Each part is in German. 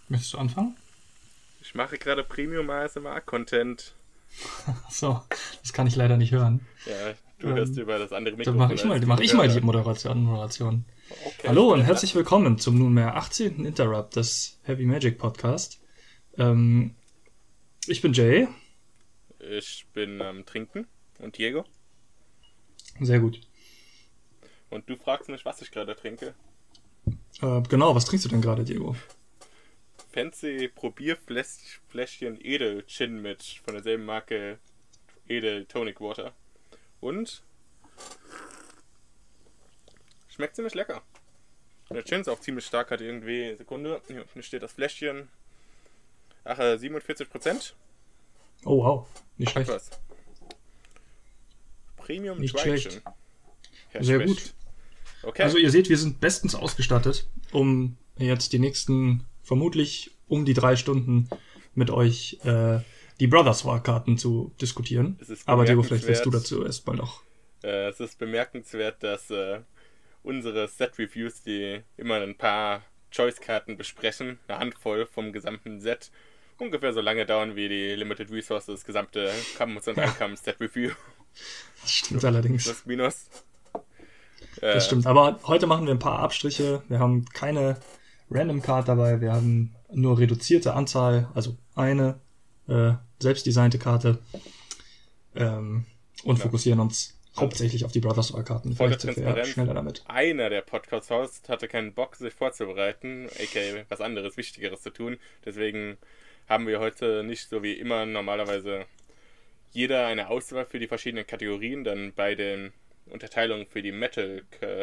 Möchtest du anfangen? Ich mache gerade Premium ASMR-Content. So, das kann ich leider nicht hören. Ja, du hörst über das andere Dann Mikrofon. mach ich mal die Moderation. Okay, Hallo und dann herzlich willkommen zum nunmehr 18. Interrupt des Heavy Magic Podcast. Ich bin Jay. Ich bin am Trinken und Diego. Sehr gut. Und du fragst mich, was ich gerade trinke. Genau, was trinkst du denn gerade, Diego? Fancy Probierfläschchen Edel Gin mit von derselben Marke Edel Tonic Water. Und schmeckt ziemlich lecker. Der Gin ist auch ziemlich stark, hat irgendwie, Sekunde, hier unten steht das Fläschchen. 47%. Oh wow, nicht Hat schlecht. was. Premium Nicht Dry schlecht. Gin. Herr Sehr Schwächt. gut. Okay. Also ihr seht, wir sind bestens ausgestattet, um jetzt die nächsten vermutlich um die 3 Stunden mit euch die Brothers War Karten zu diskutieren. Es ist Aber Diego, vielleicht willst du bemerkenswert. dazu erstmal noch. Es ist bemerkenswert, dass unsere Set-Reviews, die immer ein paar Choice-Karten besprechen, eine Handvoll vom gesamten Set, ungefähr so lange dauern wie die Limited Resources, das gesamte Commons und Uncommons Set-Review. Das stimmt allerdings. Plus, minus. Das stimmt. Aber heute machen wir ein paar Abstriche. Wir haben keine Random Card dabei. Wir haben nur reduzierte Anzahl, also eine selbstdesignte Karte. Und fokussieren uns hauptsächlich auf die Brothers War Karten. Volle Vielleicht sind wir Transparenz. schneller damit. Einer der Podcast-Hosts hatte keinen Bock, sich vorzubereiten, aka was anderes, Wichtigeres zu tun. Deswegen haben wir heute nicht so wie immer normalerweise jeder eine Auswahl für die verschiedenen Kategorien, dann bei den Unterteilungen für die Metal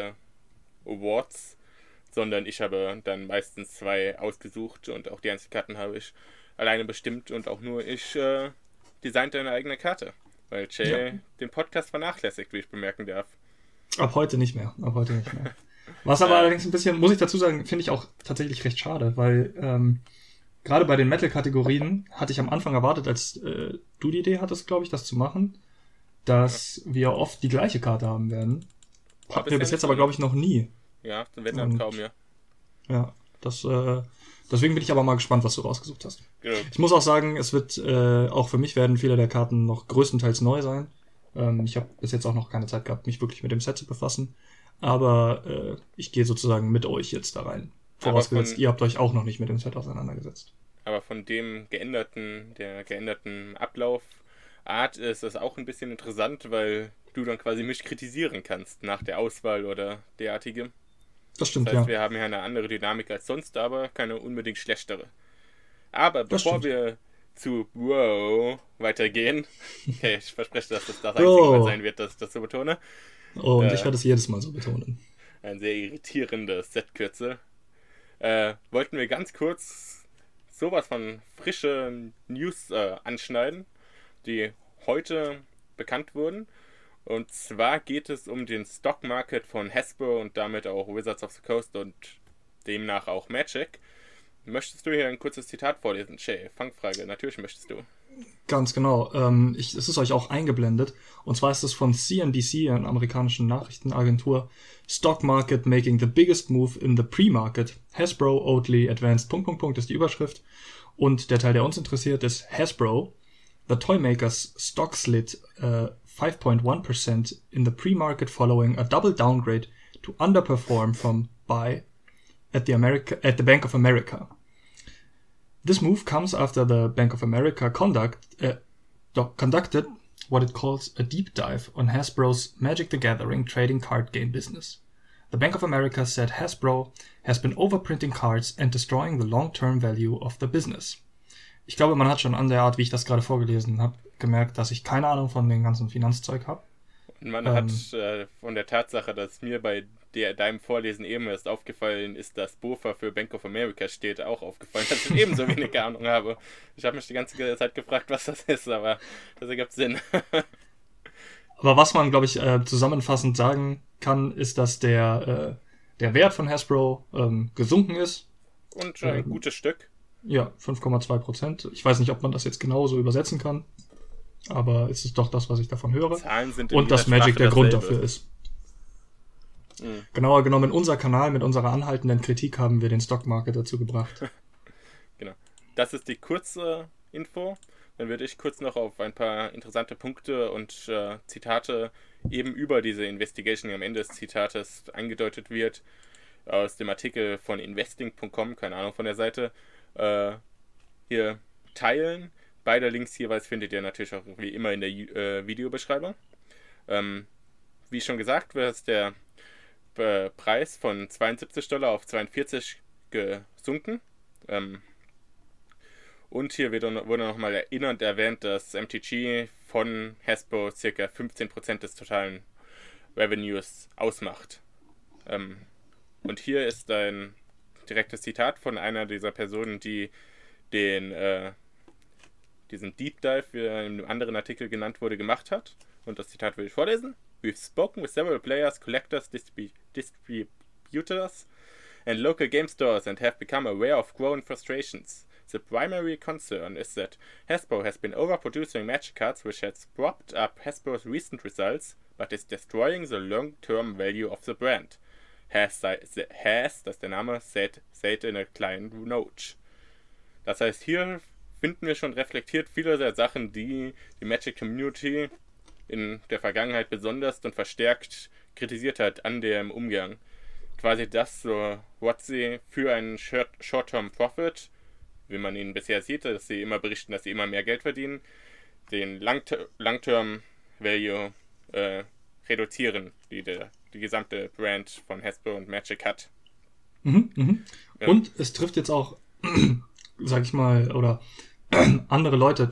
Awards, sondern ich habe dann meistens 2 ausgesucht und auch die Einzelkarten habe ich alleine bestimmt und auch nur ich designt eine eigene Karte, weil Jay den Podcast vernachlässigt, wie ich bemerken darf. Ab heute nicht mehr. Was aber allerdings ein bisschen, muss ich dazu sagen, finde ich auch tatsächlich recht schade, weil gerade bei den Metal-Kategorien hatte ich am Anfang erwartet, als du die Idee hattest, glaube ich, das zu machen, dass wir oft die gleiche Karte haben werden. Hatten wir bis jetzt aber, glaube ich, noch nie. Ja, dann werden dann kaum, ja. Ja, deswegen bin ich aber mal gespannt, was du rausgesucht hast. Genau. Ich muss auch sagen, es wird auch für mich werden viele der Karten noch größtenteils neu sein. Ich habe bis jetzt auch noch keine Zeit gehabt, mich wirklich mit dem Set zu befassen. Aber ich gehe sozusagen mit euch jetzt da rein. Vorausgesetzt, ihr habt euch auch noch nicht mit dem Set auseinandergesetzt. Aber von der geänderten Ablaufart ist es auch ein bisschen interessant, weil du dann quasi mich kritisieren kannst nach der Auswahl oder derartigem. Das stimmt, Das heißt, ja. wir haben hier eine andere Dynamik als sonst, aber keine unbedingt schlechtere. Aber Das bevor stimmt. wir zu Wow weitergehen, okay, ich verspreche, dass das das einzige Mal sein wird, dass ich das so betone. Und ich werde es jedes Mal so betonen. Ein sehr irritierendes Setkürzel. Wollten wir ganz kurz sowas von frische News anschneiden, die heute bekannt wurden. Und zwar geht es um den Stock Market von Hasbro und damit auch Wizards of the Coast und demnach auch Magic. Möchtest du hier ein kurzes Zitat vorlesen, Jay? Fangfrage, natürlich möchtest du. Ganz genau. Es ist euch auch eingeblendet. Und zwar ist es von CNBC, einer amerikanischen Nachrichtenagentur. Stock Market making the biggest move in the pre-market. Hasbro, Oatly, Advanced... ist die Überschrift. Und der Teil, der uns interessiert, ist Hasbro. The toy maker's stock slid 5.1% in the pre-market following a double downgrade to underperform from buy at the Bank of America. This move comes after the Bank of America conducted what it calls a deep dive on Hasbro's Magic the Gathering trading card game business. The Bank of America said Hasbro has been overprinting cards and destroying the long-term value of the business. Ich glaube, man hat schon an der Art, wie ich das gerade vorgelesen habe, gemerkt, dass ich keine Ahnung von dem ganzen Finanzzeug habe. Und man hat von der Tatsache, dass mir bei deinem Vorlesen eben erst aufgefallen ist, dass BOFA für Bank of America steht, auch aufgefallen, dass ich ebenso wenig Ahnung habe. Ich habe mich die ganze Zeit gefragt, was das ist, aber das ergibt Sinn. Aber was man, glaube ich, zusammenfassend sagen kann, ist, dass der Wert von Hasbro gesunken ist. Und ein gutes Stück. Ja, 5,2%. Ich weiß nicht, ob man das jetzt genauso übersetzen kann, aber es ist doch das, was ich davon höre. Zahlen sind in Und jeder dass Magic Sprache der Grund dasselbe. dafür ist. Genauer genommen, unser Kanal mit unserer anhaltenden Kritik haben wir den Stock Market dazu gebracht. Genau. Das ist die kurze Info. Dann würde ich kurz noch auf ein paar interessante Punkte und Zitate eben über diese Investigation, die am Ende des Zitates angedeutet wird, aus dem Artikel von investing.com, keine Ahnung von der Seite, hier teilen. Beide Links jeweils findet ihr natürlich auch wie immer in der Videobeschreibung. Wie schon gesagt, ist der Preis von $72 auf 42 gesunken. Und hier wurde nochmal erinnernd erwähnt, dass MTG von Hasbro ca. 15% des totalen Revenues ausmacht. Und hier ist ein direktes Zitat von einer dieser Personen, die diesen Deep Dive, wie er in einem anderen Artikel genannt wurde, gemacht hat. Und das Zitat will ich vorlesen. We've spoken with several players, collectors, distributors and local game stores and have become aware of growing frustrations. The primary concern is that Hasbro has been overproducing Magic cards, which has propped up Hasbro's recent results, but is destroying the long-term value of the brand. Has, das ist der Name, said in a client note. Das heißt, hier finden wir schon reflektiert viele der Sachen, die die Magic Community in der Vergangenheit besonders und verstärkt kritisiert hat an dem Umgang. Quasi das, so what sie für einen Short-Term Profit, wie man ihn bisher sieht, dass sie immer berichten, dass sie immer mehr Geld verdienen, den Long-Term Value reduzieren, die gesamte Brand von Hasbro und Magic hat. Ja. Und es trifft jetzt auch, sag ich mal, oder andere Leute,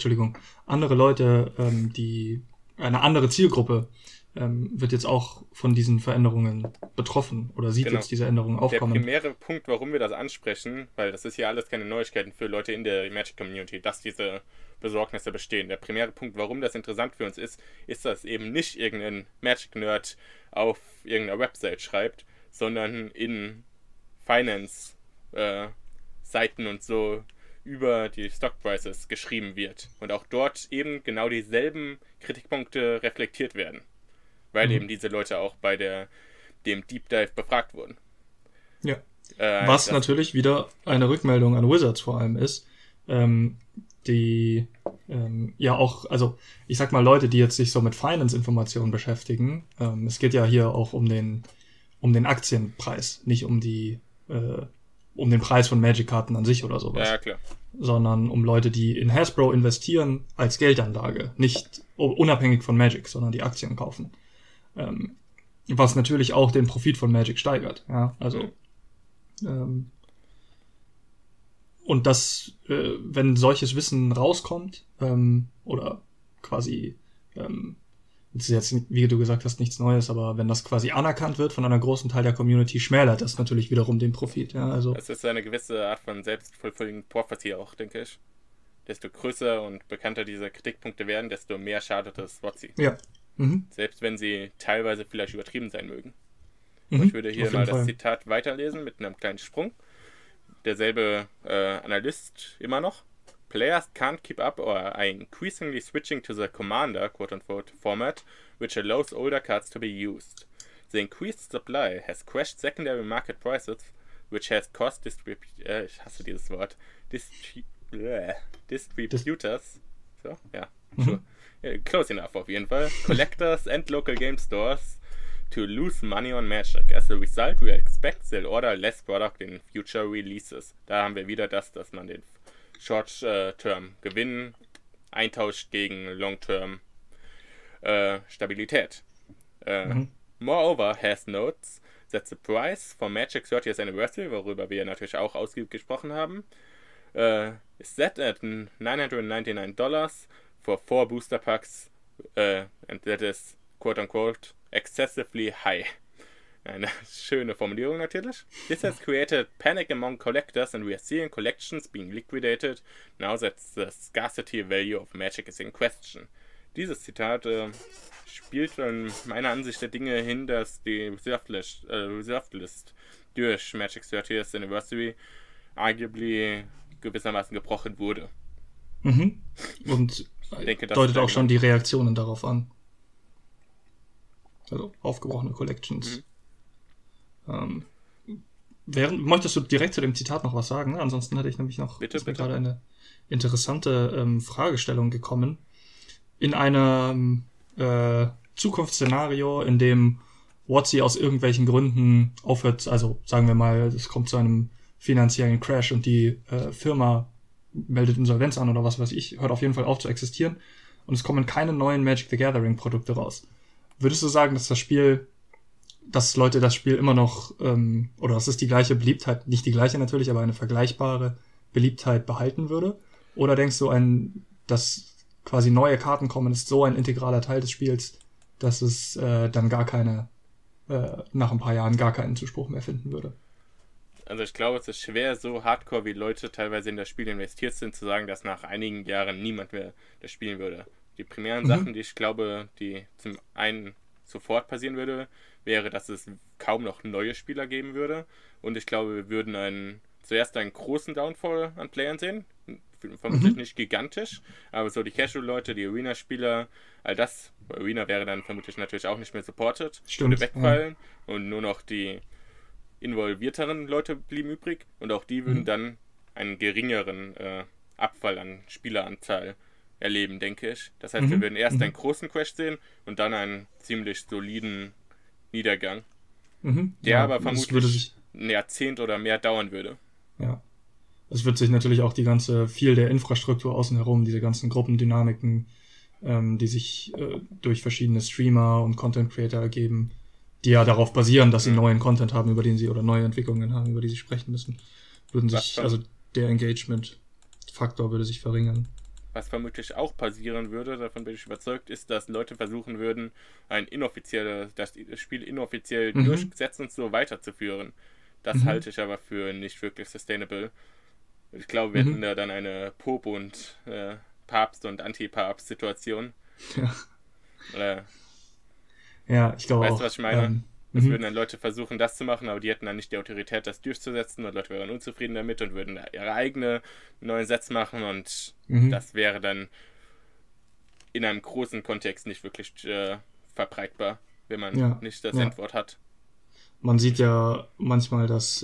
die eine andere Zielgruppe wird jetzt auch von diesen Veränderungen betroffen oder sieht jetzt diese Änderungen aufkommen. Der primäre Punkt, warum wir das ansprechen, weil das ist ja alles keine Neuigkeiten für Leute in der Magic Community, dass diese Besorgnisse bestehen. Der primäre Punkt, warum das interessant für uns ist, dass eben nicht irgendein Magic-Nerd auf irgendeiner Website schreibt, sondern in Finance-Seiten und so über die Stock-Prices geschrieben wird. Und auch dort eben genau dieselben Kritikpunkte reflektiert werden. Weil eben diese Leute auch bei dem Deep Dive befragt wurden. Ja. Was natürlich wieder eine Rückmeldung an Wizards vor allem ist, die ja auch, also ich sag mal Leute, die jetzt sich so mit Finance-Informationen beschäftigen, es geht ja hier auch um den Aktienpreis, nicht um den Preis von Magic-Karten an sich oder sowas. Ja, klar. Sondern um Leute, die in Hasbro investieren als Geldanlage, nicht unabhängig von Magic, sondern die Aktien kaufen. Was natürlich auch den Profit von Magic steigert. Ja, also und das, wenn solches Wissen rauskommt, oder quasi, das ist jetzt, wie du gesagt hast, nichts Neues, aber wenn das quasi anerkannt wird von einer großen Teil der Community, schmälert das natürlich wiederum den Profit. Ja, also es ist eine gewisse Art von Selbstfulfilling Prophecy auch, denke ich. Desto größer und bekannter diese Kritikpunkte werden, desto mehr schadet es WotC. Ja. Selbst wenn sie teilweise vielleicht übertrieben sein mögen. Ich würde hier mal das Zitat weiterlesen mit einem kleinen Sprung. Derselbe Analyst immer noch. Players can't keep up or are increasingly switching to the Commander, quote-unquote, format, which allows older cards to be used. The increased supply has crashed secondary market prices, which has caused ich hasse dieses Wort, distributors, so, ja, close enough auf jeden Fall, collectors and local game stores to lose money on Magic. As a result, we expect they'll order less product in future releases. Da haben wir wieder dass man den Short-Term Gewinn eintauscht gegen Long-Term Stabilität. Moreover, Has notes that the price for Magic 30th Anniversary, worüber wir natürlich auch ausgiebig gesprochen haben, is set at $999 for 4 booster packs, and that is quote-unquote excessively high. Eine schöne Formulierung natürlich. This has created panic among collectors and we are seeing collections being liquidated now that the scarcity value of Magic is in question. Dieses Zitat spielt in meiner Ansicht der Dinge hin, dass die Reserved List durch Magic 30th Anniversary arguably gewissermaßen gebrochen wurde. Und denke, deutet auch schon die Reaktionen darauf an. Also aufgebrochene Collections. Möchtest du direkt zu dem Zitat noch was sagen? Ansonsten hätte ich nämlich noch Bitte. gerade eine interessante Fragestellung gekommen. In einem Zukunftsszenario, in dem WotC aus irgendwelchen Gründen aufhört, also sagen wir mal, es kommt zu einem finanziellen Crash und die Firma meldet Insolvenz an oder was weiß ich, hört auf jeden Fall auf zu existieren und es kommen keine neuen Magic the Gathering Produkte raus. Würdest du sagen, dass Leute das Spiel immer noch, oder dass es die gleiche Beliebtheit, nicht die gleiche natürlich, aber eine vergleichbare Beliebtheit behalten würde? Oder denkst du, dass quasi neue Karten kommen, ist so ein integraler Teil des Spiels, dass es dann nach ein paar Jahren gar keinen Zuspruch mehr finden würde? Also ich glaube, es ist schwer, so hardcore wie Leute teilweise in das Spiel investiert sind, zu sagen, dass nach einigen Jahren niemand mehr das spielen würde. Die primären Sachen, die ich glaube, die zum einen sofort passieren würde, wäre, dass es kaum noch neue Spieler geben würde. Und ich glaube, wir würden zuerst einen großen Downfall an Playern sehen. Vermutlich nicht gigantisch, aber so die Casual-Leute, die Arena-Spieler, all das, Arena wäre dann vermutlich natürlich auch nicht mehr supported, würde wegfallen und nur noch die involvierteren Leute blieben übrig und auch die würden dann einen geringeren Abfall an Spieleranzahl erleben, denke ich. Das heißt, wir würden erst einen großen Crash sehen und dann einen ziemlich soliden Niedergang, der aber vermutlich ein Jahrzehnt oder mehr dauern würde. Ja. Es wird sich natürlich auch viel der Infrastruktur außen herum, diese ganzen Gruppendynamiken, die sich durch verschiedene Streamer und Content Creator ergeben, die ja darauf basieren, dass sie neuen Content haben, oder neue Entwicklungen haben, über die sie sprechen müssen, also der Engagement-Faktor würde sich verringern. Was vermutlich auch passieren würde, davon bin ich überzeugt, ist, dass Leute versuchen würden, das Spiel inoffiziell durchsetzen und so weiterzuführen. Das halte ich aber für nicht wirklich sustainable. Ich glaube, wir hätten da dann eine Pope- und Papst- und Anti-Papst-Situation. Ja. Ja, ich glaube auch. Weißt du, was ich meine? Es würden dann Leute versuchen, das zu machen, aber die hätten dann nicht die Autorität, das durchzusetzen und Leute wären unzufrieden damit und würden da ihre eigene neuen Sätze machen und das wäre dann in einem großen Kontext nicht wirklich verbreitbar, wenn man nicht das Endwort hat. Man sieht ja manchmal, dass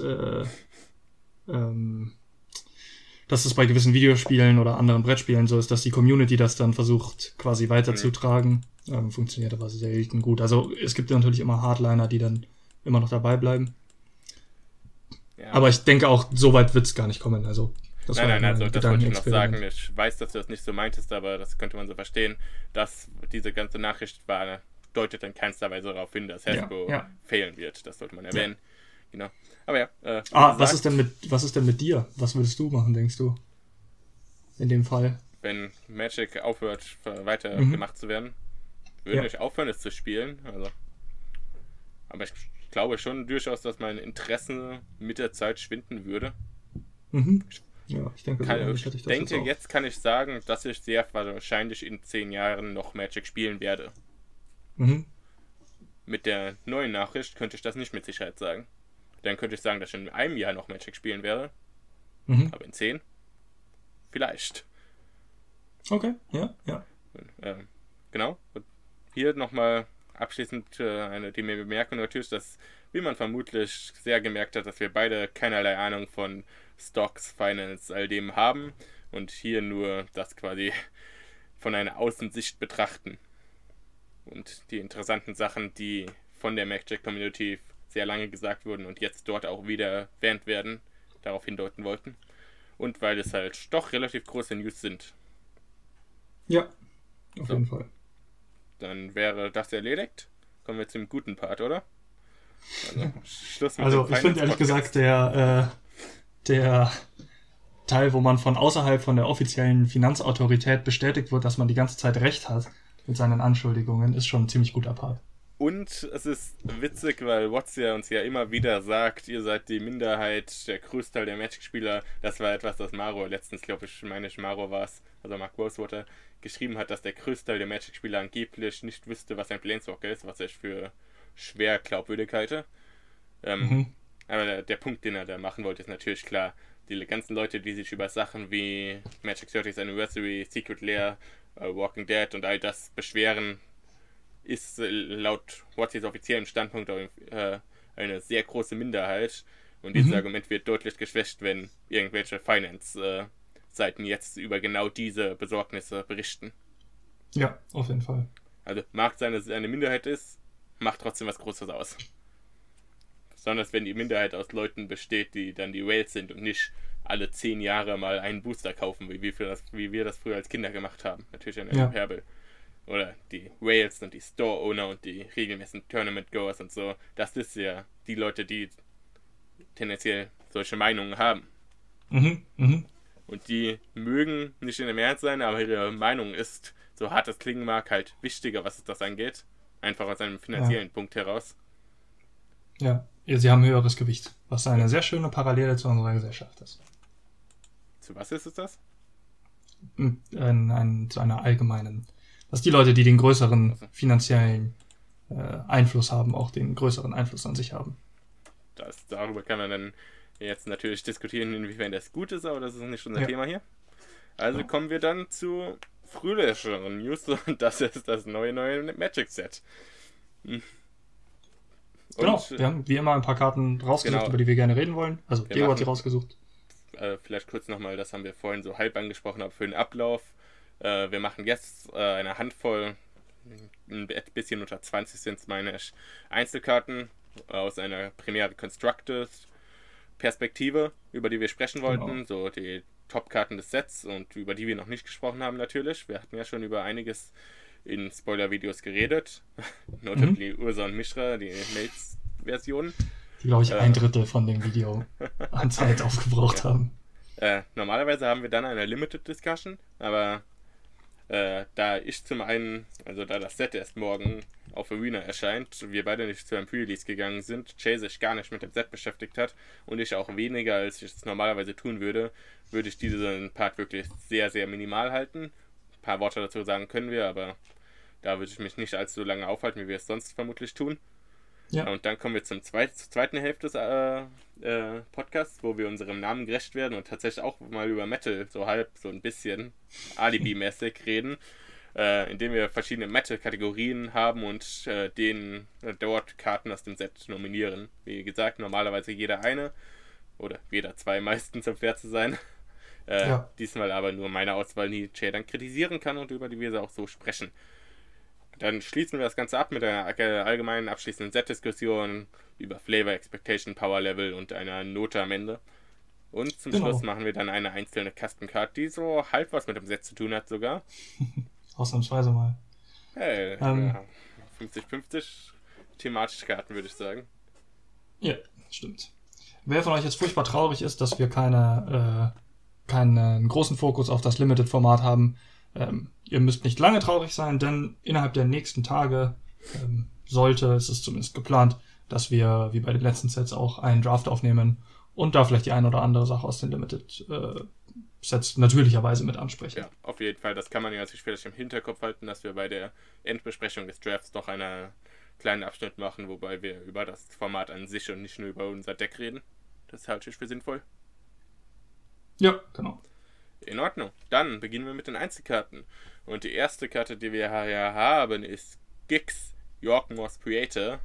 es bei gewissen Videospielen oder anderen Brettspielen so ist, dass die Community das dann versucht, quasi weiterzutragen. Funktioniert aber selten gut. Also es gibt ja natürlich immer Hardliner, die dann immer noch dabei bleiben. Ja. Aber ich denke auch, so weit wird es gar nicht kommen. Also Nein, also das wollte ich noch sagen. Ich weiß, dass du das nicht so meintest, aber das könnte man so verstehen, dass diese ganze Nachricht deutet in keinster Weise darauf hin, dass Hasbro fehlen wird. Das sollte man erwähnen. Genau. Aber ja. Was ist denn mit dir? Was würdest du machen, denkst du? In dem Fall? Wenn Magic aufhört, weiter gemacht zu werden, würde ich aufhören, es zu spielen. Also. Aber ich glaube schon durchaus, dass mein Interesse mit der Zeit schwinden würde. Ja, ich denke, jetzt kann ich sagen, dass ich sehr wahrscheinlich in 10 Jahren noch Magic spielen werde. Mit der neuen Nachricht könnte ich das nicht mit Sicherheit sagen. Dann könnte ich sagen, dass ich in einem Jahr noch Magic spielen werde. Aber in 10? Vielleicht. Okay, ja. Genau. Und hier nochmal abschließend die Bemerkung natürlich, dass, wie man vermutlich sehr gemerkt hat, dass wir beide keinerlei Ahnung von Stocks, Finance, all dem haben und hier nur das quasi von einer Außensicht betrachten. Und die interessanten Sachen, die von der Magic-Community sehr lange gesagt wurden und jetzt dort auch wieder erwähnt werden, darauf hindeuten wollten. Und weil es halt doch relativ große News sind. Ja, auf jeden Fall. Dann wäre das erledigt. Kommen wir zum guten Part, oder? Also, Schluss mit also ich finde ehrlich gesagt, der Teil, wo man von außerhalb von der offiziellen Finanzautorität bestätigt wird, dass man die ganze Zeit recht hat mit seinen Anschuldigungen, ist schon ein ziemlich guter Part. Und es ist witzig, weil WotC uns ja immer wieder sagt, ihr seid die Minderheit, der Großteil der Magic-Spieler. Das war etwas, das Maro letztens, Maro war es, also Mark Rosewater, geschrieben hat, dass der Großteil der Magic-Spieler angeblich nicht wüsste, was ein Planeswalker ist, was ich für schwer glaubwürdig halte. Aber der Punkt, den er da machen wollte, ist natürlich klar. Die ganzen Leute, die sich über Sachen wie Magic 30th Anniversary, Secret Lair, Walking Dead und all das beschweren, ist laut WotC's offiziellen Standpunkt eine sehr große Minderheit. Und dieses Argument wird deutlich geschwächt, wenn irgendwelche Finance-Seiten jetzt über genau diese Besorgnisse berichten. Ja, auf jeden Fall. Also mag sein, dass es eine Minderheit ist, macht trotzdem was Großes aus. Besonders wenn die Minderheit aus Leuten besteht, die dann die Whales sind und nicht alle 10 Jahre mal einen Booster kaufen, wie wir das früher als Kinder gemacht haben. Natürlich eine Hyperbel. Oder die Whales und die Store-Owner und die regelmäßigen Tournament-Goers und so. Das ist ja die Leute, die tendenziell solche Meinungen haben. Und die mögen nicht in der Mehrheit sein, aber ihre Meinung ist, so hart es klingen mag, halt wichtiger, was das angeht. Einfach aus einem finanziellen Punkt heraus. Ja, sie haben höheres Gewicht, was eine sehr schöne Parallele zu unserer Gesellschaft ist. Zu was ist es das? Zu einer allgemeinen. Dass die Leute, die den größeren finanziellen Einfluss haben, auch den größeren Einfluss an sich haben. Darüber kann man dann jetzt natürlich diskutieren, inwiefern das gut ist, aber das ist nicht unser Thema hier. Also kommen wir dann zu frühlicheren News, und das ist das neue Magic-Set. Genau, wir haben wie immer ein paar Karten rausgesucht, über die wir gerne reden wollen. Also Diego hat die rausgesucht. Vielleicht kurz nochmal, das haben wir vorhin so halb angesprochen, aber für den Ablauf. Wir machen jetzt eine Handvoll, ein bisschen unter 20 sind es meine Einzelkarten aus einer Premiere Constructed Perspektive, über die wir sprechen wollten. So die Top-Karten des Sets und über die wir noch nicht gesprochen haben natürlich. Wir hatten ja schon über einiges in Spoiler-Videos geredet. Notably Ursa und Mishra, die Mates-Version. Die, glaube ich, 1/3 von dem Video an Zeit aufgebraucht haben. Normalerweise haben wir dann eine Limited Discussion, aber da ich zum einen, also da das Set erst morgen auf Arena erscheint, wir beide nicht zu einem Pre-Release gegangen sind, Jay sich gar nicht mit dem Set beschäftigt hat und ich auch weniger, als ich es normalerweise tun würde, würde ich diesen Part wirklich sehr, sehr minimal halten. Ein paar Worte dazu sagen können wir, aber da würde ich mich nicht allzu lange aufhalten, wie wir es sonst vermutlich tun. Ja. Und dann kommen wir zur zweiten Hälfte des Podcasts, wo wir unserem Namen gerecht werden und tatsächlich auch mal über Metal so ein bisschen Alibi-mäßig reden, indem wir verschiedene Metal-Kategorien haben und dort Karten aus dem Set nominieren. Wie gesagt, normalerweise jeder eine oder jeder 2 meistens, um fair zu sein. Diesmal aber nur meine Auswahl, die Jay dann kritisieren kann und über die wir auch so sprechen. Dann schließen wir das Ganze ab mit einer allgemeinen abschließenden Set-Diskussion über Flavor, Expectation, Power Level und einer Note am Ende. Und zum Schluss machen wir dann eine einzelne Custom Card, die so halb was mit dem Set zu tun hat sogar. Ausnahmsweise mal. Hey, 50-50 thematische Karten, würde ich sagen. Ja, stimmt. Wer von euch jetzt furchtbar traurig ist, dass wir keinen großen Fokus auf das Limited-Format haben, ihr müsst nicht lange traurig sein, denn innerhalb der nächsten Tage es ist zumindest geplant, dass wir, wie bei den letzten Sets, auch einen Draft aufnehmen und da vielleicht die eine oder andere Sache aus den Limited-Sets natürlicherweise mit ansprechen. Ja, auf jeden Fall. Das kann man ja natürlich vielleicht im Hinterkopf halten, dass wir bei der Endbesprechung des Drafts noch einen kleinen Abschnitt machen, wobei wir über das Format an sich und nicht nur über unser Deck reden. Das halte ich für sinnvoll. Ja, genau. In Ordnung. Dann beginnen wir mit den Einzelkarten. Und die erste Karte, die wir hier haben, ist Gix Yorkmoth Creator.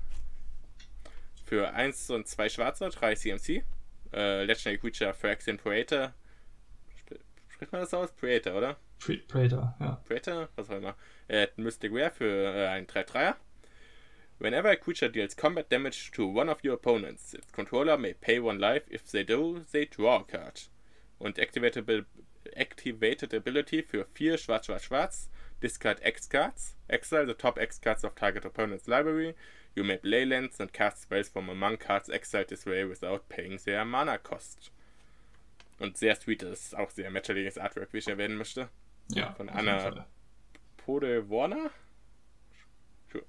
Für 1 und 2 Schwarze, 3 CMC. Legendary Creature Phyrexian Praetor. Spricht man das aus? Praetor, oder? Praetor, ja. Praetor, was auch immer. Mystic Rare für einen 3/3er. Whenever a creature deals combat damage to one of your opponents, its controller may pay 1 life. If they do, they draw a card. Und Activated Ability für 4 Schwarz. Discard X Cards. Exile the top X cards of target opponent's library. You may play lands and cast spells from among cards exiled this way without paying their Mana cost. Und sehr sweet, das ist auch sehr metaliges Artwork, wie ich erwähnen möchte. Ja. Von Anna Podewarna? Sure.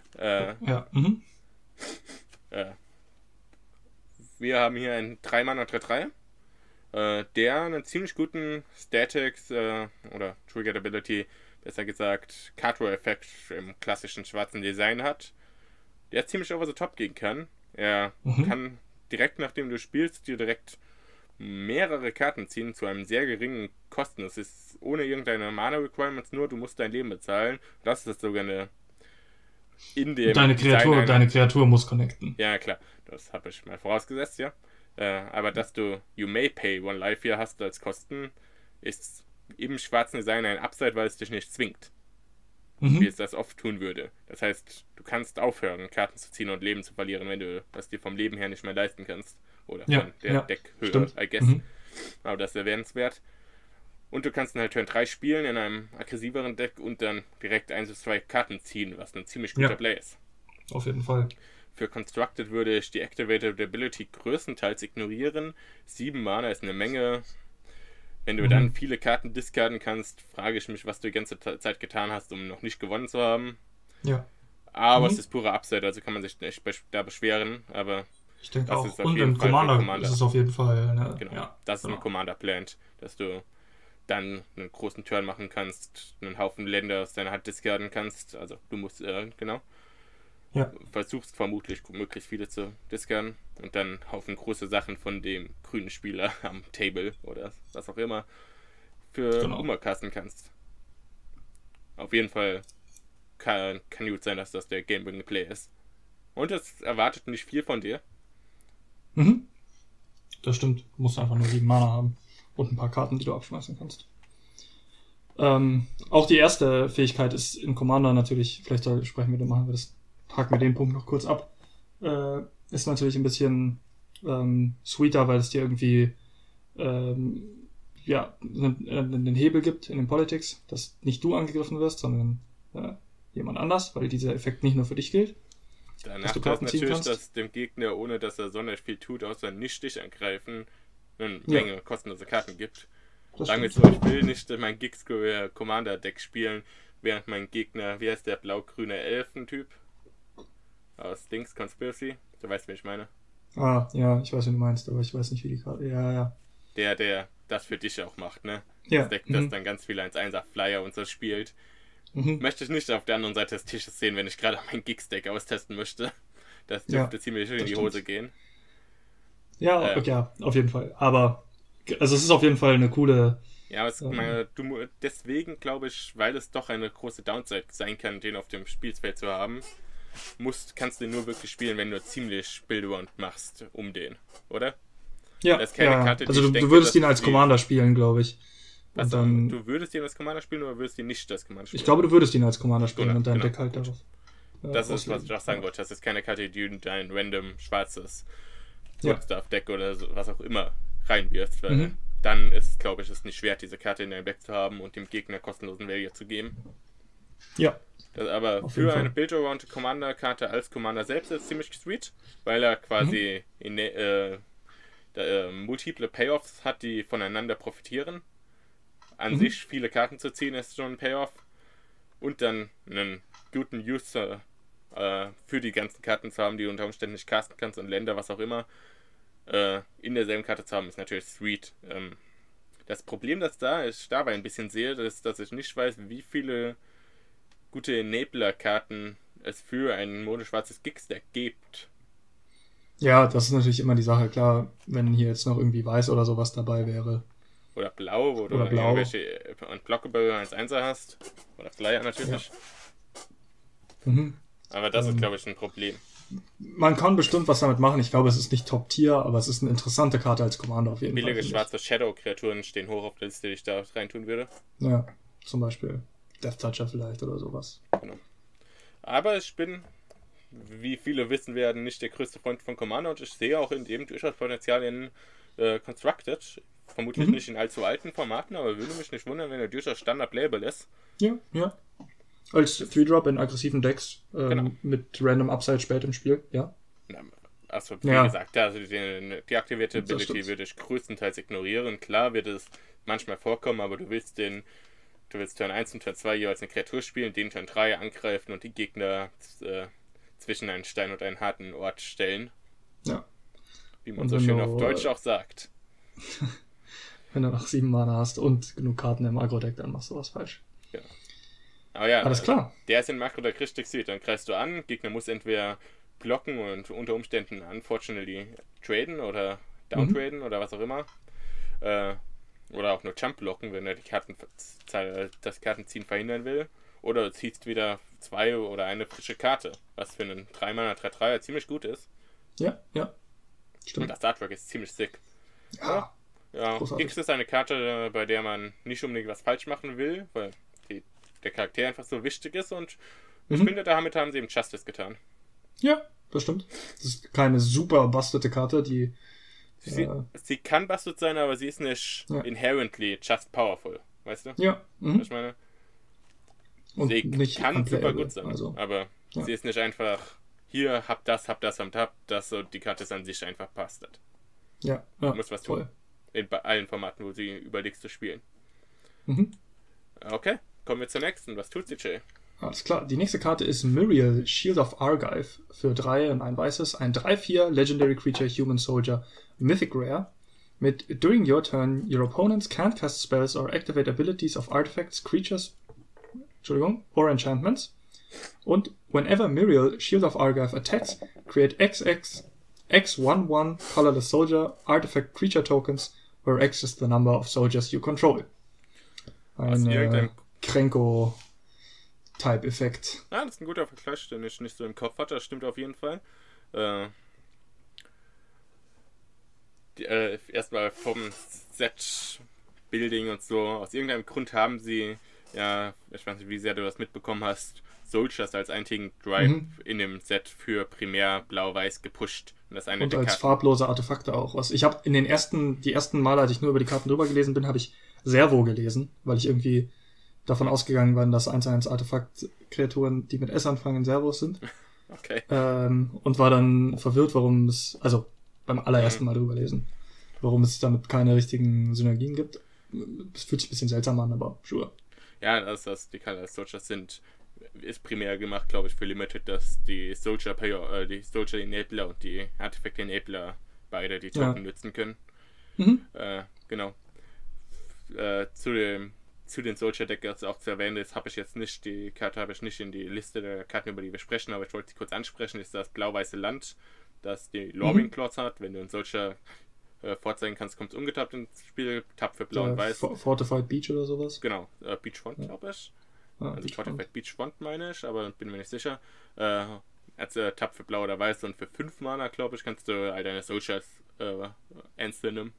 Wir haben hier einen 3-Mana 3/3. Der einen ziemlich guten Statics oder Triggered Ability, besser gesagt Card-Draw-Effekt im klassischen schwarzen Design hat, der ziemlich over the top gehen kann. Er kann direkt nachdem du spielst, dir direkt mehrere Karten ziehen zu einem sehr geringen Kosten. Das ist ohne irgendeine Mana-Requirements, nur du musst dein Leben bezahlen. Das ist sogar eine in dem deine Kreatur muss connecten. Ja, klar. Das habe ich mal vorausgesetzt, ja. Aber dass du You May Pay One Life hier hast als Kosten, ist im schwarzen Design ein Upside, weil es dich nicht zwingt. Wie es das oft tun würde. Das heißt, du kannst aufhören, Karten zu ziehen und Leben zu verlieren, wenn du das dir vom Leben her nicht mehr leisten kannst. Oder von der Deckhöhe, stimmt. I guess. Aber das ist erwähnenswert. Und du kannst dann halt Turn 3 spielen in einem aggressiveren Deck und dann direkt 1 bis 2 Karten ziehen, was ein ziemlich guter Play ist. Auf jeden Fall. Für Constructed würde ich die Activated Ability größtenteils ignorieren. 7 Mana ist eine Menge. Wenn du dann viele Karten discarden kannst, frage ich mich, was du die ganze Zeit getan hast, um noch nicht gewonnen zu haben. Ja. Aber es ist pure Upside, also kann man sich nicht da beschweren. Aber ich denke das auch. ist auf Und jeden im Fall Commander ist es auf jeden Fall. Ne? Genau. Ja, das ist ein Commander-Plant, dass du dann einen großen Turn machen kannst, einen Haufen Länder aus deiner Hand discarden kannst. Also du musst, genau. Ja. Versuchst vermutlich möglichst viele zu discarden und dann einen Haufen große Sachen von dem grünen Spieler am Table oder was auch immer für casten kannst. Auf jeden Fall kann gut sein, dass das der Game-Winning Play ist. Und es erwartet nicht viel von dir. Das stimmt. Du musst einfach nur 7 Mana haben und ein paar Karten, die du abschmeißen kannst. Auch die erste Fähigkeit ist in Commander natürlich, vielleicht machen wir das, haken wir den Punkt noch kurz ab, ist natürlich ein bisschen sweeter, weil es dir irgendwie einen Hebel gibt in den Politics, dass nicht du angegriffen wirst, sondern jemand anders, weil dieser Effekt nicht nur für dich gilt. Der Nachteil ist natürlich, dass dem Gegner, ohne dass er sonderlich viel tut, außer nicht dich angreifen, eine Menge kostenlose Karten gibt. Sagen wir so, ich will nicht mein Gig-Square Commander-Deck spielen, während mein Gegner, wie heißt der blau-grüne Elfen-Typ? Aus Dings Conspiracy. Du weißt, wen ich meine. Ah, ja, ich weiß, wen du meinst, aber ich weiß nicht, wie die Karte. Ja. Der das für dich auch macht, ne? Ja. Das Deck, das dann ganz viele 1-1er Flyer und so spielt. Möchte ich nicht auf der anderen Seite des Tisches sehen, wenn ich gerade mein Gigs-Deck austesten möchte. Das dürfte ziemlich in die Hose gehen. Ja, auf jeden Fall. Aber, also es ist auf jeden Fall eine coole... Ja, deswegen glaube ich, weil es doch eine große Downside sein kann, den auf dem Spielfeld zu haben, kannst du den nur wirklich spielen, wenn du ziemlich Build-Around machst um den, oder? Ja, das ist keine Karte, also du würdest ihn als Commander spielen, glaube ich. Also, du würdest ihn als Commander spielen oder würdest ihn nicht als Commander spielen? Ich glaube, du würdest ihn als Commander spielen und dein Deck halt darauf. Das ist, was ich auch sagen wollte. Das ist keine Karte, die du in dein random schwarzes Good-Stuff-Deck oder was auch immer reinwirfst, weil dann ist, glaube ich, es nicht wert, diese Karte in deinem Deck zu haben und dem Gegner kostenlosen Value zu geben. Ja. Aber für eine Build-Around-Commander-Karte als Commander selbst ist es ziemlich sweet, weil er quasi multiple Payoffs hat, die voneinander profitieren. An sich viele Karten zu ziehen ist schon ein Payoff. Und dann einen guten User für die ganzen Karten zu haben, die du unter Umständen nicht casten kannst und Länder, was auch immer, in derselben Karte zu haben, ist natürlich sweet. Das Problem, das ich dabei ein bisschen sehe, ist, dass ich nicht weiß, wie viele gute Enabler-Karten es für ein monoschwarzes Gigs-Deck gibt. Ja, das ist natürlich immer die Sache. Klar, wenn hier jetzt noch irgendwie weiß oder sowas dabei wäre. Oder blau, wo du irgendwelche Unblockable 1-1er hast. Oder Flyer natürlich. Ja. Aber das ist, glaube ich, ein Problem. Man kann bestimmt was damit machen. Ich glaube, es ist nicht Top-Tier, aber es ist eine interessante Karte als Commander auf jeden Fall. Billige schwarze Shadow-Kreaturen stehen hoch auf der Liste, die ich da reintun würde. Ja, zum Beispiel Death Toucher vielleicht oder sowas. Genau. Aber ich bin, wie viele wissen werden, nicht der größte Freund von Commander und ich sehe auch in dem durchaus Potenzial in Constructed. Vermutlich nicht in allzu alten Formaten, aber würde mich nicht wundern, wenn er durchaus Standard-Playable ist. Ja. Als 3-Drop in aggressiven Decks mit Random Upside spät im Spiel, ja. Also wie gesagt, also die aktivierte Ability würde ich größtenteils ignorieren. Klar wird es manchmal vorkommen, aber du willst Turn 1 und Turn 2 jeweils eine Kreatur spielen, den Turn 3 angreifen und die Gegner zwischen einen Stein und einen harten Ort stellen. Ja. Wie man so schön auf Deutsch auch sagt. Wenn du noch 7 Mana hast und genug Karten im Agro-Deck, dann machst du was falsch. Genau. Aber ja, alles klar. Der ist in Makro-Deck richtig sweet. Dann greifst du an, Gegner muss entweder blocken und unter Umständen unfortunately traden oder downtraden oder was auch immer. Oder auch nur Jump blocken, wenn er das Kartenziehen verhindern will. Oder du ziehst wieder 2 oder eine frische Karte, was für einen 3-Mana 3-3er ziemlich gut ist. Ja. Stimmt. Und das Artwork ist ziemlich sick. Ja, Ja, großartig. X ist eine Karte, bei der man nicht unbedingt was falsch machen will, weil der Charakter einfach so wichtig ist und ich finde, damit haben sie ihm Justice getan. Ja, das stimmt. Das ist keine super bastete Karte, die... Sie kann busted sein, aber sie ist nicht inherently just powerful, weißt du? Ja. Was ich meine? Und Sie nicht kann super unplayable, gut sein, also. aber sie ist nicht einfach, hier, hab das und die Karte ist an sich einfach bastard. Ja, Du musst was tun. Bei allen Formaten, wo sie überlegst zu spielen. Okay, kommen wir zur nächsten. Was tut sie, Jay? Alles klar. Die nächste Karte ist Miriel, Shield of Argive. Für 3 und ein weißes. Ein 3/4 Legendary Creature Human Soldier Mythic Rare. Mit During your turn, your opponents can't cast spells or activate abilities of artifacts, creatures, or enchantments. Und whenever Miriel, Shield of Argive attacks, create X 1/1 colorless soldier artifact creature tokens, where X is the number of soldiers you control. Ein Krenko-Type-Effekt. Ah, das ist ein guter Vergleich, den ich nicht so im Kopf hatte. Das stimmt auf jeden Fall. Erstmal vom Set-Building und so. Aus irgendeinem Grund haben sie, ja, ich weiß nicht, wie sehr du das mitbekommen hast, Soldiers als einzigen Drive in dem Set für primär blau-weiß gepusht. Und das eine und der als Karten. farblose Artefakte auch. Was ich habe in die ersten Male, als ich nur über die Karten drüber gelesen bin, habe ich Servo gelesen, weil ich irgendwie davon ausgegangen war, dass 1/1 Artefakt-Kreaturen, die mit S anfangen, Servos sind. Okay. Und war dann verwirrt, warum es, also beim allerersten Mal drüber lesen, warum es damit keine richtigen Synergien gibt. Es fühlt sich ein bisschen seltsam an, aber sure. Ja, die Color Soldiers ist primär gemacht, glaube ich, für Limited, dass die Soldier Enabler und die Artifact Enabler beide die Token nutzen können. Genau. Zu den Soldier Deckers auch zu erwähnen, das die Karte habe ich nicht in die Liste der Karten, über die wir sprechen, aber ich wollte sie kurz ansprechen, ist das blau-weiße Land, das die Lorwyn Claws hat. Wenn du einen Soldier vorzeigen kannst, kommt es ungetappt ins Spiel, tappt für blau und weiß. Fortified Beach oder sowas? Genau, Beachfront, glaube ich. Also Fortified Beachfront meine ich, aber bin mir nicht sicher. Als Tab für blau oder weiß und für 5 Mana, glaube ich, kannst du all deine Soldiers ensummon.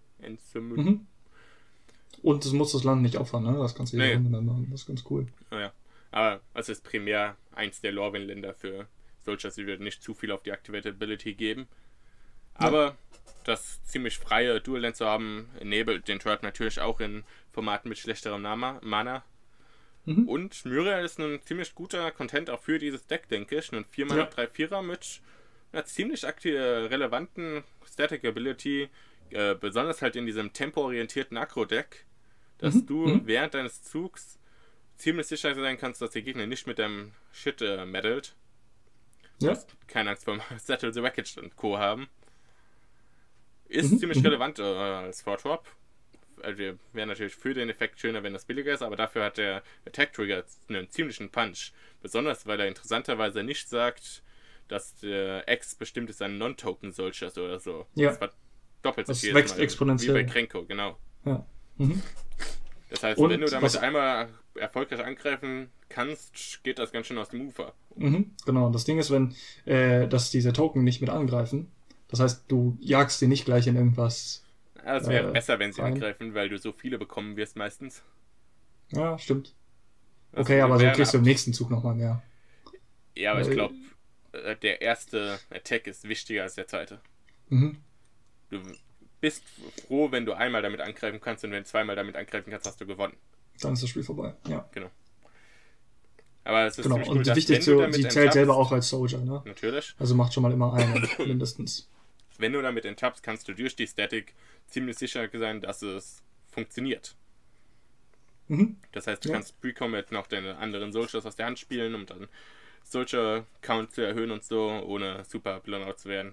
Und es muss das Land nicht opfern, ne? Das kannst du ja machen. Das ist ganz cool. Ja, aber es ist primär eins der Lorwyn-Länder für Soldiers, die würden nicht zu viel auf die Activated Ability geben. Aber das ziemlich freie Dual-Land zu haben, enabled den Tribe natürlich auch in Formaten mit schlechterem Mana. Und Muriel ist ein ziemlich guter Content auch für dieses Deck, denke ich. Ein 4 Mana 3/4er mit einer ziemlich relevanten Static Ability, besonders halt in diesem tempoorientierten Aggro-Deck, dass du während deines Zugs ziemlich sicher sein kannst, dass der Gegner nicht mit deinem Shit meddelt. Du musst keine Angst vor Settle the Wreckage und Co. haben. Ist ziemlich relevant als 4-Drop. Also wäre natürlich für den Effekt schöner, wenn das billiger ist, aber dafür hat der Attack Trigger einen ziemlichen Punch. Besonders, weil er interessanterweise nicht sagt, dass der X bestimmt ist an Non-Token Soldiers oder so. Ja. Das war doppelt so das viel. wächst exponentiell. Wie bei Krenko, genau. Ja. Das heißt, wenn du damit einmal erfolgreich angreifen kannst, geht das ganz schön aus dem Ufer. Genau, und das Ding ist, dass diese Token nicht mit angreifen. Das heißt, du jagst die nicht gleich in irgendwas. Ja, es wäre besser, wenn sie angreifen, weil du so viele bekommen wirst meistens. Ja, stimmt. Okay, aber so kriegst du im nächsten Zug nochmal mehr. Ja, aber ich glaube, der erste Attack ist wichtiger als der zweite. Du bist froh, wenn du einmal damit angreifen kannst, und wenn du zweimal damit angreifen kannst, hast du gewonnen. Dann ist das Spiel vorbei, ja. Genau. Aber es ist ziemlich cool, und wichtig, sie zählt selber auch als Soldier, ne? Natürlich. Also macht schon mal immer einen, mindestens. Wenn du damit enttappst, kannst du durch die Static ziemlich sicher sein, dass es funktioniert. Das heißt, du kannst Pre-Combat noch deine anderen Soldiers aus der Hand spielen, um dann Soldier-Count zu erhöhen und so, ohne super blown out zu werden.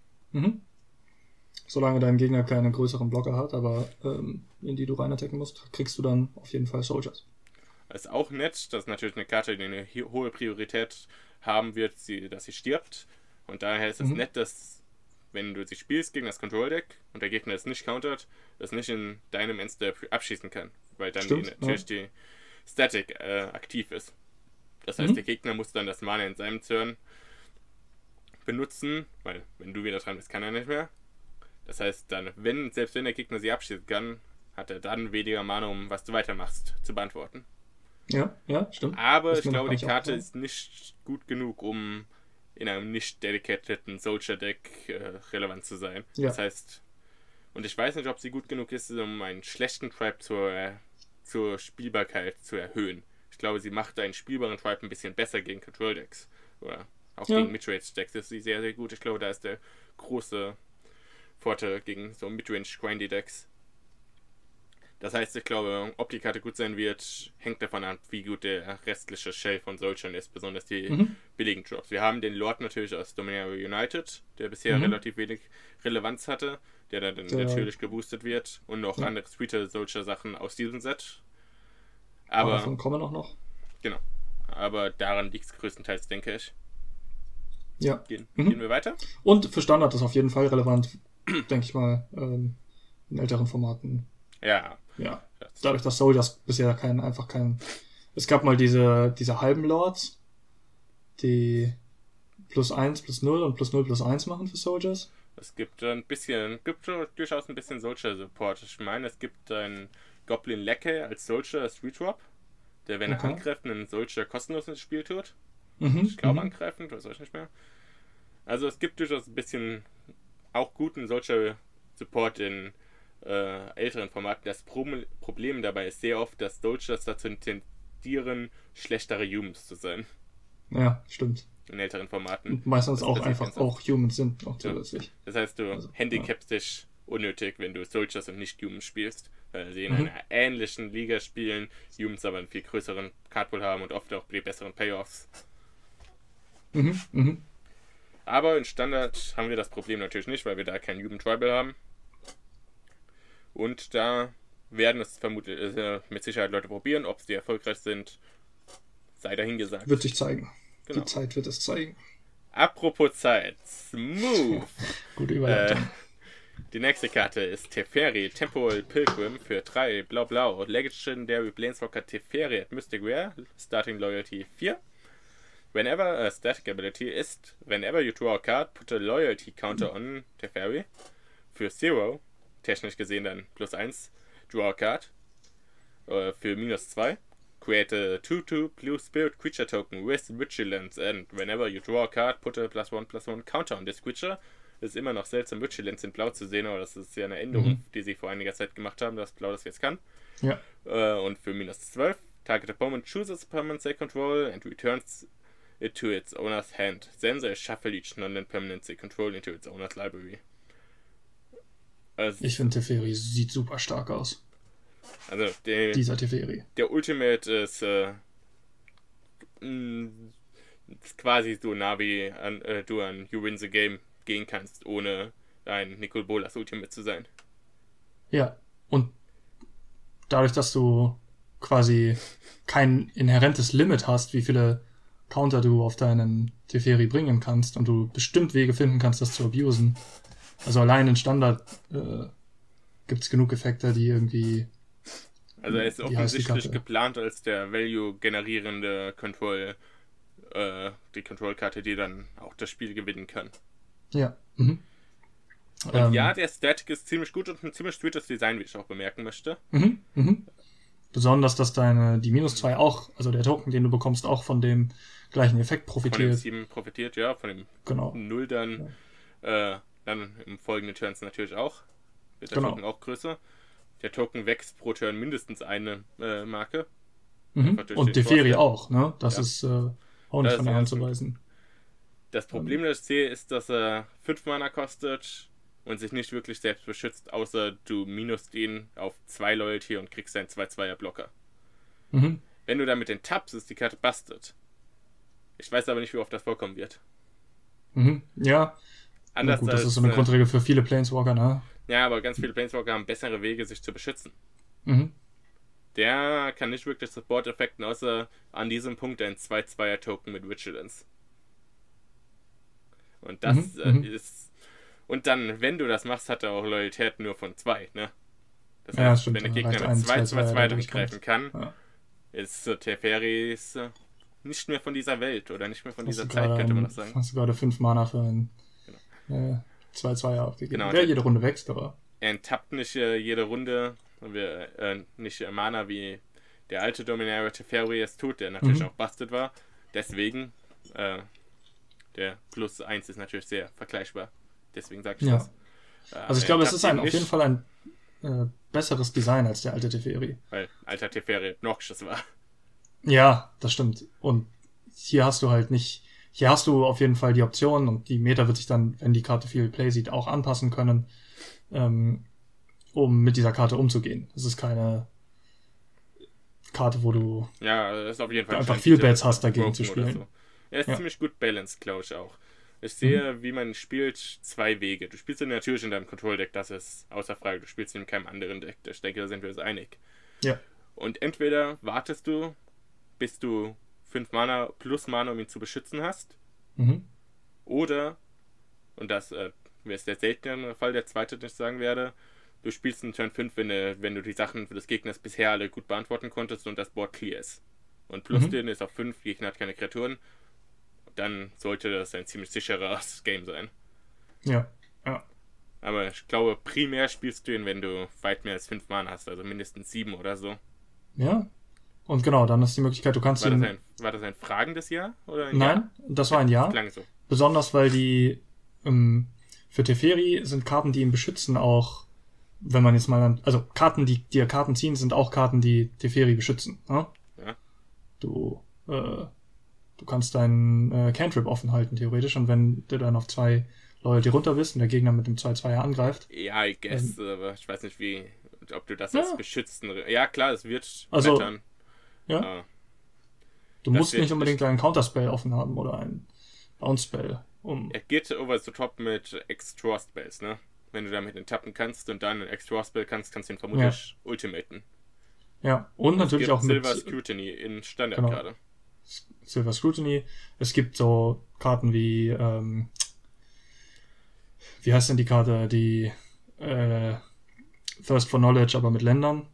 Solange dein Gegner keine größeren Blocker hat, aber in die du rein attacken musst, kriegst du dann auf jeden Fall Soldiers. Das ist auch nett, das ist natürlich eine Karte, die eine hohe Priorität haben wird, dass sie stirbt. Und daher ist es nett, dass, wenn du sie spielst gegen das Control-Deck und der Gegner es nicht countert, das nicht in deinem Endstep abschießen kann, weil dann natürlich die Static aktiv ist. Das heißt, der Gegner muss dann das Mana in seinem Turn benutzen, weil wenn du wieder dran bist, kann er nicht mehr. Das heißt dann, selbst wenn der Gegner sie abschießen kann, hat er dann weniger Mana, um was du weitermachst, zu beantworten. Ja, stimmt. Aber ich glaube, die Karte ist nicht gut genug, um in einem nicht dedicateden Soldier-Deck relevant zu sein. Ja. Das heißt, und ich weiß nicht, ob sie gut genug ist, um einen schlechten Tribe zur Spielbarkeit zu erhöhen. Ich glaube, sie macht einen spielbaren Tribe ein bisschen besser gegen Control-Decks. Oder auch gegen Midrange-Decks ist sie sehr, sehr gut. Ich glaube, da ist der große Vorteil gegen so Midrange-Grindy-Decks. Das heißt, ich glaube, ob die Karte gut sein wird, hängt davon ab, wie gut der restliche Shell von Soldiern ist, besonders die billigen Drops. Wir haben den Lord natürlich aus Dominaria United, der bisher relativ wenig Relevanz hatte, der dann natürlich geboostet wird, und noch andere sweeter Soldier-Sachen aus diesem Set. Aber davon kommen auch noch. Genau. Aber daran liegt es größtenteils, denke ich. Ja. Gehen wir weiter? Und für Standard ist auf jeden Fall relevant, denke ich mal, in älteren Formaten. Ja. Dadurch, dass Soldiers bisher kein. Es gab mal diese halben Lords, die +1, +0 und +0, +1 machen für Soldiers. Es gibt durchaus ein bisschen Soldier-Support. Ich meine, es gibt einen Goblin Lackey als Soldier Street Drop, der, wenn er angreift, einen Soldier kostenlos ins Spiel tut. Ich glaube angreifend, weiß ich nicht mehr. Also es gibt durchaus ein bisschen auch guten Soldier-Support in älteren Formaten. Das Problem dabei ist sehr oft, dass Soldiers dazu tendieren, schlechtere Humans zu sein. Ja, stimmt. In älteren Formaten. Und meistens auch einfach auch Humans sind noch zusätzlich. Das heißt, du handicapst dich unnötig, wenn du Soldiers und nicht Humans spielst, weil sie in einer ähnlichen Liga spielen, Humans aber einen viel größeren Cardpool haben und oft auch die besseren Payoffs. Aber in Standard haben wir das Problem natürlich nicht, weil wir da keinen Human Tribal haben. Und da werden es vermutlich mit Sicherheit Leute probieren. Ob sie erfolgreich sind, sei dahingesagt. Wird sich zeigen. Genau. Die Zeit wird es zeigen. Apropos Zeit. Smooth. Gute Überleitung. Die nächste Karte ist Teferi Temporal Pilgrim für 3 blau-blau. Legendary Planeswalker Teferi at Mystic Rare. Starting Loyalty 4. Whenever a static ability ist, whenever you draw a card, put a Loyalty Counter on Teferi. Für 0. Technisch gesehen dann +1, draw a card. Für -2, create a 2/2 blue spirit creature token with Vigilance, and whenever you draw a card, put a +1/+1 counter on this creature. Es ist immer noch seltsam, Vigilance in Blau zu sehen, aber das ist ja eine Änderung, die sie vor einiger Zeit gemacht haben, dass Blau das jetzt kann. Ja. Und für -12, target opponent chooses permanent they control and returns it to its owner's hand. Then they shuffle each non-land permanent they control into its owner's library. Also, ich finde, Teferi sieht super stark aus. Also dieser Teferi. Der Ultimate ist quasi so nah wie du an You Win the Game gehen kannst, ohne ein Nicol Bolas Ultimate zu sein. Ja, und dadurch, dass du quasi kein inhärentes Limit hast, wie viele Counter du auf deinen Teferi bringen kannst, und du bestimmt Wege finden kannst, das zu abusen. Also allein in Standard gibt es genug Effekte, die irgendwie... Also er ist offensichtlich geplant als der Value-generierende die Control-Karte, die dann auch das Spiel gewinnen kann. Ja. Und ja, der Static ist ziemlich gut und ein ziemlich sweetes Design, wie ich auch bemerken möchte. Besonders, dass die -2 auch, also der Token, den du bekommst, auch von dem gleichen Effekt profitiert. Von dem 7 profitiert, ja, von dem 0 dann. Ja. Dann im folgenden Turns natürlich auch. Wird der Token auch größer. Der Token wächst pro Turn mindestens eine Marke. Und Teferi auch, ne? Das ist auch nicht von der Hand zu weisen. Das Problem, das ich sehe, ist, dass er 5 Mana kostet und sich nicht wirklich selbst beschützt, außer du minust ihn auf 2 Loyalty und kriegst einen 2/2er Blocker. Wenn du damit den tappst, ist die Karte busted. Ich weiß aber nicht, wie oft das vorkommen wird. Ja. Anders gut, das ist so eine Grundregel für viele Planeswalker, ne? Ja, aber ganz viele Planeswalker haben bessere Wege, sich zu beschützen. Der kann nicht wirklich Support-Effekten, außer an diesem Punkt ein 2/2er-Token mit Vigilance. Und das ist... Und dann, wenn du das machst, hat er auch Loyalität nur von 2, ne? Das heißt, stimmt, wenn der Gegner mit 2/2 durchgreifen kann, ist Teferi nicht mehr von dieser Welt oder nicht mehr von dieser Zeit, könnte man noch sagen. Hast du gerade 5 Mana für einen 2-2 aufgegeben. Genau, Wer jede Runde wächst, aber. Er enttappt nicht jede Runde, nicht Mana wie der alte Dominaria Teferi es tut, der natürlich auch busted war. Deswegen, der Plus 1 ist natürlich sehr vergleichbar. Deswegen sage ich das. Also ich glaube, es ist auf jeden Fall ein besseres Design als der alte Teferi. Weil alter Teferi obnoxious war. Ja, das stimmt. Und hier hast du halt nicht, hier hast du auf jeden Fall die Option und die Meta wird sich dann, wenn die Karte viel Play sieht, auch anpassen können, um mit dieser Karte umzugehen. Es ist keine Karte, wo du das ist auf jeden Fall einfach viel Bets hast, dagegen zu spielen. So. Er ist ziemlich gut balanced, glaube ich auch. Ich sehe, wie man spielt, 2 Wege. Du spielst ihn natürlich in deinem Control-Deck, das ist außer Frage. Du spielst ihn in keinem anderen Deck. Ich denke, da sind wir uns einig. Ja. Und entweder wartest du, bis du 5 Mana plus Mana, um ihn zu beschützen hast. Oder, und das wäre der seltenere Fall, der zweite, den ich sagen werde, du spielst in Turn 5, wenn du die Sachen des Gegners bisher alle gut beantworten konntest und das Board clear ist. Und plus den ist auf 5, Gegner hat keine Kreaturen. Dann sollte das ein ziemlich sicheres Game sein. Ja. Aber ich glaube, primär spielst du ihn, wenn du weit mehr als 5 Mana hast, also mindestens 7 oder so. Ja. Und genau, dann ist die Möglichkeit, du kannst War das ein fragendes Jahr? Oder ein Nein, Jahr? das war ein Jahr. Klang so. Besonders, weil die für Teferi sind Karten, die ihn beschützen, auch, wenn man jetzt mal also Karten, die dir Karten ziehen, sind auch Karten, die Teferi beschützen. Ne? Ja. Du kannst deinen Cantrip offen halten, theoretisch, und wenn du dann auf 2 Loyalty runter bist und der Gegner mit dem 2-2er angreift. Ja, I guess, aber ich weiß nicht, ob du das als beschützen... Ja, klar, es wird mattern. Ja. Du musst nicht unbedingt einen Counterspell offen haben oder einen Bounce-Spell. Er geht over the top mit Extra Spells, ne? Wenn du damit tappen kannst und dann ein Extra Spell kannst du ihn vermutlich ultimaten. Ja, und natürlich auch mit Silver Scrutiny in Standard gerade. Silver Scrutiny. Es gibt so Karten wie heißt denn die Karte? Die Thirst for Knowledge, aber mit Ländern.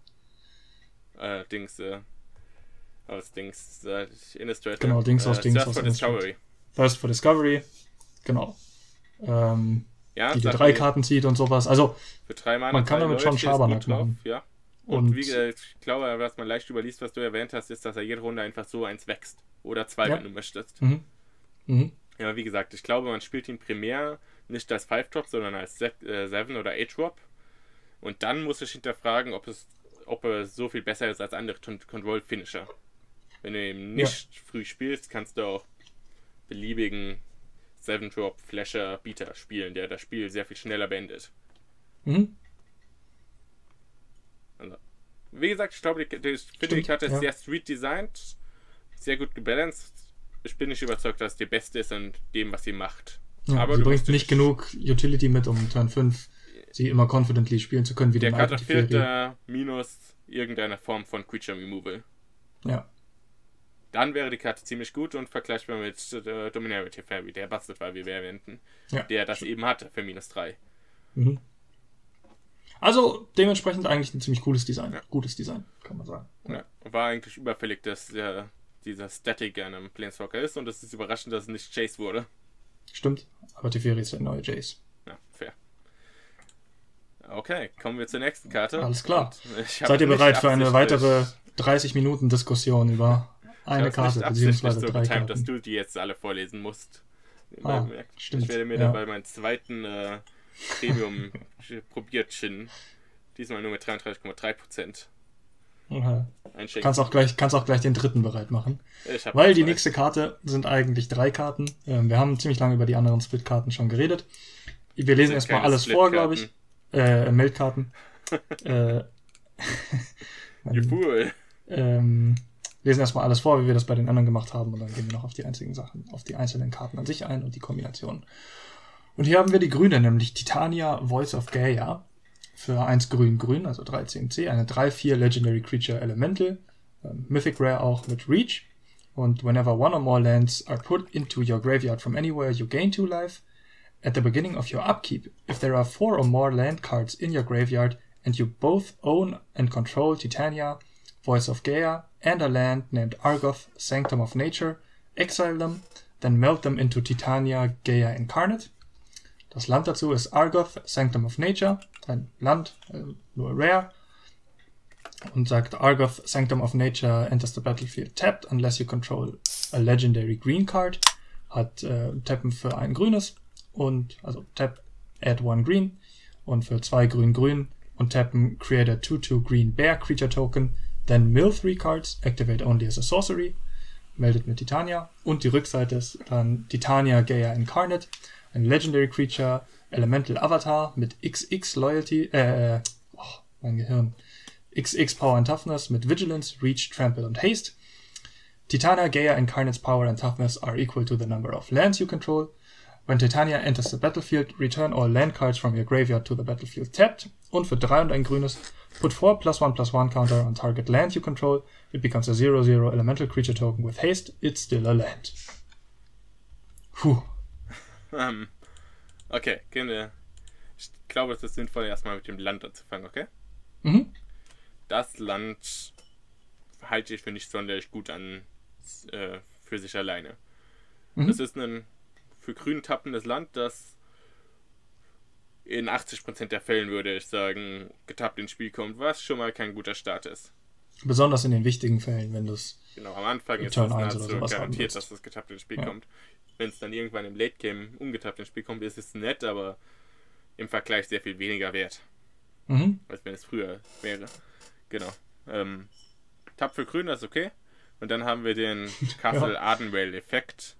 Illustrator. Genau, Thirst for Discovery. Thirst for Discovery, genau. Die dir 3 Karten zieht und sowas. Also, für 3 Mana man kann damit schon Schabernack machen. Ja. Und wie gesagt, ich glaube, was man leicht überliest, was du erwähnt hast, ist, dass er jede Runde einfach so eins wächst. Oder 2, wenn du möchtest. Ja, aber wie gesagt, ich glaube, man spielt ihn primär nicht als 5-Drop, sondern als 7 oder 8-Drop. Und dann muss ich hinterfragen, ob er so viel besser ist als andere Control-Finisher. Wenn du ihn nicht früh spielst, kannst du auch beliebigen 7-Drop Flasher Beater spielen, der das Spiel sehr viel schneller beendet. Also, wie gesagt, ich glaube, ich finde die Karte ist sehr street designed, sehr gut gebalanced. Ich bin nicht überzeugt, dass es die beste ist an dem, was sie macht. Ja, aber sie bringt nicht genug Utility mit, um Turn 5 sie immer confidently spielen zu können, wie der Karte fehlt minus irgendeine Form von Creature Removal. Ja. Dann wäre die Karte ziemlich gut und vergleichbar mit Dominaria Teferi, der busted war, wie wir erwähnten. Ja, der das eben hatte für -3. Also dementsprechend eigentlich ein ziemlich cooles Design. Ja. Gutes Design, kann man sagen. Ja. War eigentlich überfällig, dass dieser Static an einem Planeswalker ist und es ist überraschend, dass es nicht Jace wurde. Stimmt, aber Teferi ist der neue Jace. Ja, fair. Okay, kommen wir zur nächsten Karte. Alles klar. Seid ihr bereit für eine weitere 30 Minuten Diskussion über eine Karte, beziehungsweise so 3 Karten? Dass du die jetzt alle vorlesen musst. Stimmt. Ich werde mir dabei meinen zweiten Premium probiert schinnen. Diesmal nur mit 33,3%. Kannst auch gleich den dritten bereit machen. Weil die nächste Karte sind eigentlich 3 Karten. Wir haben ziemlich lange über die anderen Split-Karten schon geredet. Wir lesen erstmal alles vor, glaube ich. Meldkarten. Cool. Lesen erstmal alles vor, wie wir das bei den anderen gemacht haben, und dann gehen wir noch auf die einzelnen Karten an sich ein und die Kombinationen. Und hier haben wir die grüne, nämlich Titania Voice of Gaia. Für 1 grün, also 3 CMC, eine 3/4 Legendary Creature Elemental, Mythic Rare auch mit Reach. Und whenever one or more lands are put into your graveyard from anywhere, you gain 2 life. At the beginning of your upkeep, if there are 4 or more land cards in your graveyard and you both own and control Titania, Voice of Gaia, and a land named Argoth, Sanctum of Nature, exile them, then melt them into Titania Gaia Incarnate. Das Land dazu ist Argoth, Sanctum of Nature, ein Land, nur Rare. Und sagt, Argoth, Sanctum of Nature enters the battlefield tapped unless you control a legendary green card. Hat Tappen für ein grünes und, also Tap, add 1 green und für 2 grün und Tappen create a 2/2 green bear creature token, then mill 3 cards, activate only as a sorcery, meldet mit Titania. Und die Rückseite ist dann Titania Gaia Incarnate, ein legendary creature, Elemental Avatar mit XX Loyalty, mein Gehirn, XX Power and Toughness mit Vigilance, Reach, Trample und Haste. Titania Gaia Incarnate's Power and Toughness are equal to the number of lands you control. When Titania enters the battlefield, return all land cards from your graveyard to the battlefield tapped. Und für 3 und ein grünes, put 4 +1/+1 counter on target land you control. It becomes a 0/0 elemental creature token with haste. It's still a land. Puh. Okay, ich glaube, es ist sinnvoll, erstmal mit dem Land anzufangen, okay? Mhm. Das Land halte ich für nicht sonderlich gut an für sich alleine. Das ist ein für grün tappendes Land, das in 80% der Fällen, würde ich sagen, getappt ins Spiel kommt, was schon mal kein guter Start ist. Besonders in den wichtigen Fällen, wenn das genau, am Anfang ist Turn es 1 oder nahezu sowas garantiert, dass das getappt ins Spiel kommt. Wenn es dann irgendwann im Late Game ungetappt ins Spiel kommt, ist es nett, aber im Vergleich sehr viel weniger wert, als wenn es früher wäre. Genau. Tapp für grün, das ist okay. Und dann haben wir den Castle Ardenvale-Effekt.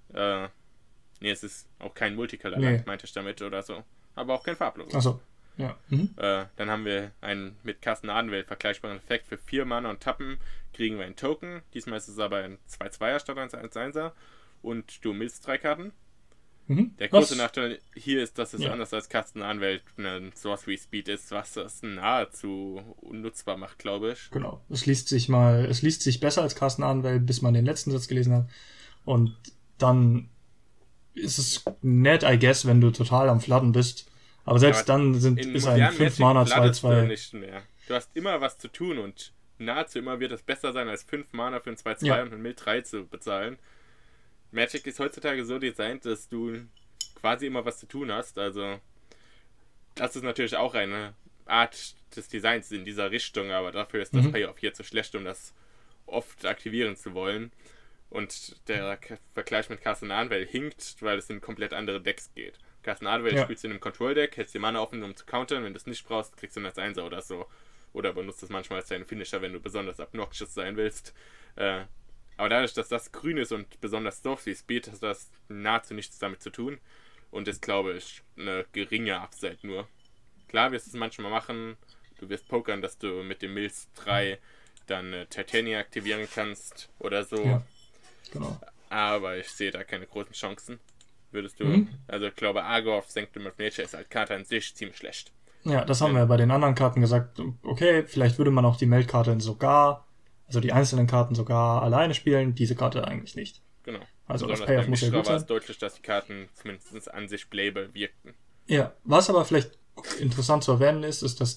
Es ist auch kein Multicolor-Land, meinte ich damit oder so. Aber auch kein farbloses. Achso, ja. Dann haben wir einen mit Castle Ardenvale vergleichbaren Effekt. Für 4 Mana und Tappen kriegen wir einen Token. Diesmal ist es aber ein 2/2er statt ein 1/1er. Und du millst 3 Karten. Der große Nachteil hier ist, dass es anders als Kastenanwalt ein Sorcery Speed ist, was das nahezu unnutzbar macht, glaube ich. Genau. Es liest sich besser als Kastenanwalt, bis man den letzten Satz gelesen hat. Und dann ist es nett, I guess, wenn du total am Fladden bist. Aber selbst dann ist ein 5 Mana 2/2 nicht mehr. Du hast immer was zu tun und nahezu immer wird es besser sein, als 5 Mana für ein 2/2 und ein Mill 3 zu bezahlen. Magic ist heutzutage so designt, dass du quasi immer was zu tun hast. Also das ist natürlich auch eine Art des Designs in dieser Richtung, aber dafür ist das Payoff hier zu schlecht, um das oft aktivieren zu wollen. Und der Vergleich mit Castle Ardenvale hinkt, weil es in komplett andere Decks geht. Castle Ardenvale spielst du in einem Control-Deck, hältst die Mana offen, um zu countern. Wenn du es nicht brauchst, kriegst du einen als 1er oder so. Oder benutzt es manchmal als deinen Finisher, wenn du besonders obnoxious sein willst. Aber dadurch, dass das grün ist und besonders Sorcery Speed, hat das nahezu nichts damit zu tun. Und ist, glaube ich, eine geringe Upside nur. Klar wirst du es manchmal machen. Du wirst pokern, dass du mit dem Mills 3 dann Titania aktivieren kannst oder so. Ja, genau. Aber ich sehe da keine großen Chancen. Würdest du, also ich glaube, Argoth, Sanctum of Nature ist als Karte an sich ziemlich schlecht. Ja, das haben wir bei den anderen Karten gesagt. Okay, vielleicht würde man auch die Meldkarte sogar, also die einzelnen Karten sogar alleine spielen, diese Karte eigentlich nicht. Genau. Also besonders das Payoff muss ja gut war es sein. deutlich, dass die Karten zumindest an sich playable wirkten. Ja, was aber vielleicht interessant zu erwähnen ist, dass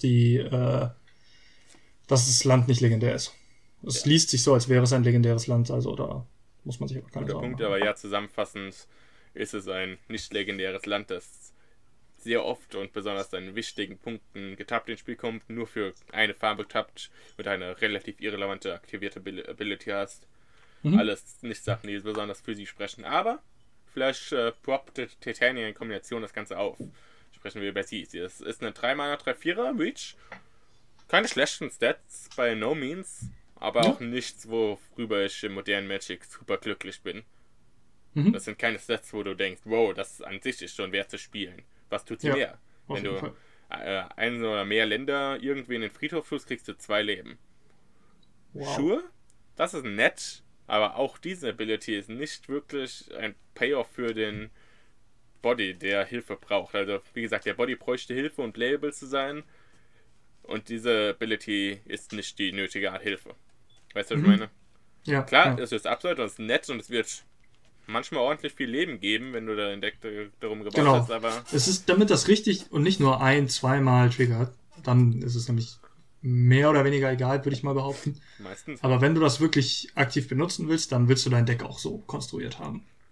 das Land nicht legendär ist. Es liest sich so, als wäre es ein legendäres Land, also da muss man sich aber keine Guter Sorgen Punkt, machen. aber ja, zusammenfassend ist es ein nicht legendäres Land, das sehr oft und besonders an wichtigen Punkten getappt ins Spiel kommt, nur für eine Farbe tappt und eine relativ irrelevante aktivierte Ability hast. Alles nicht Sachen, die besonders für sie sprechen, aber vielleicht proppt Titania in Kombination das Ganze auf. Sprechen wir über sie. Es ist eine 3-Mana 3/4er Reach. Keine schlechten Stats, by no means, aber auch nichts, worüber ich im modernen Magic super glücklich bin. Das sind keine Stats, wo du denkst, wow, das an sich ist schon wert zu spielen. Was tut sie mehr? Wenn du ein oder mehr Länder irgendwie in den Friedhof tust, kriegst du 2 Leben. Wow. Sure, das ist nett, aber auch diese Ability ist nicht wirklich ein Payoff für den Body, der Hilfe braucht. Also, wie gesagt, der Body bräuchte Hilfe, um playable zu sein. Und diese Ability ist nicht die nötige Art Hilfe. Weißt du, was ich meine? Ja, Klar, es ist Upside und es ist nett und es wird manchmal ordentlich viel Leben geben, wenn du dein Deck darum gebaut hast, aber es ist, damit das richtig und nicht nur 1-2 Mal triggert, dann ist es nämlich mehr oder weniger egal, würde ich mal behaupten. meistens. Aber wenn du das wirklich aktiv benutzen willst, dann willst du dein Deck auch so konstruiert haben.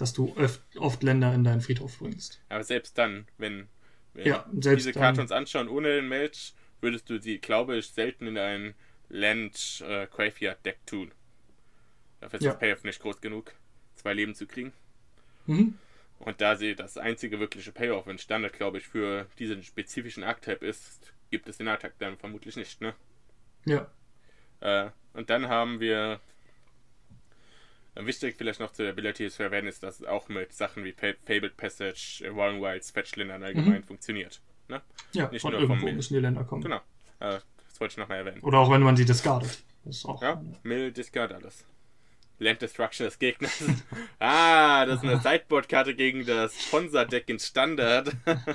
dass du oft Länder in deinen Friedhof bringst. Aber selbst dann, wenn Ja, wir selbst diese dann. Karte uns anschauen ohne den Melch, würdest du sie, glaube ich, selten in ein Land Graveyard Deck tun. Dafür ist Ja. das Payoff nicht groß genug, 2 Leben zu kriegen. Mhm. Und da sie das einzige wirkliche Payoff in Standard, glaube ich, für diesen spezifischen Archetype ist, gibt es den Attack dann vermutlich nicht, ne? Ja. Und dann haben wir wichtig vielleicht noch zur Ability zu erwähnen ist, dass es auch mit Sachen wie Fabled Passage, Roaring Wilds, Fetchländern allgemein funktioniert. Ne? Ja, Nicht von nur irgendwo Mill. müssen die Länder kommen. Genau. Das wollte ich nochmal erwähnen. Oder auch wenn man sie discardet. Das ist auch. Ja, Mill discard alles. Land Destruction des Gegners. Das ist eine Sideboard-Karte gegen das Sponsor-Deck in Standard.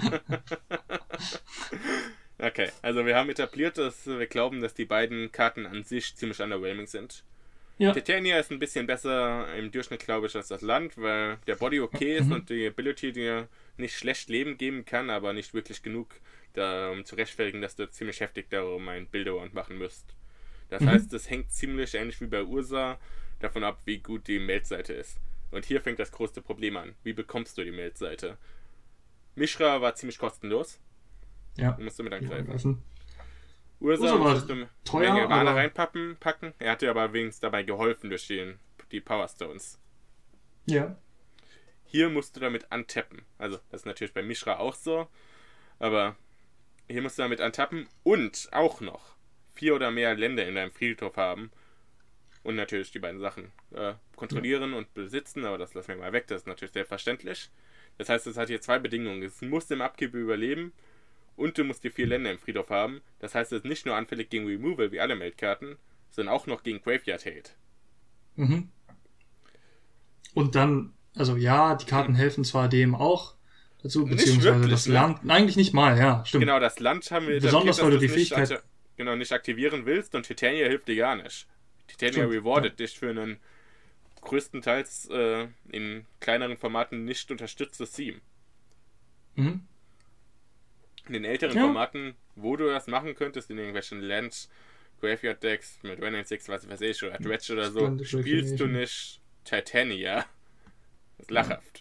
Okay, also wir haben etabliert, dass wir glauben, dass die beiden Karten an sich ziemlich underwhelming sind. Ja. Titania ist ein bisschen besser im Durchschnitt, glaube ich, als das Land, weil der Body okay ist und die Ability dir nicht schlecht Leben geben kann, aber nicht wirklich genug, um zu rechtfertigen, dass du ziemlich heftig darum ein Build-Around machen müsst. Das heißt, es hängt ziemlich ähnlich wie bei Ursa davon ab, wie gut die Meld-Seite ist. Und hier fängt das größte Problem an. Wie bekommst du die Meld-Seite? Mishra war ziemlich kostenlos. Ja. Du musst damit angreifen. Ursa Ursa war musst du teuer, Menge Mana aber- reinpacken. Er hat dir aber wenigstens dabei geholfen durch die Power Stones. Ja. Hier musst du damit antappen. Also, das ist natürlich bei Mishra auch so. Aber hier musst du damit antappen und auch noch 4 oder mehr Länder in deinem Friedhof haben. Und natürlich die beiden Sachen kontrollieren und besitzen. Aber das lassen wir mal weg. Das ist natürlich selbstverständlich. Das heißt, es hat hier 2 Bedingungen. Es muss im Upkeep überleben. Und du musst die 4 Länder im Friedhof haben. Das heißt, es ist nicht nur anfällig gegen Removal, wie alle Meldkarten, sondern auch noch gegen Graveyard Hate. Mhm. Und dann, also ja, die Karten helfen zwar dem auch dazu, Nicht beziehungsweise wirklich, das ne? Land, eigentlich nicht mal, ja, stimmt. Genau, das Land haben wir Besonders, weil du die dass du's Fähigkeit- nicht aktivieren willst und Titania hilft dir gar nicht. Titania Stimmt, rewardet dich für einen größtenteils in kleineren Formaten nicht unterstütztes Theme. Mhm. In den älteren Ja. Formaten, wo du das machen könntest, in irgendwelchen Land Graveyard Decks mit Renin 6, was weiß ich, oder Dredge oder so, Splendid spielst du Reclamation. nicht Titania. Das ist lachhaft.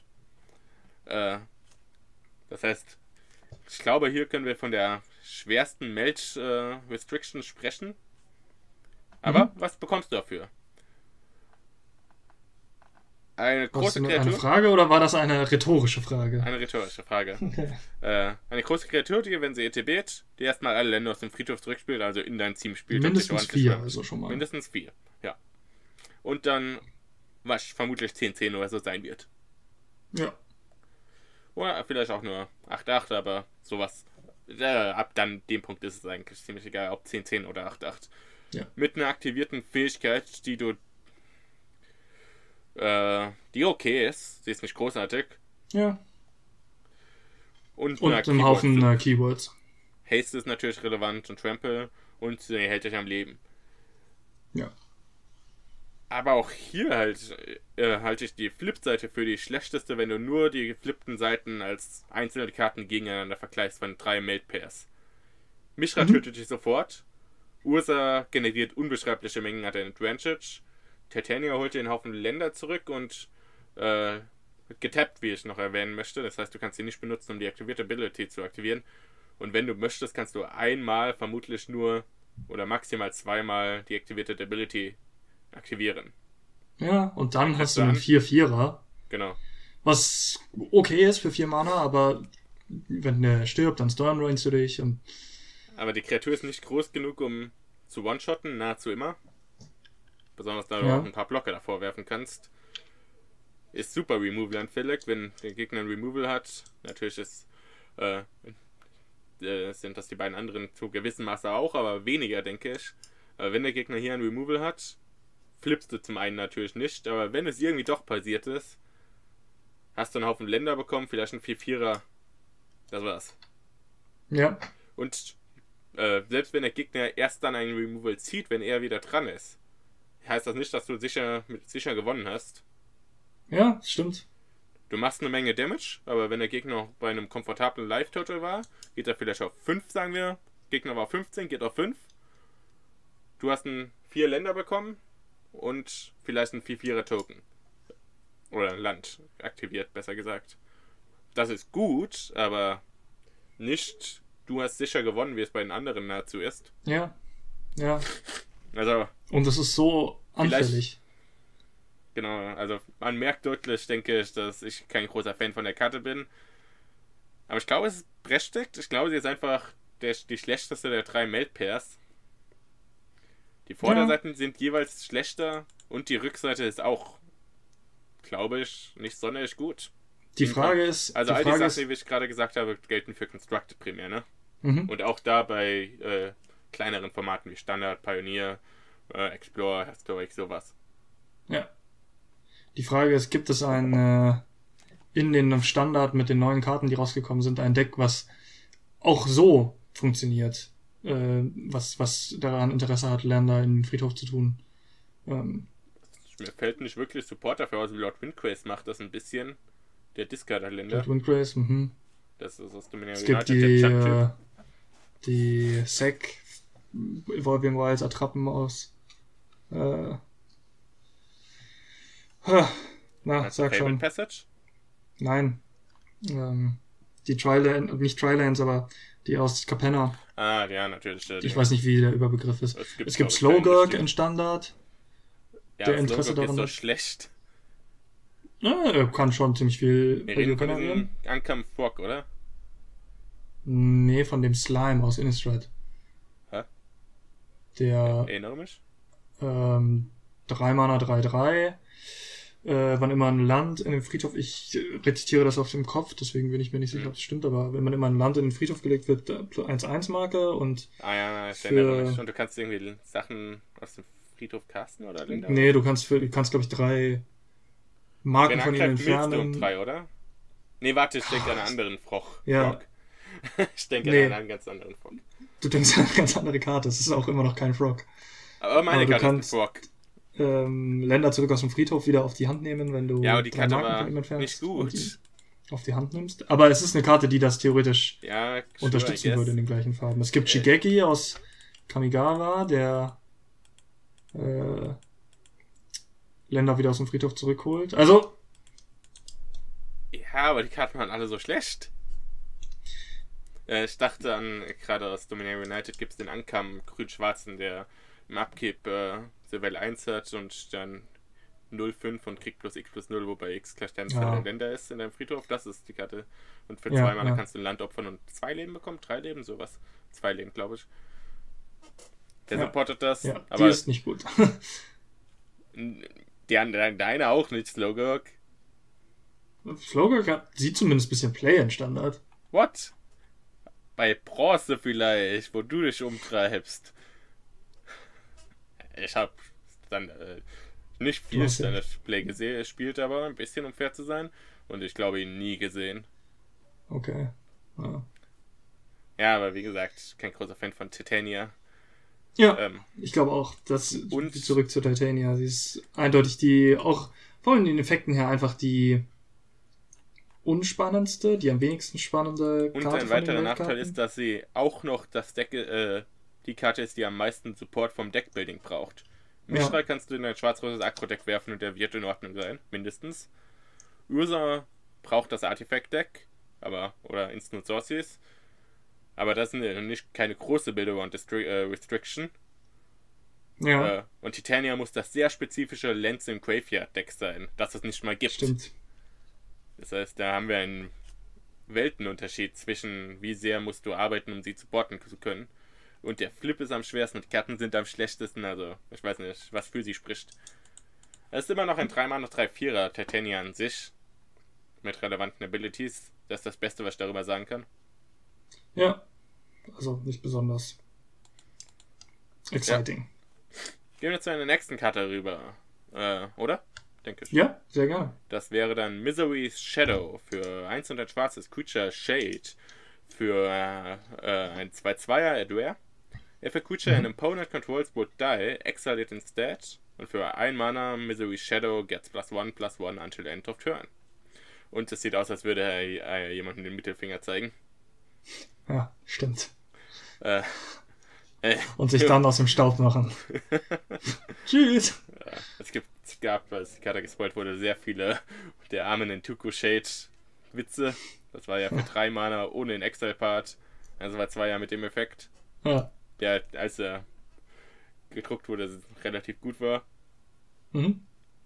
Das heißt, ich glaube, hier können wir von der schwersten Meld-Restriction sprechen. Aber was bekommst du dafür? Eine War das große nur eine Kreatur. Frage oder war das eine rhetorische Frage? Eine rhetorische Frage. Okay. Eine große Kreatur, die, wenn sie ETBt, die erstmal alle Länder aus dem Friedhof zurückspielt, also in dein Team spielt. und sich Mindestens ordentlich 4, macht. also schon mal. Mindestens 4, ja. Und dann, was vermutlich 10-10 oder so sein wird. Ja. Oder vielleicht auch nur 8-8, aber sowas. Ab dann dem Punkt ist es eigentlich ziemlich egal, ob 10-10 oder 8-8. Ja. Mit einer aktivierten Fähigkeit, die okay ist. Sie ist nicht großartig. Ja. Und Und einer ein Haufen Keywords. Haste ist natürlich relevant und Trample und sie hält dich am Leben. Ja. Aber auch hier halte ich die Flip-Seite für die schlechteste, wenn du nur die geflippten Seiten als einzelne Karten gegeneinander vergleichst von 3 Meld-Pairs. Mishra tötet dich sofort. Ursa generiert unbeschreibliche Mengen an Advantage. Titania holt dir einen Haufen Länder zurück und wird getappt, wie ich noch erwähnen möchte. Das heißt, du kannst sie nicht benutzen, um die aktivierte Ability zu aktivieren. Und wenn du möchtest, kannst du einmal vermutlich nur oder maximal 2-mal die aktivierte Ability aktivieren. Ja, und dann hast du du einen an. 4-4er, Genau. was okay ist für 4 Mana, aber wenn der stirbt, dann Stormrains du dich und Aber die Kreatur ist nicht groß genug, um zu one-shotten, nahezu immer. Besonders da du Ja. auch ein paar Blöcke davor werfen kannst. Ist super Removal-anfällig, wenn der Gegner ein Removal hat. Natürlich sind das die beiden anderen zu gewissem Maße auch, aber weniger, denke ich. Aber wenn der Gegner hier ein Removal hat, flippst du zum einen natürlich nicht, aber wenn es irgendwie doch passiert ist, hast du einen Haufen Länder bekommen, vielleicht ein 4-4er. Das war's. ja, Und selbst wenn der Gegner erst dann einen Removal zieht, wenn er wieder dran ist, heißt das nicht, dass du sicher gewonnen hast. ja, das stimmt. Du machst eine Menge Damage, aber wenn der Gegner noch bei einem komfortablen Life-Total war, geht er vielleicht auf 5, sagen wir. Gegner war 15, geht auf 5. Du hast 4 Länder bekommen und vielleicht ein 4-4er Token. Oder ein Land aktiviert, besser gesagt. Das ist gut, aber nicht, du hast sicher gewonnen, wie es bei den anderen nahezu ist. Ja, ja. Also, Und es ist so anfällig. genau, also man merkt deutlich, denke ich, dass ich kein großer Fan von der Karte bin. Aber ich glaube, es ist berechtigt. Ich glaube, sie ist einfach die schlechteste der 3 Meld-Pairs. Die Vorderseiten sind jeweils schlechter und die Rückseite ist auch, glaube ich, nicht sonderlich gut. Die Frage ist... Also all die Sachen, die ich gerade gesagt habe, gelten für Constructed primär, ne? Mhm. Und auch da bei kleineren Formaten wie Standard, Pioneer, Explorer, Historic, sowas. Ja. Die Frage ist, gibt es ein in den Standard mit den neuen Karten, die rausgekommen sind, ein Deck, was auch so funktioniert, was daran Interesse hat, Länder in den Friedhof zu tun. Mir fällt nicht wirklich Support dafür aus, wie Lord Windcraze macht das ein bisschen. Der Discarder-Länder. Lord Windcraze, Das ist aus Dominion Es United, gibt die Sec Evolving Wilds Attrappen aus sag schon. Passage? Nein. Die Triland, nicht Trilands, aber die aus Capenna. Ah, ja, natürlich. Ich weiß nicht, wie der Überbegriff ist. Es gibt Slogurk in Standard. Ja, der Interesse daran ist hat. so schlecht. Ja, er kann schon ziemlich viel Wir reden von diesem Ankam Frog, oder? Nee, von dem Slime aus Innistrad. Hä? Der Erinnere mich? 3 Mana 3/3. Wann immer ein Land in den Friedhof, ich rezitiere das auf dem Kopf, deswegen bin ich mir nicht sicher, ob das stimmt, aber wenn man immer ein Land in den Friedhof gelegt wird, 1/1-Marke und... Ah ja, ich erinnere mich. Und du kannst irgendwie Sachen aus dem Friedhof casten, oder? Linda? Nee, du kannst glaube ich, 3 Marken von ihm entfernen. 3, oder? Nee, warte, ich denke an einen anderen Frog. Ja. Ich denke an einen ganz anderen Frog. Du denkst an eine ganz andere Karte, es ist auch immer noch kein Frog. Aber meine Karte ist ein Frog. Länder zurück aus dem Friedhof wieder auf die Hand nehmen, wenn du aber die 3 Karte Marken war von ihm entfernst nicht gut. und die auf die Hand nimmst. Aber es ist eine Karte, die das theoretisch unterstützen würde in den gleichen Farben. Es gibt Shigeki aus Kamigawa, der Länder wieder aus dem Friedhof zurückholt. Also... Ja, aber die Karten waren alle so schlecht. Ich dachte an, gerade aus Dominion United gibt es den Ankam grün-schwarzen, der im Upkeep Seville 1 hat und dann 0,5 und kriegt plus X plus 0, wobei X gleich der Anzahl der Länder ist in deinem Friedhof. Das ist die Karte. Und für 2 Mana kannst du ein Land opfern und 2 Leben bekommen, 3 Leben, sowas. 2 Leben, glaube ich. Der supportet das. Ja, aber die ist nicht gut. Deine auch nicht, Slogurk. Slogurk sieht zumindest ein bisschen Play in Standard. What? Bei Bronze vielleicht, wo du dich umtreibst. Ich habe dann nicht viel Standard-Play gesehen, er spielt aber ein bisschen, um fair zu sein. Und ich glaube, ihn nie gesehen. Okay. Ja, aber wie gesagt, kein großer Fan von Titania. Ja, ich glaube auch, dass zurück zu Titania, sie ist eindeutig auch vor allem den Effekten her einfach die unspannendste, die am wenigsten spannende Karte. Und ein weiterer Nachteil ist, dass sie auch noch das Deck, die Karte ist, die am meisten Support vom Deckbuilding braucht. Mishra kannst du in ein schwarz-rotes Akro-Deck werfen und der wird in Ordnung sein, mindestens. Ursa braucht das Artifact-Deck, oder Instant Sources. Aber das ist keine große Build-Around-Restriction. Ja. Und Titania muss das sehr spezifische Lens im Graveyard-Deck sein, das es nicht mal gibt. Stimmt. Das heißt, da haben wir einen Weltenunterschied zwischen, wie sehr musst du arbeiten, um sie supporten zu können. Und der Flip ist am schwersten und die Karten sind am schlechtesten, also ich weiß nicht, was für sie spricht. Es ist immer noch ein 3-Mana 3/4er Titania an sich. Mit relevanten Abilities. Das ist das Beste, was ich darüber sagen kann. Ja, also nicht besonders exciting. Ja. Gehen wir zu einer nächsten Karte rüber, oder? Denke ich. Ja, sehr gerne. Das wäre dann Misery's Shadow für 1 und ein schwarzes Creature Shade für ein 2/2er Adware. If a creature an opponent controls would die, exile it instead. Und für 1 Mana Misery's Shadow gets +1/+1 until end of turn. Und es sieht aus, als würde er jemandem den Mittelfinger zeigen. Ja, stimmt. und sich dann aus dem Staub machen. Tschüss! Ja, es gab, als die Karte gespoilt wurde, sehr viele der armen Nentuku Shade Witze. Das war ja für 3 Mana ohne den Exile-Part. Also war 2 ja mit dem Effekt. Ja. Der, als er gedruckt wurde, relativ gut war. Mhm.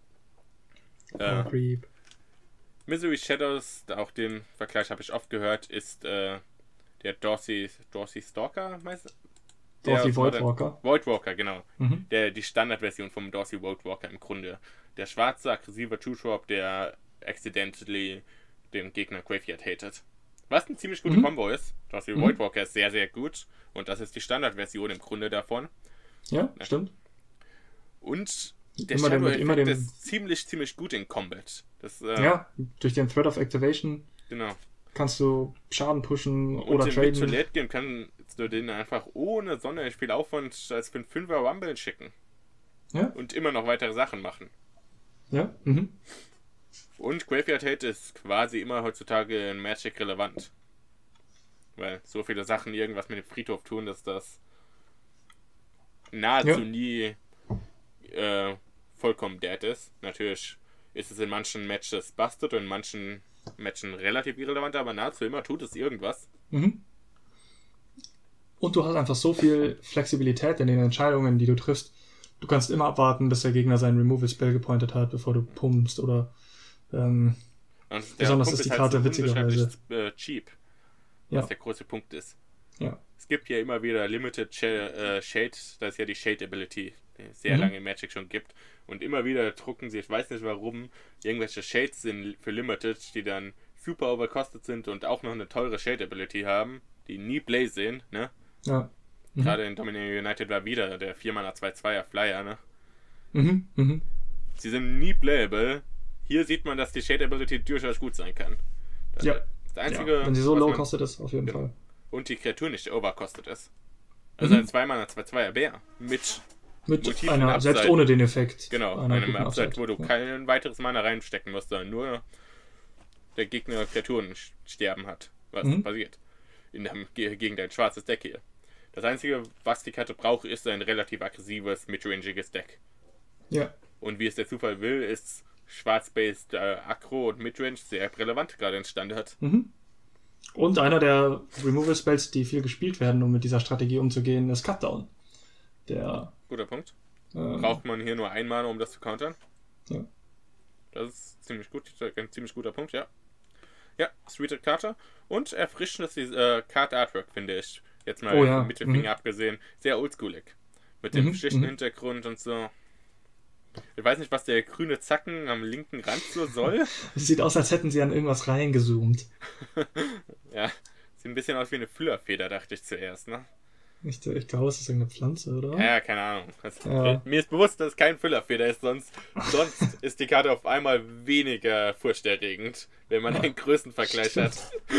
Creep. Misery Shadows, auch den Vergleich habe ich oft gehört, ist der Dorsey Stalker, meinst du? Dorsey Voidwalker. Voidwalker, genau. Mhm. Die Standardversion vom Dorsey Voidwalker im Grunde. Der schwarze, aggressive Two-Drop, der accidentally den Gegner Graveyard hatet. Was eine ziemlich gute Combo ist. Dorsey Voidwalker ist sehr, sehr gut. Und das ist die Standardversion im Grunde davon. Ja, stimmt. Und der immer Shadow-Effekt ist ziemlich gut in Combat. Ja, durch den Threat of Activation genau. kannst du Schaden pushen Und oder traden. Und zu Late Game kannst du den einfach ohne sonderlich viel Aufwand als für einen 5er Rumble schicken. Ja. Und immer noch weitere Sachen machen. Ja. Und Graveyard Hate ist quasi immer heutzutage in Magic relevant. Weil so viele Sachen irgendwas mit dem Friedhof tun, dass das nahezu nie vollkommen dead ist. Natürlich ist es in manchen Matches busted und in manchen Matchen relativ irrelevant, aber nahezu immer tut es irgendwas. Und du hast einfach so viel Flexibilität in den Entscheidungen, die du triffst. Du kannst immer abwarten, bis der Gegner seinen Removal-Spell gepointet hat, bevor du pumpst oder besonders ist die Karte halt so witzigerweise cheap, was der große Punkt ist. Ja. Es gibt ja immer wieder Limited Shade, das ist ja die Shade Ability, die es sehr lange in Magic schon gibt. Und immer wieder drucken sie, ich weiß nicht warum, irgendwelche Shades sind für Limited, die dann super overcosted sind und auch noch eine teure Shade Ability haben, die nie Play sehen, ne? Ja. Gerade in Dominion United war wieder der 4-Mana 2-2er Flyer, ne? Sie sind nie playable. Hier sieht man, dass die Shade Ability durchaus gut sein kann. Das Einzige, wenn sie so low kostet ist, auf jeden Fall. Und die Kreatur nicht overcostet ist. Also ein 2-Mana 2-2er Bär mit einer, selbst ohne den Effekt. Genau, einem Upside, wo du kein weiteres Mana reinstecken musst, sondern nur der Gegner Kreaturen sterben hat. Was passiert. Gegen dein schwarzes Deck hier. Das Einzige, was die Karte braucht, ist ein relativ aggressives, midrangiges Deck. Ja. Und wie es der Zufall will, ist schwarz-based Aggro und Midrange sehr relevant, gerade in Standard. Und einer der Removal-Spells, die viel gespielt werden, um mit dieser Strategie umzugehen, ist Cutdown. Guter Punkt. Braucht man hier nur ein Mana, um das zu countern? Ja. Das ist ein ziemlich guter Punkt, ja. Ja, sweete Karte. Und erfrischendes Card Artwork, finde ich. Jetzt mal vom Mittelfinger abgesehen. Sehr oldschoolig. Mit dem schlichten Hintergrund und so. Ich weiß nicht, was der grüne Zacken am linken Rand so soll. Es sieht aus, als hätten sie an irgendwas reingezoomt. Ja, sieht ein bisschen aus wie eine Füllerfeder, dachte ich zuerst, ne? Ich glaube, es ist irgendeine Pflanze, oder? Ja, keine Ahnung. Mir ist bewusst, dass es kein Füllerfeder ist, sonst ist die Karte auf einmal weniger furchterregend, wenn man einen Größenvergleich hat.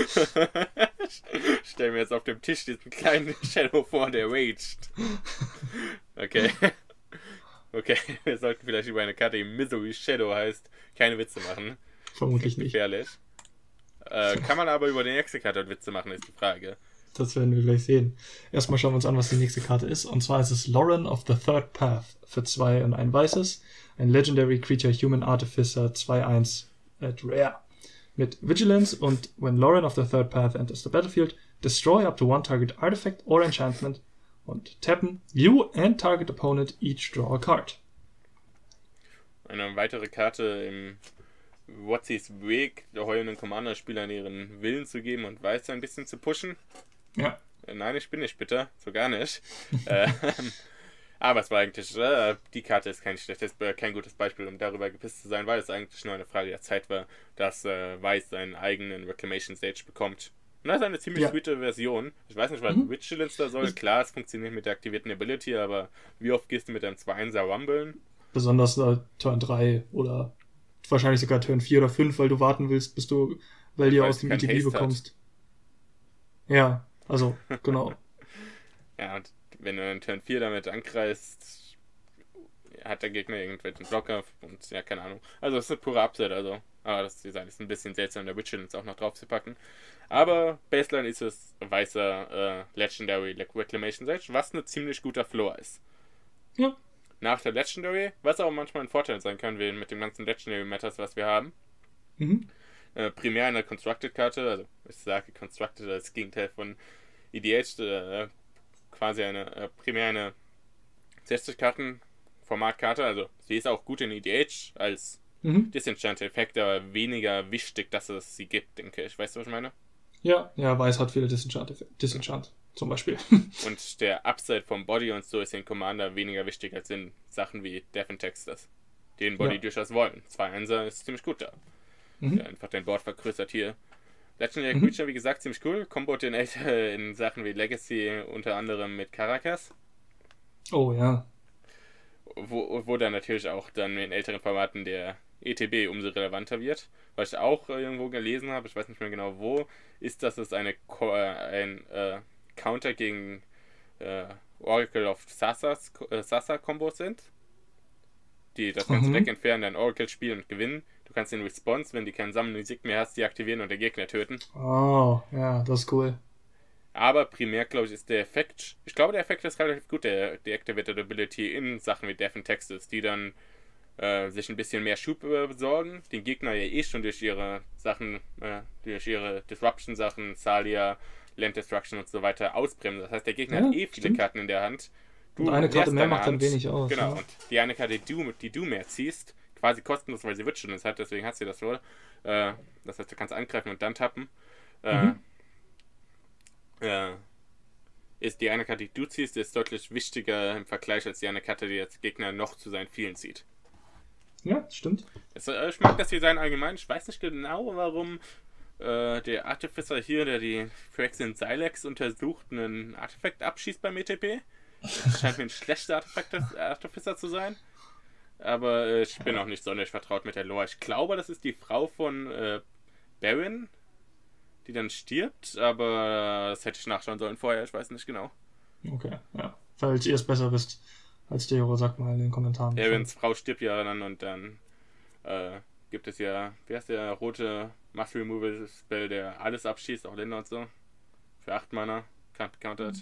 Ich stelle mir jetzt auf dem Tisch diesen kleinen Shadow vor, der raged. Okay. Okay, wir sollten vielleicht über eine Karte, die Misery Shadow heißt, keine Witze machen. Vermutlich nicht. Gefährlich. Kann man aber über die nächste Karte Witze machen, ist die Frage. Das werden wir gleich sehen. Erstmal schauen wir uns an, was die nächste Karte ist. Und zwar ist es Lauren of the Third Path für 2 und ein weißes. Ein Legendary Creature Human Artificer 2-1 at Rare. Mit Vigilance und when Lauren of the Third Path enters the battlefield, destroy up to one target artifact or enchantment und tappen. You and target opponent each draw a card. Eine weitere Karte im Watsys Weg, der heulenden Commander-Spielern ihren Willen zu geben und Weiß ein bisschen zu pushen. Ja. Nein, ich bin nicht bitter, so gar nicht. Aber es war eigentlich, die Karte ist kein gutes Beispiel, um darüber gepisst zu sein, weil es eigentlich nur eine Frage der Zeit war, dass Weiß seinen eigenen Reclamation Stage bekommt. Und das ist eine ziemlich sweete Version. Ich weiß nicht, was Vigilance da soll. Klar, es funktioniert mit der aktivierten Ability, aber wie oft gehst du mit einem 2-1er Rumblen? Besonders Turn 3 oder wahrscheinlich sogar Turn 4 oder 5, weil du warten willst, bis du Value aus dem ETB bekommst. Ja, also, genau. Ja, und wenn du in Turn 4 damit angreifst, hat der Gegner irgendwelchen Blocker und ja, keine Ahnung. Also es ist eine pure Upset, also. Aber das Design ist ein bisschen seltsam, der Vigilance auch noch drauf zu packen. Aber Baseline ist es weißer Legendary Reclamation Sage, was ein ziemlich guter Floor ist. Ja. Nach der Legendary, was aber manchmal ein Vorteil sein kann, mit dem ganzen Legendary Matters, was wir haben. Primär eine Constructed-Karte, also ich sage Constructed als Gegenteil von EDH, quasi primär eine 60-Karten-Formatkarte, also sie ist auch gut in EDH als Disenchant-Effekt, aber weniger wichtig, dass es sie gibt, denke ich. Weißt du, was ich meine? Ja, Weiß hat viele Disenchant zum Beispiel. Und der Upside vom Body und so ist in Commander weniger wichtig als in Sachen wie Death and Texters, die den Body durchaus wollen. 2-1er ist ziemlich gut da. Der einfach dein Board vergrößert hier. Legendary Creature, wie gesagt, ziemlich cool. Kombot in Sachen wie Legacy, unter anderem mit Caracas. Oh ja. Wo dann natürlich auch dann in älteren Formaten der ETB umso relevanter wird. Was ich auch irgendwo gelesen habe, ich weiß nicht mehr genau wo, ist, dass es ein Counter gegen Oracle of Sasa-Kombos sind, die das ganze Deck entfernen, dann Oracle spielen und gewinnen. Du kannst den Response, wenn du keinen Summoning-Sieg mehr hast, deaktivieren und den Gegner töten. Oh, ja, das ist cool. Aber primär, glaube ich, ist der Effekt. Ich glaube, der Effekt ist relativ gut, der Deactivated Ability in Sachen wie Death and Texas, die dann sich ein bisschen mehr Schub besorgen. Den Gegner ja eh schon durch ihre Sachen, durch ihre Disruption-Sachen, Salia, Land Destruction und so weiter ausbremsen. Das heißt, der Gegner hat viele Karten in der Hand. Und eine Karte mehr macht dann wenig aus. Genau, und die eine Karte, die du mehr ziehst, quasi kostenlos, weil sie Vigilance hat, deswegen hat sie das wohl. Das heißt, du kannst angreifen und dann tappen. Ist die eine Karte, die du ziehst, ist deutlich wichtiger im Vergleich als die eine Karte, die jetzt Gegner noch zu seinen vielen zieht. Ja, stimmt. Ich mag das Design allgemein. Ich weiß nicht genau, warum der Artificer hier, der die Phyrexian Silex untersucht, einen Artefakt abschießt beim ETP. Das scheint mir ein schlechter Artificer zu sein. Aber ich bin auch nicht sonderlich vertraut mit der Lore. Ich glaube, das ist die Frau von Baron, die dann stirbt, aber das hätte ich nachschauen sollen vorher, ich weiß nicht genau. Okay, ja. Falls ihr es besser wisst als Dero, sagt mal in den Kommentaren. Barons Frau stirbt ja dann und dann gibt es ja, wie heißt der rote Muscle Removal Spell, der alles abschießt, auch Länder und so. Für 8 Mana, countered.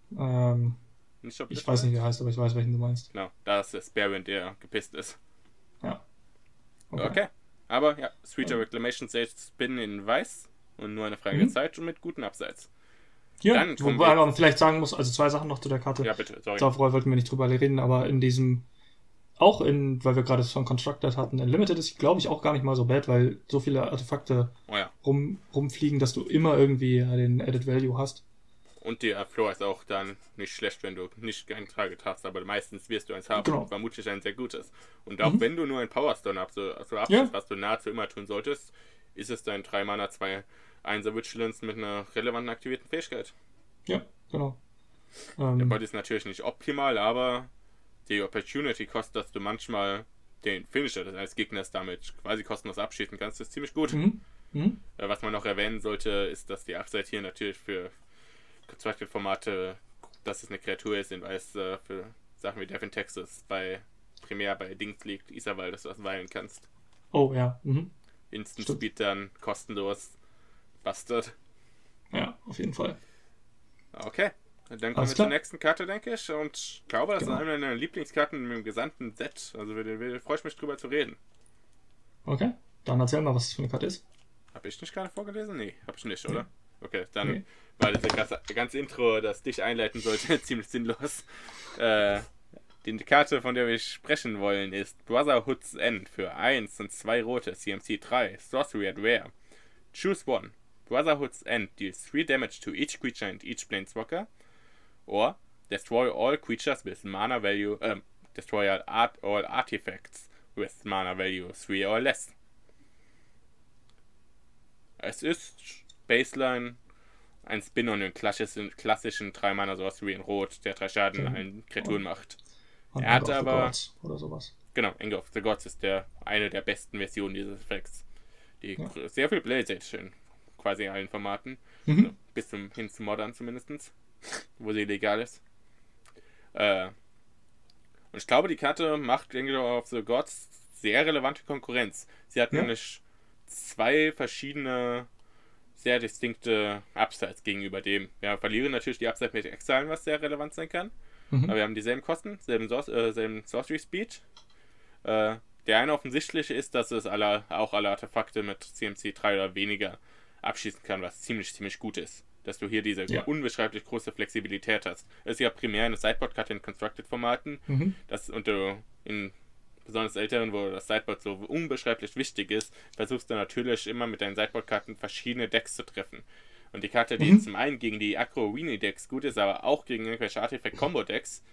Ich weiß nicht, wie er heißt, aber ich weiß, welchen du meinst. Genau, das ist Baron, der gepisst ist. Ja. Okay. Aber ja, Sweeter Reclamation Sage Spin in weiß und nur eine Frage der Zeit und mit guten Upsides. Ja, dann wobei man vielleicht sagen muss, also 2 Sachen noch zu der Karte. Ja, bitte, sorry. Darauf wollten wir nicht drüber reden, aber in diesem, weil wir gerade es von Constructed hatten, in Limited ist, glaube ich, auch gar nicht mal so bad, weil so viele Artefakte rumfliegen, dass du immer irgendwie den Added Value hast. Und der Floor ist auch dann nicht schlecht, wenn du nicht kein Target hast, aber meistens wirst du eins haben und vermutlich ein sehr gutes. Und auch wenn du nur ein Powerstone abschließt, was du nahezu immer tun solltest, ist es dein 3 Mana 2-1er Vigilance mit einer relevanten aktivierten Fähigkeit. Ja, genau. Der Body ist natürlich nicht optimal, aber die Opportunity Cost, dass du manchmal den Finisher des Gegners damit quasi kostenlos abschießen kannst, ist ziemlich gut. Was man noch erwähnen sollte, ist, dass die Upside hier natürlich für Constructed Formate, dass es eine Kreatur ist, in weiß für Sachen wie Death in Texas primär bei Dings liegt, Isabel, dass du das weilen kannst. Oh ja. Instant Speed dann kostenlos Bastard. Ja, auf jeden Fall. Okay, dann kommen wir zur nächsten Karte, denke ich. Und ich glaube, das ist eine meiner Lieblingskarten im gesamten Set. Also freue ich mich drüber zu reden. Okay, dann erzähl mal, was das für eine Karte ist. Habe ich nicht gerade vorgelesen? Nee, habe ich nicht, oder? Okay, dann war das ganze Intro, das dich einleiten sollte, ziemlich sinnlos. Die Karte, von der wir sprechen wollen, ist Brotherhood's End für 1 und 2 rote, CMC 3, Sorcery at Rare. Choose one. Brotherhood's End deals 3 damage to each creature and each planeswalker. Or destroy all creatures with mana value, destroy all artifacts with mana value 3 or less. Es ist Baseline ein Spin-On in klassischen 3 Mana Sorcery in Rot, der 3 Schaden allen Kreaturen macht. Er hat aber oder sowas. Genau, Anger of the Gods ist eine der besten Versionen dieses Effekts. Die sehr viel Blaze in quasi allen Formaten. Also bis hin zu Modern zumindest, wo sie legal ist. Und ich glaube, die Karte macht Anger of the Gods sehr relevante Konkurrenz. Sie hat nämlich 2 verschiedene, sehr distinkte Upsides gegenüber dem. Wir verlieren natürlich die Upside mit Exile, was sehr relevant sein kann. Aber wir haben dieselben Kosten, selben Sorcery Speed. Der eine offensichtliche ist, dass es auch alle Artefakte mit CMC 3 oder weniger abschießen kann, was ziemlich gut ist. Dass du hier diese unbeschreiblich große Flexibilität hast. Es ist ja primär eine Sideboard-Karte in Constructed-Formaten. Und du in besonders älteren, wo das Sideboard so unbeschreiblich wichtig ist, versuchst du natürlich immer mit deinen Sideboard-Karten verschiedene Decks zu treffen. Und die Karte, die zum einen gegen die Aggro-Weenie-Decks gut ist, aber auch gegen irgendwelche Artifact-Combo-Decks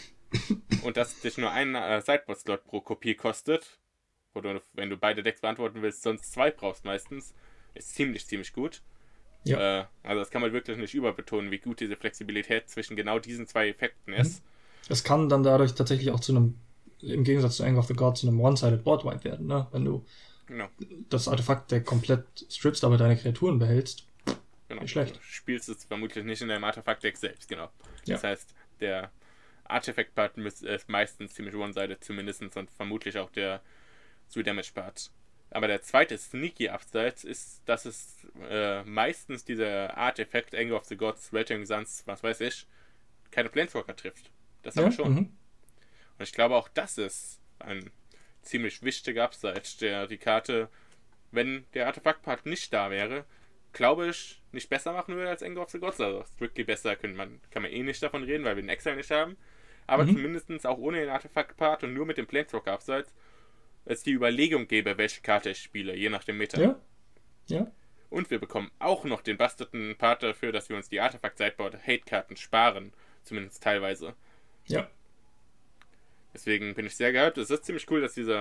und dass dich nur einen Sideboard-Slot pro Kopie kostet, wo du, wenn du beide Decks beantworten willst, sonst 2 brauchst meistens, ist ziemlich gut. Ja. Also das kann man wirklich nicht überbetonen, wie gut diese Flexibilität zwischen genau diesen 2 Effekten ist. Es kann dann dadurch tatsächlich auch zu einem, im Gegensatz zu Anger of the Gods, zu einem One-Sided Board-Wipe werden, ne? Wenn du das Artefakt-Deck komplett strippst, aber deine Kreaturen behältst. Nicht schlecht. Du spielst es vermutlich nicht in deinem Artefakt-Deck selbst, genau. Das heißt, der Artifact-Part ist meistens ziemlich one-sided zumindest und vermutlich auch der 2-Damage-Part. Aber der zweite sneaky Upside ist, dass es meistens dieser Artefakt Anger of the Gods, Sweltering Suns, was weiß ich, keine Planeswalker trifft. Das aber schon. Und ich glaube auch das ist ein ziemlich wichtiger Upside, der die Karte, wenn der Artefakt-Part nicht da wäre, glaube ich, nicht besser machen würde als Anger of the Gods. Also strictly besser kann man eh nicht davon reden, weil wir den Exile nicht haben. Aber zumindest auch ohne den Artefakt-Part und nur mit dem Planeswalker-Upside es die Überlegung gäbe, welche Karte ich spiele, je nach dem Meta. Ja. Und wir bekommen auch noch den basteten Part dafür, dass wir uns die Artefakt-Sideboard-Hate-Karten sparen. Zumindest teilweise. Ja. Deswegen bin ich sehr gehypt. Es ist ziemlich cool, dass die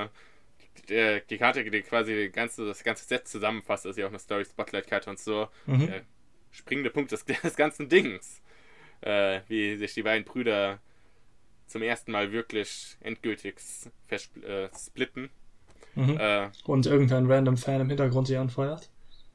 Karte, die quasi das ganze Set zusammenfasst, ist ja auch eine Story-Spotlight-Karte und so. Der springende Punkt des ganzen Dings. Wie sich die beiden Brüder zum ersten Mal wirklich endgültig splitten. Und irgendein random Fan im Hintergrund sie anfeuert.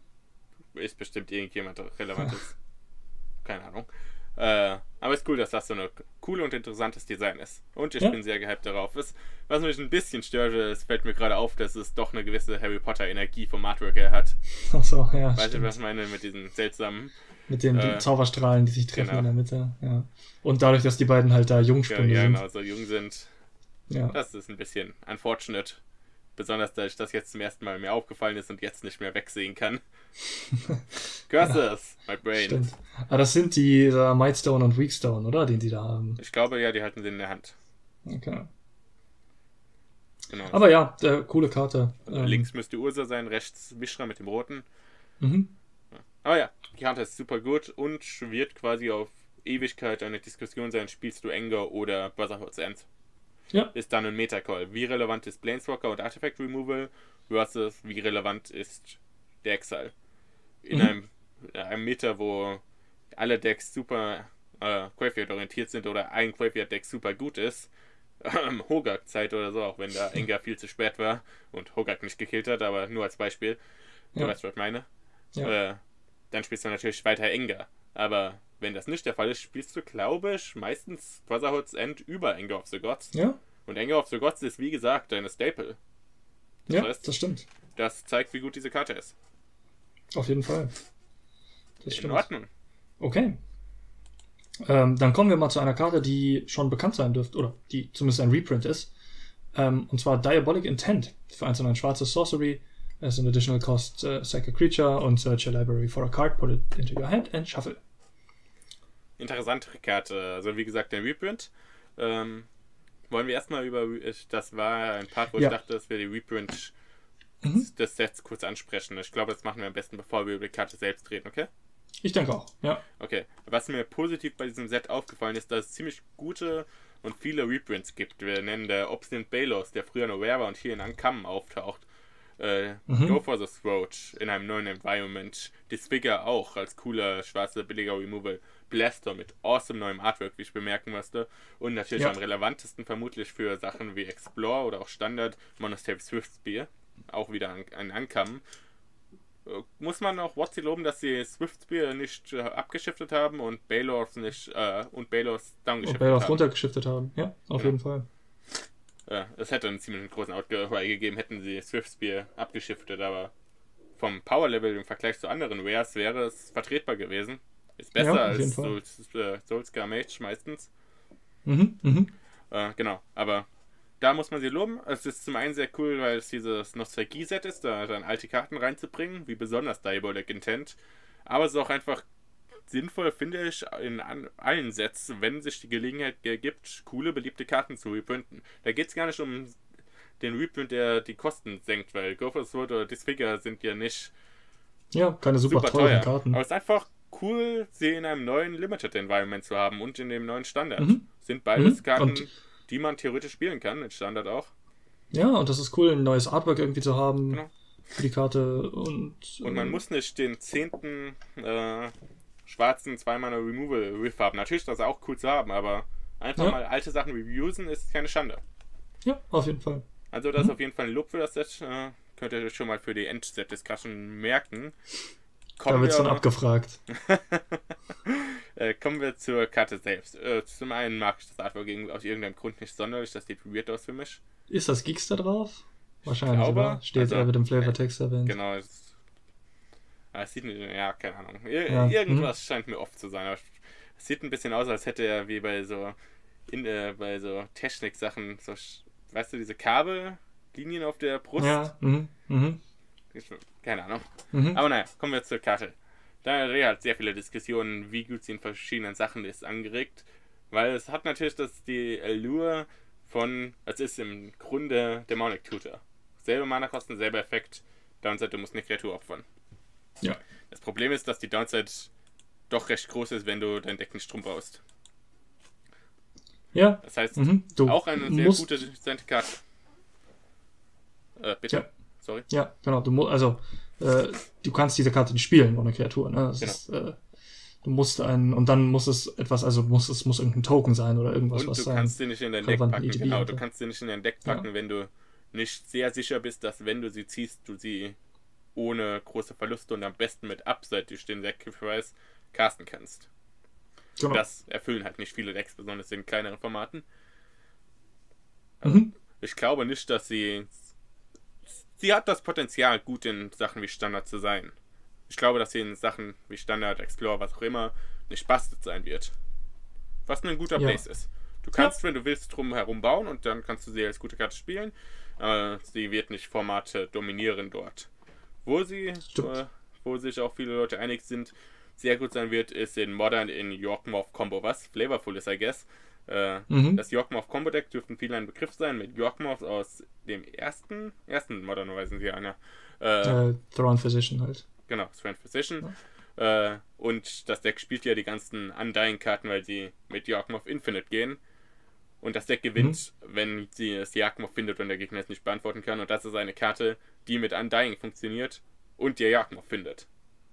Ist bestimmt irgendjemand Relevantes. Keine Ahnung. Aber ist cool, dass das so ein coole und interessantes Design ist. Und ich bin sehr gehypt darauf. Was mich ein bisschen stört, es fällt mir gerade auf, dass es doch eine gewisse Harry Potter Energie vom Artwork her hat. Achso, ja. Weißt du, was ich meine mit diesen seltsamen... Mit den Zauberstrahlen, die sich treffen in der Mitte. Ja. Und dadurch, dass die beiden halt da Jungspunde sind. Ja, genau, so jung sind. Ja. Das ist ein bisschen unfortunate. Besonders, da ich das jetzt zum ersten Mal mir aufgefallen ist und jetzt nicht mehr wegsehen kann. Curses, my brain. Stimmt. Aber das sind die Mightstone und Weakstone, oder? Den sie da haben. Ich glaube, ja, die halten sie in der Hand. Okay. Genau. Aber ja, coole Karte. Links müsste Ursa sein, rechts Mishra mit dem roten. Aber ja, die Karte ist super gut und wird quasi auf Ewigkeit eine Diskussion sein, spielst du Anger oder Brotherhood's End. Ja. Ist dann ein Metacall. Wie relevant ist Planeswalker und Artifact Removal versus wie relevant ist der Exile? In einem Meta, wo alle Decks super Graveyard orientiert sind oder ein Graveyard-Deck super gut ist, Hogak-Zeit oder so, auch wenn da Anger viel zu spät war und Hogak nicht gekillt hat, aber nur als Beispiel. Du weißt, was ich meine. Ja. Dann spielst du natürlich weiter Anger. Aber wenn das nicht der Fall ist, spielst du, glaube ich, meistens Brotherhood's End über Anger of the Gods. Ja. Und Anger of the Gods ist, wie gesagt, deine Staple. Das heißt, das stimmt. Das zeigt, wie gut diese Karte ist. Auf jeden Fall. Das stimmt. In Ordnung. Okay. Dann kommen wir mal zu einer Karte, die schon bekannt sein dürfte, oder die zumindest ein Reprint ist. Und zwar Diabolic Intent. Für 1 und ein schwarzes Sorcery. As an additional cost, sack a creature und search a library for a card, put it into your hand and shuffle. Interessantere Karte. Also wie gesagt, der Reprint. Wollen wir erstmal über, das war ein Part, wo ich dachte, dass wir die Reprint des Sets kurz ansprechen. Ich glaube, das machen wir am besten, bevor wir über die Karte selbst reden, okay? Ich denke auch, ja. Okay. Was mir positiv bei diesem Set aufgefallen ist, dass es ziemlich gute und viele Reprints gibt. Wir nennen der Obstinate Balos, der früher nur Rare war und hier in Uncommon auftaucht. Go for the Throat in einem neuen Environment. Disfigure auch als cooler, schwarzer, billiger Removal. Blaster mit awesome neuem Artwork, wie ich bemerken musste. Und natürlich am relevantesten vermutlich für Sachen wie Explore oder auch Standard Monastery Swiftspear. Auch wieder ein Uncommon. Muss man auch WotC loben, dass sie Swiftspear nicht abgeschiftet haben und Balos nicht downgeschiftet haben. Und Balos runtergeschiftet haben, ja, auf jeden Fall. Es hätte einen ziemlich großen Outcry gegeben, hätten sie Swiftspear abgeschiftet, aber vom Power-Level im Vergleich zu anderen Rares wäre es vertretbar gewesen. Ist besser als Soulscar Mage meistens. Genau, aber da muss man sie loben. Es ist zum einen sehr cool, weil es dieses Nostalgie-Set ist, da dann alte Karten reinzubringen, wie besonders Diabolic Intent. Aber es ist auch einfach sinnvoll, finde ich, in allen Sets, wenn sich die Gelegenheit gibt, coole, beliebte Karten zu reprinten. Da geht es gar nicht um den Reprint, der die Kosten senkt, weil Go for Sword oder Disfigure sind ja nicht keine super teuren Karten. Aber es ist einfach cool, sie in einem neuen Limited Environment zu haben und in dem neuen Standard. Sind beides Karten, die man theoretisch spielen kann, in Standard auch. Ja, und das ist cool, ein neues Artwork irgendwie zu haben für die Karte. Und man muss nicht den 10. schwarzen 2-Mana Removal Riff haben. Natürlich, das ist auch cool zu haben, aber einfach mal alte Sachen reviewen ist keine Schande. Ja, auf jeden Fall. Also das ist auf jeden Fall ein Lob für das Set. Könnt ihr euch schon mal für die Endset-Discussion merken. Da wird es dann abgefragt. Kommen wir zur Karte selbst. Zum einen mag ich das Artwork aus irgendeinem Grund nicht sonderlich. Das sieht weird aus für mich. Ist das Geeks da drauf? Wahrscheinlich, oder? Steht mit dem Flavortext erwähnt. Genau. Es sieht nicht, keine Ahnung. Irgendwas scheint mir oft zu sein. Aber es sieht ein bisschen aus, als hätte er wie bei so Technik-Sachen, so, weißt du, diese Kabellinien auf der Brust. Ja, keine Ahnung. Aber naja, kommen wir zur Karte. Da hat sehr viele Diskussionen, wie gut sie in verschiedenen Sachen ist, angeregt. Weil es hat natürlich die Allure von, es ist im Grunde Demonic Tutor. Selbe Mana-Kosten, selber Effekt. Downside, du musst eine Kreatur opfern. Ja. Das Problem ist, dass die Downside doch recht groß ist, wenn du dein Deck nicht drum brauchst. Ja. Das heißt, auch eine sehr gute Karte. Bitte? Ja. Sorry. Ja, genau. Du kannst diese Karte nicht spielen ohne Kreatur. Ne? Du musst und dann muss es etwas, es muss irgendein Token sein oder irgendwas, und was du kannst sie nicht in dein Deck packen. Genau, du kannst sie nicht in dein Deck packen, wenn du nicht sehr sicher bist, dass wenn du sie ziehst, du sie ohne große Verluste und am besten mit Upside durch den Sacrifice casten kannst. Genau. Das erfüllen halt nicht viele Decks, besonders in kleineren Formaten. Also, ich glaube nicht, dass sie hat das Potenzial, gut in Sachen wie Standard zu sein. Ich glaube, dass sie in Sachen wie Standard, Explorer, was auch immer, nicht bastet sein wird. Was ein guter Place ist. Du kannst, wenn du willst, drum herum bauen und dann kannst du sie als gute Karte spielen. Aber sie wird nicht Formate dominieren dort. Wo sich auch viele Leute einig sind, sehr gut sein wird, ist in Modern in Yawgmoth Combo, was flavorful ist, I guess. Das Yawgmoth Combo Deck dürften viele ein Begriff sein, mit Yawgmoth aus dem ersten Modern Horizon sie einer. Thrawn Physician halt. Genau, Thrawn Physician. Und das Deck spielt ja die ganzen Undying-Karten, weil sie mit Yawgmoth Infinite gehen. Und das Deck gewinnt, wenn sie es Yawgmoth findet und der Gegner es nicht beantworten kann. Und das ist eine Karte, die mit Undying funktioniert und die Yawgmoth findet.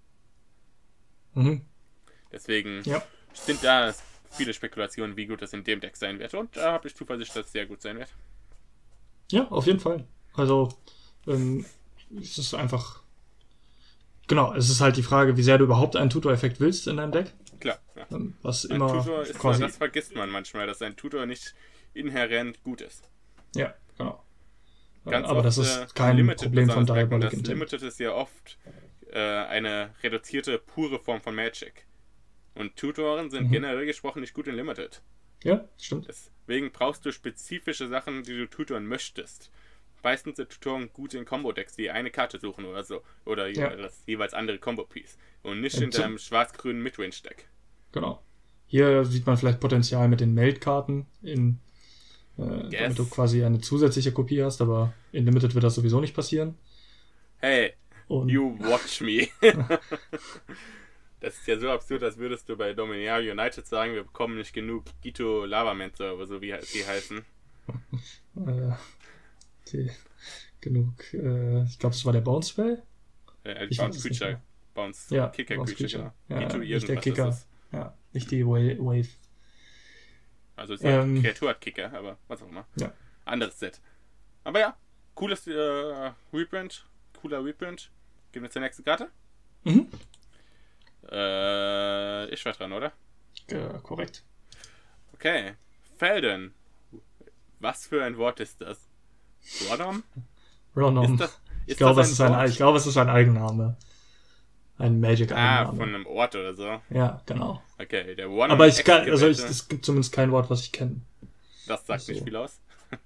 Deswegen sind da viele Spekulationen, wie gut das in dem Deck sein wird. Und da habe ich Zuversicht, dass es sehr gut sein wird. Ja, auf jeden Fall. Also, es ist einfach... Genau, es ist halt die Frage, wie sehr du überhaupt einen Tutor-Effekt willst in deinem Deck. Klar. Ja. Was ein immer Tutor ist quasi... Das vergisst man manchmal, dass ein Tutor nicht inhärent gut ist. Ja, genau. Ganz aber oft, das ist kein Problem von Diabolic Intent. Limited ist ja oft eine reduzierte, pure Form von Magic. Und Tutoren sind generell gesprochen nicht gut in Limited. Ja, stimmt. Deswegen brauchst du spezifische Sachen, die du tutoren möchtest. Meistens sind Tutoren gut in Combo-Decks, die eine Karte suchen oder so. Oder das jeweils andere Combo-Piece. Und nicht in deinem schwarz-grünen Midrange-Deck. Genau. Hier sieht man vielleicht Potenzial mit den Meld-Karten, damit du quasi eine zusätzliche Kopie hast, aber in Limited wird das sowieso nicht passieren. Hey, you watch me. Das ist ja so absurd, als würdest du bei Dominaria United sagen, wir bekommen nicht genug Gito Lavamancer oder so, wie die heißen. Genug. Ich glaube, das war der Bounce Spell. Bounce Creature. Bounce Kicker Bounce Creature. Genau. Gito nicht der irgendwas Kicker. ist es. Ja, nicht die Wave. Also sie hat Kreatur hat Kicker, aber was auch immer. Ja. Anderes Set. Aber ja, cooles Reprint. Cooler Reprint. Gehen wir zur nächsten Karte? Ich war dran, oder? Korrekt. Okay. Felden. Was für ein Wort ist das? Ronom? Ronom. Ich glaube, es ist ein Eigenname. Ein Magic-Eigenname. Von einem Ort oder so. Ja, genau. Okay, der Ronom. Aber es gibt zumindest kein Wort, was ich kenne. Das sagt nicht viel aus.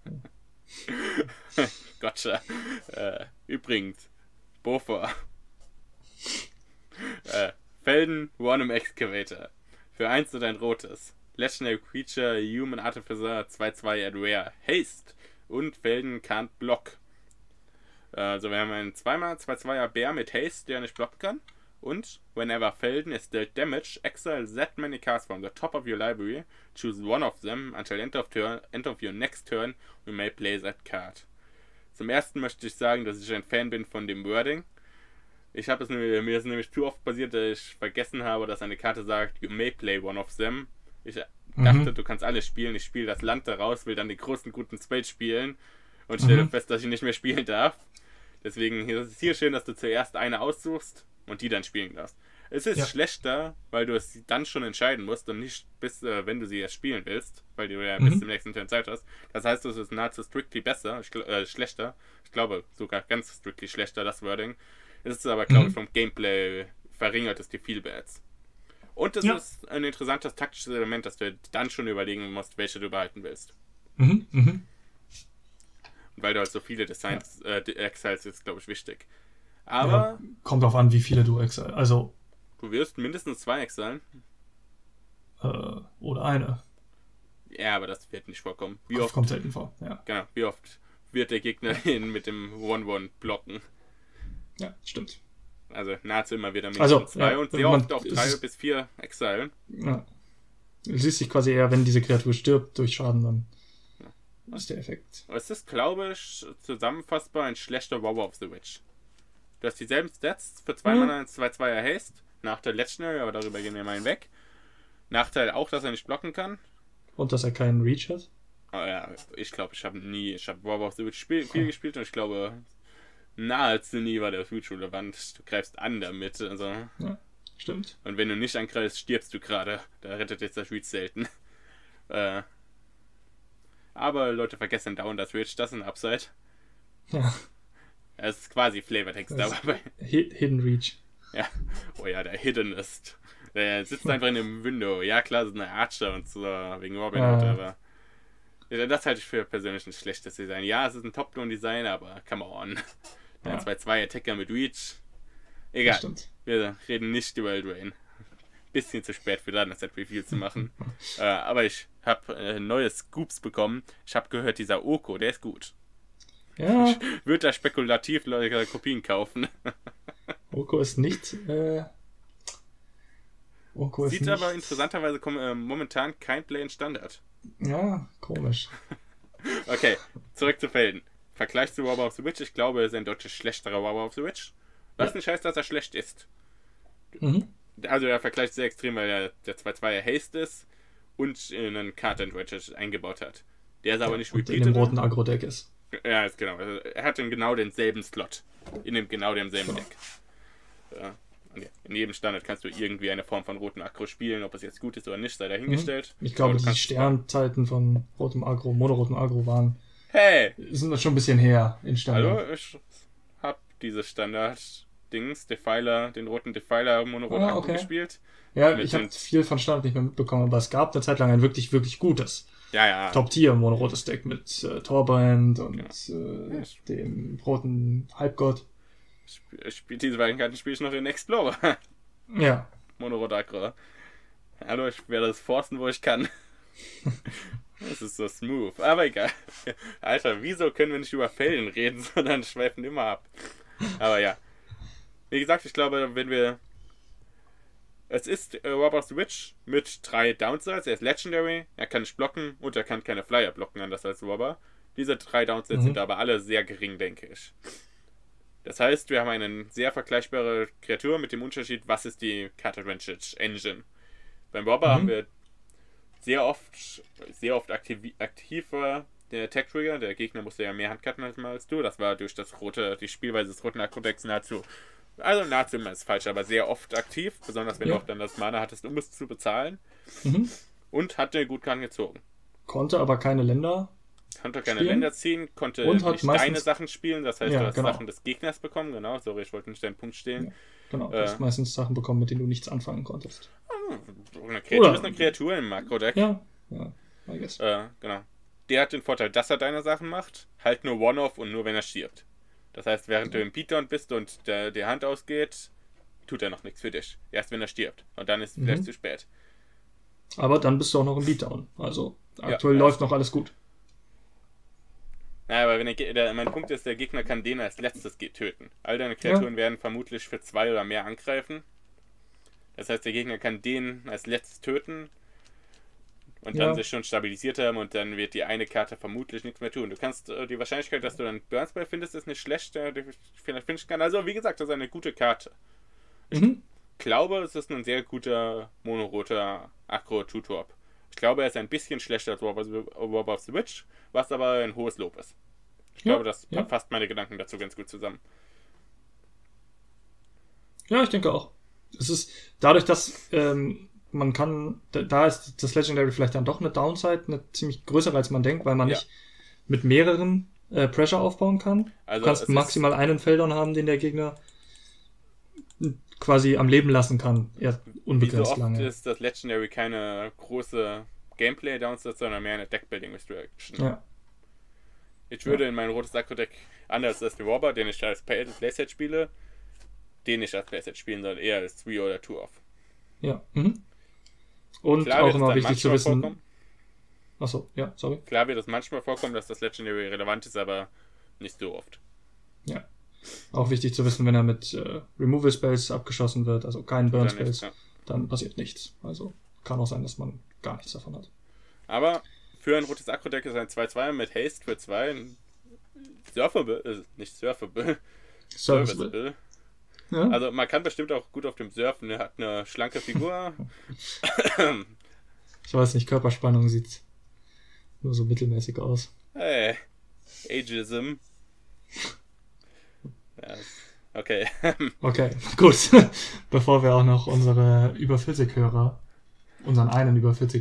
Gotcha. Übrigens, Bofa. Felden, Ronom Excavator. Für 1 und ein rotes. Legendary Creature, Human Artificer, 2/2 at Rare. Haste. Und Felden can't block. Also wir haben einen 2x2/2er Bär mit Haste, der nicht blocken kann. Und whenever Felden is dealt damage, exile that many cards from the top of your library. Choose one of them until end of your next turn. You may play that card. Zum ersten möchte ich sagen, dass ich ein Fan bin von dem Wording. Mir ist nämlich zu oft passiert, dass ich vergessen habe, dass eine Karte sagt, you may play one of them. Ich dachte, du kannst alles spielen. Ich spiele das Land daraus, will dann den großen guten Spell spielen und stelle fest, dass ich nicht mehr spielen darf. Deswegen ist es hier schön, dass du zuerst eine aussuchst und die dann spielen darfst. Es ist schlechter, weil du es dann schon entscheiden musst und nicht bis, wenn du sie erst spielen willst, weil du ja bis zum nächsten Turn Zeit hast. Das heißt, es ist nahezu strictly schlechter. Ich glaube sogar ganz strictly schlechter, das Wording. Es ist aber, glaube ich, vom Gameplay verringert es die Feelbads. Und es ist ein interessantes taktisches Element, dass du dann schon überlegen musst, welche du behalten willst. Und weil du halt so viele Designs, Exiles ist, glaube ich, wichtig. Aber kommt drauf an, wie viele du exile. Also du wirst mindestens 2 exilen. Oder eine. Ja, aber das wird nicht vorkommen. Das kommt selten vor, ja. Genau, wie oft wird der Gegner mit dem 1/1 blocken? Ja, stimmt. Also nahezu immer wieder mindestens 2 und sehr oft auch 3 bis 4 exilen. Ja. Du siehst dich quasi eher, wenn diese Kreatur stirbt durch Schaden, dann ist der Effekt. Es ist, glaube ich, zusammenfassbar ein schlechter Wow of the Witch. Du hast dieselben Stats für 2 Mana 2/2er Haste. Nachteil Legendary, aber darüber gehen wir mal hinweg. Nachteil auch, dass er nicht blocken kann. Und dass er keinen Reach hat. Oh ja, ich glaube, ich habe Wow of the Witch viel gespielt und ich glaube, nahezu nie war der Reach relevant. Du greifst an damit. Also. Ja, stimmt. Und wenn du nicht angreifst, stirbst du gerade. Da rettet jetzt das Reach selten. Aber Leute vergessen dauernd das Reach, das ist ein Upside. Ja. Es ist quasi Flavortext dabei. Hidden Reach. Ja. Oh ja, der Hidden ist. Der sitzt einfach in einem Window. Ja, klar, das ist eine Archer und so, wegen Robin Hood, aber das halte ich für persönlich ein schlechtes Design. Ja, es ist ein Top-Down-Design, aber come on. Der 2/2 Attacker mit Reach. Egal. Wir reden nicht über Eldraine. Bisschen zu spät für das Set-Review zu machen. Aber ich habe neue Scoops bekommen. Ich habe gehört, dieser Oko, der ist gut. Ja. Ich würde da spekulativ Leute Kopien kaufen. Oko ist nicht. Sieht aber interessanterweise momentan kein Play in Standard. Ja, komisch. Okay, zurück zu Felden. Vergleich zu Wow of the Witch, ich glaube, er ist ein deutlich schlechterer Wow of the Witch. Was nicht heißt, dass er schlecht ist. Also der Vergleich ist sehr extrem, weil er der 2/2er Haste ist und einen Card Advantage eingebaut hat. Der ist aber nicht repeated. In dem roten Agro-Deck ist. Ja, ist genau. Also er hat genau denselben Slot. In dem genau demselben Deck. Ja. In jedem Standard kannst du irgendwie eine Form von roten Aggro spielen. Ob es jetzt gut ist oder nicht, sei dahingestellt. Ich glaube, die Sternzeiten von rotem Aggro, monorotem Aggro sind das schon ein bisschen her in Standard. Hallo, ich habe dieses Standard-Dings, den roten Defiler monoroten Aggro gespielt. Ja, ich habe viel von Standard nicht mehr mitbekommen, aber es gab eine Zeit lang ein wirklich, wirklich gutes Top-Tier monorotes Deck mit Torbrand und dem roten Halbgott. Diese beiden Karten spiele ich noch in Explorer. Ja. Monorot Aggro. Hallo, ich werde es forcen, wo ich kann. Das ist so smooth. Aber egal. Alter, wieso können wir nicht über Felden reden, sondern schweifen immer ab? Aber ja. Wie gesagt, ich glaube, es ist Wow of the Witch mit 3 Downsides. Er ist Legendary, er kann nicht blocken und er kann keine Flyer blocken, anders als Robber. Diese 3 Downsides sind aber alle sehr gering, denke ich. Das heißt, wir haben eine sehr vergleichbare Kreatur mit dem Unterschied, was ist die Card Advantage Engine. Beim Robber haben wir sehr oft aktiver der Attack Trigger. Der Gegner musste ja mehr Handkarten als du. Das war durch die Spielweise des roten Aggro-Decks nahezu immer ist falsch, aber sehr oft aktiv. Besonders wenn du auch dann das Mana hattest, um es zu bezahlen. Und hat gut gezogen. Konnte aber keine Länder Konnte keine Länder ziehen, konnte und hat nicht meistens deine Sachen spielen, das heißt, Ja, du hast genau. Sachen des Gegners bekommen, genau, sorry, ich wollte nicht deinen Punkt stehlen. Ja, genau, du hast meistens Sachen bekommen, mit denen du nichts anfangen konntest. Eine Kreatur ist eine Kreatur im Makro-Deck. Ja, I guess. Genau. Der hat den Vorteil, dass er deine Sachen macht, halt nur One-Off und nur wenn er stirbt. Das heißt, während du im Beatdown bist und die Hand ausgeht, tut er noch nichts für dich. Erst wenn er stirbt. Und dann ist es vielleicht zu spät. Aber dann bist du auch noch im Beatdown. Also aktuell läuft noch alles gut. Ja, aber mein Punkt ist, der Gegner kann den als letztes töten. All deine Kreaturen werden vermutlich für 2 oder mehr angreifen. Das heißt, der Gegner kann den als letztes töten und dann sich schon stabilisiert haben und dann wird die eine Karte vermutlich nichts mehr tun. Du kannst, die Wahrscheinlichkeit, dass du dann Burnspell findest, ist nicht schlecht, die vielleicht finden kann. Also, wie gesagt, das ist eine gute Karte. Ich glaube, es ist ein sehr guter monoroter Aggro-Tutor. Ich glaube, er ist ein bisschen schlechter als Warp of the Witch, was aber ein hohes Lob ist. Ich glaube, das fasst meine Gedanken dazu ganz gut zusammen. Ja, ich denke auch. Es ist dadurch, dass man kann, da ist das Legendary vielleicht dann doch eine Downside, eine ziemlich größere als man denkt, weil man nicht mit mehreren Pressure aufbauen kann. Also du kannst maximal einen Feldon haben, den der Gegner quasi am Leben lassen kann. Ja, unbegrenzt wie so oft lange. ist das Legendary keine große Gameplay-Downside, sondern mehr eine Deck-Building-Restriction. Ja. Ich würde in mein rotes Akro-Deck, anders als den Robber, den ich als Playset spiele, den nicht als Playset spielen, sondern eher als 3 oder 2 off. Ja. Und klar, auch immer wichtig zu wissen. Achso, ja, sorry. Klar wird es manchmal vorkommen, dass das Legendary relevant ist, aber nicht so oft. Ja. Auch wichtig zu wissen, wenn er mit Removal Spells abgeschossen wird, also kein Burn Spells, dann passiert nichts. Also kann auch sein, dass man gar nichts davon hat. Aber für ein rotes Akro-Deck ist ein 2-2 mit Haste für 2 serviceable. Ja. Also man kann bestimmt auch gut auf dem surfen, er hat eine schlanke Figur. Ich weiß nicht, Körperspannung sieht nur so mittelmäßig aus. Hey, Ageism. Ja, okay. Okay, gut. Bevor wir auch noch unseren einen über 40 Hörer und dann einen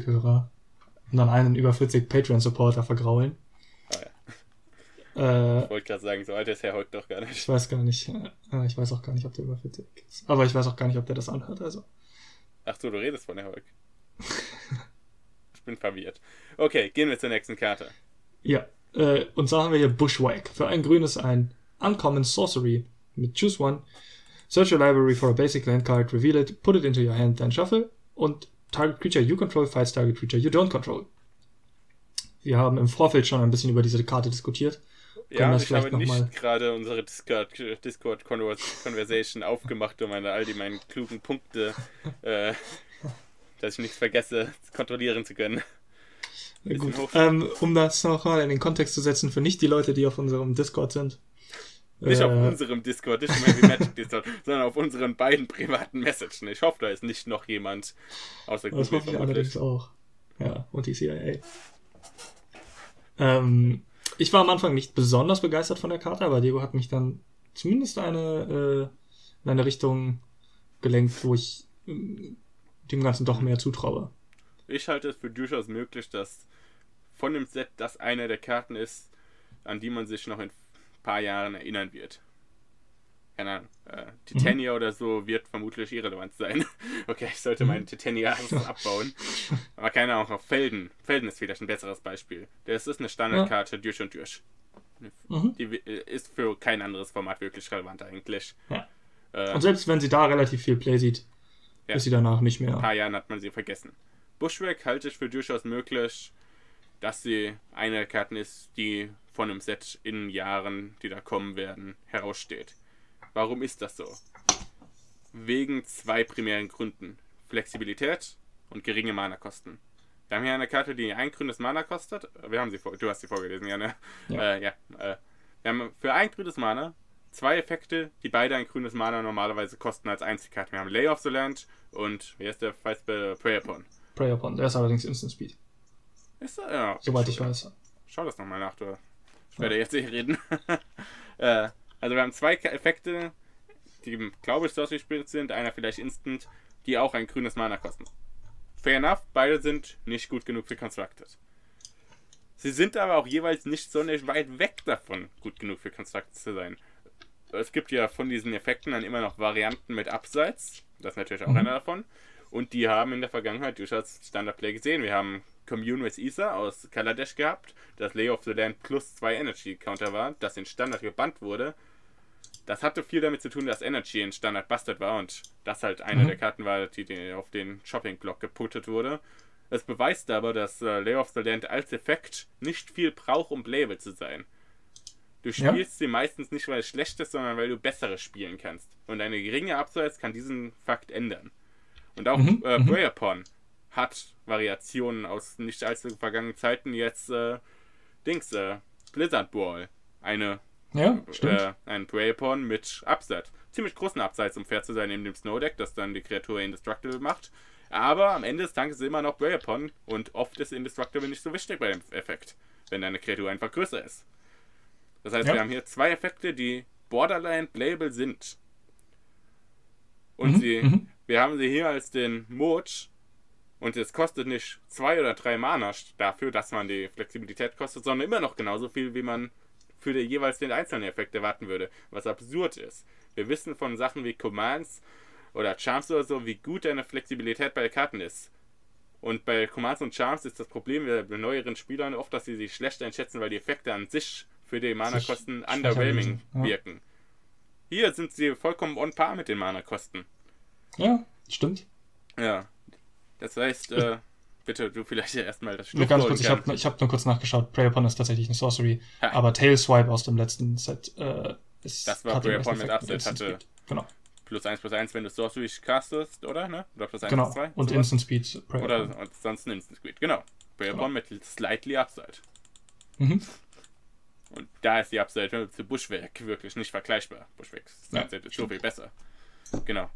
über 40 Patreon-Supporter vergraulen. Ich wollte gerade sagen, so alt ist Herr Hulk doch gar nicht. Ich weiß gar nicht. Ich weiß auch gar nicht, ob der über 40 ist. Aber ich weiß auch gar nicht, ob der das anhört. Also. Ach so, du redest von Herr Hulk. Ich bin verwirrt. Okay, gehen wir zur nächsten Karte. Ja, und zwar haben wir hier Bushwhack. Für ein grünes ein Uncommon Sorcery mit Choose One. Search your library for a basic land card, reveal it, put it into your hand, then shuffle. Und target creature you control fights target creature you don't control. Wir haben im Vorfeld schon ein bisschen über diese Karte diskutiert. Ja, ich habe nicht gerade unsere Discord-Conversation aufgemacht, um all meine klugen Punkte, dass ich nichts vergesse, kontrollieren zu können. Gut. Um das nochmal in den Kontext zu setzen für nicht die Leute, die auf unserem Discord sind. Nicht auf unserem Discord, nicht im Heavy Magic Discord, sondern auf unseren beiden privaten Messagen. Ich hoffe, da ist nicht noch jemand außer Google. Das hoffe ich allerdings auch. Ja, und die CIA. Ich war am Anfang nicht besonders begeistert von der Karte, aber Diego hat mich dann zumindest in eine Richtung gelenkt, wo ich dem Ganzen doch mehr zutraue. Ich halte es für durchaus möglich, dass von dem Set das eine der Karten ist, an die man sich noch in ein paar Jahren erinnern wird. Keine Ahnung. Titania oder so wird vermutlich irrelevant sein. Okay, ich sollte meinen Titania abbauen. Aber keine Ahnung, auch Felden. Felden ist vielleicht ein besseres Beispiel. Das ist eine Standardkarte durch und durch. Die ist für kein anderes Format wirklich relevant eigentlich. Ja. Und selbst wenn sie da relativ viel Play sieht, ist sie danach nicht mehr. In ein paar Jahren hat man sie vergessen. Bushwhack halte ich für durchaus möglich, dass sie eine der Karten ist, die von einem Set in Jahren, die da kommen werden, heraussteht. Warum ist das so? Wegen 2 primären Gründen. Flexibilität und geringe Mana-Kosten. Wir haben hier eine Karte, die ein grünes Mana kostet. Du hast sie vorgelesen, ja, ne? Wir haben für ein grünes Mana 2 Effekte, die beide ein grünes Mana normalerweise kosten als Einzelkarte. Wir haben Lay of the Land und, wie heißt der Fightspell? Prey Upon. Prey Upon, der ist allerdings Instant Speed. Ist er? Ja. Soweit ich weiß. Schau das nochmal nach, du. Ich werde jetzt nicht reden. Also wir haben 2 Effekte, die, glaube ich, Sorcery Spirit sind, einer vielleicht Instant, die auch ein grünes Mana kosten. Fair enough, beide sind nicht gut genug für Constructed. Sie sind aber auch jeweils nicht so weit weg davon, gut genug für Constructed zu sein. Es gibt ja von diesen Effekten dann immer noch Varianten mit Abseits. Das ist natürlich auch einer davon. Und die haben in der Vergangenheit durchaus Standard-Play gesehen. Wir haben Commune with Ether aus Kaladesh gehabt, das Lay of the Land plus 2 Energy-Counter war, das in Standard gebannt wurde. Das hatte viel damit zu tun, dass Energy in Standard busted war und das halt eine der Karten war, die auf den Shopping-Block geputtet wurde. Es beweist aber, dass Lay of the Land als Effekt nicht viel braucht, um playable zu sein. Du spielst sie meistens nicht, weil es schlecht ist, sondern weil du bessere spielen kannst. Und eine geringe Abseits kann diesen Fakt ändern. Und auch Preyerpon hat Variationen aus nicht allzu vergangenen Zeiten. Jetzt Blizzard Ball. Ein Preyerpon mit Abseits. Ziemlich großen Abseits, um fair zu sein, neben dem Snow Deck, das dann die Kreatur indestructible macht. Aber am Ende des Tages ist immer noch Preyerpon und oft ist Indestructible nicht so wichtig bei dem Effekt, wenn deine Kreatur einfach größer ist. Das heißt, wir haben hier zwei Effekte, die borderline playable sind. Und wir haben sie hier als den Moj und es kostet nicht 2 oder 3 Mana dafür, dass man die Flexibilität kostet, sondern immer noch genauso viel, wie man für jeweils den einzelnen Effekt erwarten würde, was absurd ist. Wir wissen von Sachen wie Commands oder Charms oder so, wie gut deine Flexibilität bei Karten ist. Und bei Commands und Charms ist das Problem bei neueren Spielern oft, dass sie sich schlecht einschätzen, weil die Effekte an sich für die Mana-Kosten underwhelming wirken. Hier sind sie vollkommen on par mit den Mana-Kosten. Ja, stimmt. Ja. Das heißt, bitte du vielleicht erstmal das Stück. Ganz kurz, ich hab nur kurz nachgeschaut. Preyerpon ist tatsächlich eine Sorcery, aber Tailswipe aus dem letzten Set ist. Das war Preyerpon mit Upset, hatte genau. +1/+1, wenn du Sorcery castest, oder? Ne? Oder +1/+2? Genau. Und sowas? Instant Speed. Oder sonst ein Instant Speed, genau. Preyerpon mit slightly Upside. Und da ist die Upside zu Bushwhack wirklich nicht vergleichbar. Bushwhack ist so viel besser. Genau.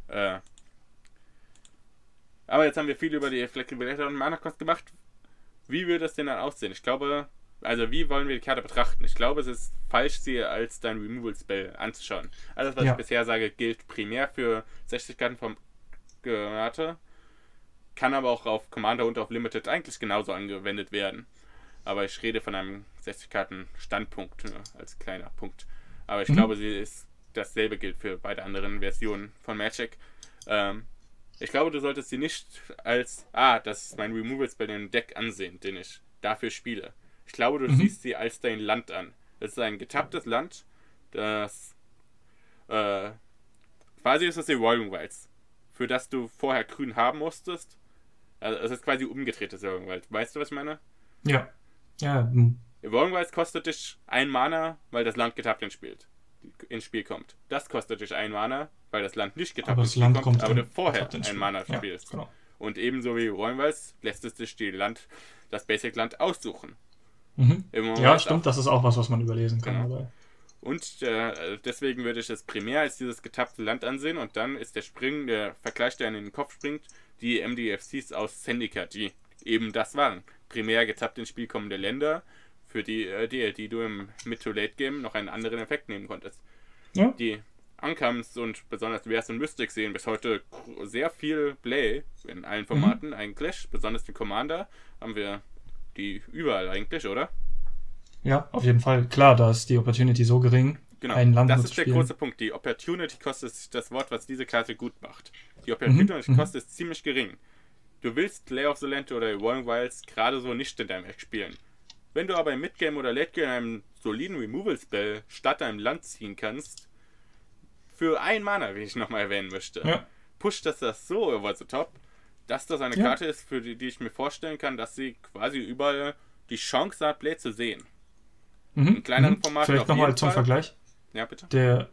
Aber jetzt haben wir viel über die Flexibilität und Mana-Kost gemacht. Wie würde es denn dann aussehen? Ich glaube, also wie wollen wir die Karte betrachten? Ich glaube, es ist falsch, sie als dein Removal-Spell anzuschauen. Alles, was ich bisher sage, gilt primär für 60 Karten vom Karte, kann aber auch auf Commander und auf Limited eigentlich genauso angewendet werden. Aber ich rede von einem 60-Karten-Standpunkt als kleiner Punkt. Aber ich glaube, dasselbe gilt für beide anderen Versionen von Magic. Ich glaube, du solltest sie nicht als, das ist mein Removal-Spell in dem Deck ansehen, den ich dafür spiele. Ich glaube, du siehst sie als dein Land an. Das ist ein getapptes Land, das quasi ist das die Rolling Wilds, für das du vorher grün haben musstest. Also es ist quasi umgedrehtes Rolling Wild. Weißt du, was ich meine? Ja. Rolling Wilds kostet dich 1 Mana, weil das Land getappt ins Spiel kommt. Das kostet dich 1 Mana, weil das Land nicht getappt ins Spiel kommt, aber du vorher 1 Mana spielst. Genau. Und ebenso wie Rolling Wilds lässt es dich das Basic-Land aussuchen. Ja, stimmt, das ist auch was man überlesen kann. Genau. Und deswegen würde ich es primär als dieses getappte Land ansehen und dann ist der Vergleich, der in den Kopf springt, die MDFCs aus Zendika, die eben das waren. Primär getappt ins Spiel kommende Länder, für die du im Mid-to-Late-Game noch einen anderen Effekt nehmen konntest. Ja. Die Uncomes und besonders Rares und Mystics sehen bis heute sehr viel Play in allen Formaten eigentlich. Besonders den Commander haben wir die überall eigentlich, oder? Ja, auf jeden Fall. Klar, da ist die Opportunity so gering. Genau, ein Land das ist der große Punkt. Die Opportunity kostet ist das Wort, was diese Karte gut macht. Die Opportunity kostet ist ziemlich gering. Du willst Lay of the Land oder Rolling Wilds gerade so nicht in deinem Deck spielen. Wenn du aber im Midgame oder Lategame einen soliden Removal-Spell statt deinem Land ziehen kannst, für 1 Mana, wie ich nochmal erwähnen möchte, pusht das so over the top, dass das eine Karte ist, für die ich mir vorstellen kann, dass sie quasi überall die Chance hat, Play zu sehen. In kleineren Formaten vielleicht nochmal zum Vergleich. Ja, bitte.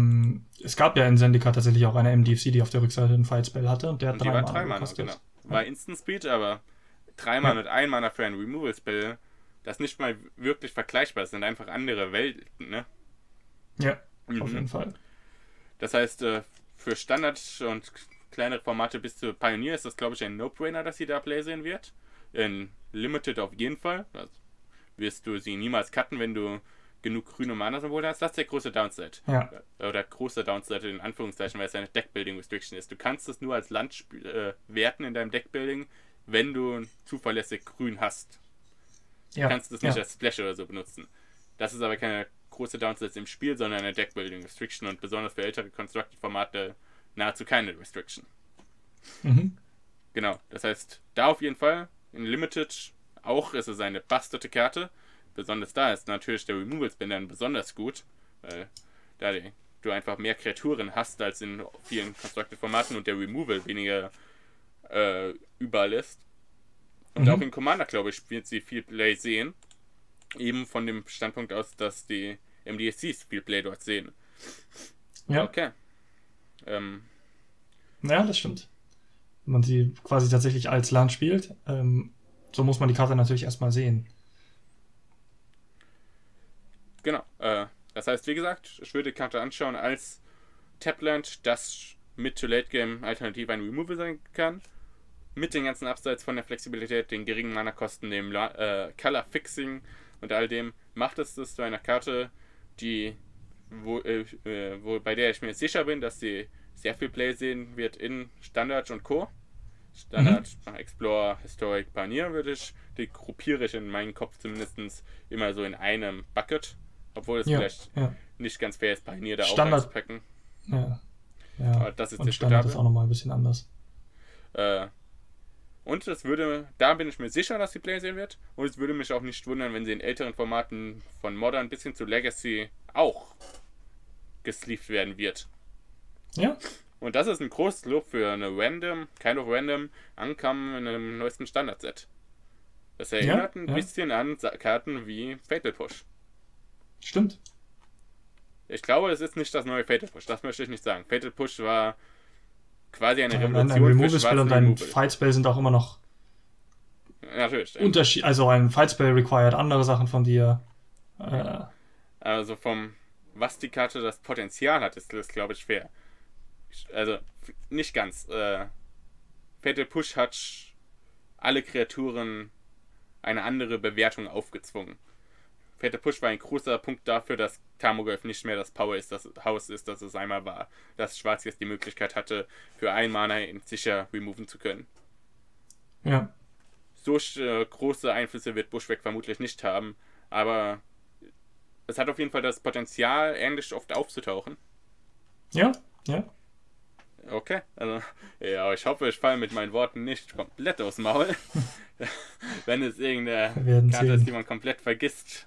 Es gab ja in Zendika tatsächlich auch eine MDFC, die auf der Rückseite einen Fight-Spell hatte und der hat 3 Mana gekostet. Genau. War Instant Speed, aber 3 Mana mit 1 Mana für ein Removal-Spell, das nicht mal wirklich vergleichbar ist, sind einfach andere Welten, ne? Ja, auf jeden Fall. Das heißt, für Standard und kleinere Formate bis zu Pioneer ist das, glaube ich, ein No-Brainer, dass sie da Play sehen wird. In Limited auf jeden Fall. Also wirst du sie niemals cutten, wenn du genug grüne Mana-Symbole hast. Das ist der große Downside. Ja. Oder große Downside in Anführungszeichen, weil es eine Deckbuilding-Restriction ist. Du kannst es nur als Land werten in deinem Deckbuilding, wenn du zuverlässig grün hast. Du Ja, kannst es nicht ja. als Splash oder so benutzen. Das ist aber keine große Downside im Spiel, sondern eine Deckbuilding-Restriction und besonders für ältere Constructed-Formate nahezu keine Restriction. Mhm. Genau, das heißt, da auf jeden Fall, in Limited auch ist es eine bastete Karte. Besonders da ist natürlich der Removal-Spin dann besonders gut, weil du einfach mehr Kreaturen hast als in vielen Constructed-Formaten und der Removal weniger überall ist. Und auch in Commander, glaube ich, wird sie viel Play sehen. Eben von dem Standpunkt aus, dass die MDSCs viel Play dort sehen. Ja. Okay. Ja, das stimmt. Wenn man sie quasi tatsächlich als Land spielt, so muss man die Karte natürlich erstmal sehen. Genau. Das heißt, wie gesagt, ich würde die Karte anschauen als Tapland, das mit to Late Game alternativ ein Removal sein kann. Mit den ganzen Upsides von der Flexibilität, den geringen Mana-Kosten, dem Color Fixing und all dem, macht es das zu einer Karte, die bei der ich mir sicher bin, dass sie sehr viel Play sehen wird in Standard und Co. Standard, Explorer, Historic, Pioneer die gruppiere ich in meinem Kopf zumindest immer so in einem Bucket. Obwohl es vielleicht nicht ganz fair ist, Pioneer da Standard, auch reinzupacken. Ja. Aber das ist und Standard ist auch nochmal ein bisschen anders. Und da bin ich mir sicher, dass sie Play sehen wird. Und es würde mich auch nicht wundern, wenn sie in älteren Formaten von Modern bis hin zu Legacy auch gesleeved werden wird. Ja. Und das ist ein großes Lob für eine kind of random Ankam in einem neuesten Standard-Set. Das erinnert ein bisschen an Karten wie Fatal Push. Stimmt. Ich glaube, es ist nicht das neue Fatal Push, das möchte ich nicht sagen. Fatal Push war quasi eine Revolution ein Removal-Spell und ein Fight-Spell sind auch immer noch natürlich. Unterschied. Also ein Fight-Spell required andere Sachen von dir. Also was die Karte das Potenzial hat, ist glaube ich, fair. Also, nicht ganz. Fatal Push hat alle Kreaturen eine andere Bewertung aufgezwungen. Fatal Push war ein großer Punkt dafür, dass Tarmogoyf nicht mehr das Haus ist, das es einmal war. Dass Schwarz jetzt die Möglichkeit hatte, für ein Mana sicher removen zu können. Ja. So große Einflüsse wird Bushwhack vermutlich nicht haben, aber es hat auf jeden Fall das Potenzial, ähnlich oft aufzutauchen. Ja. Okay, also, ja, ich hoffe, ich falle mit meinen Worten nicht komplett aufs Maul. Wenn es irgendeine Karte ist, die man komplett vergisst.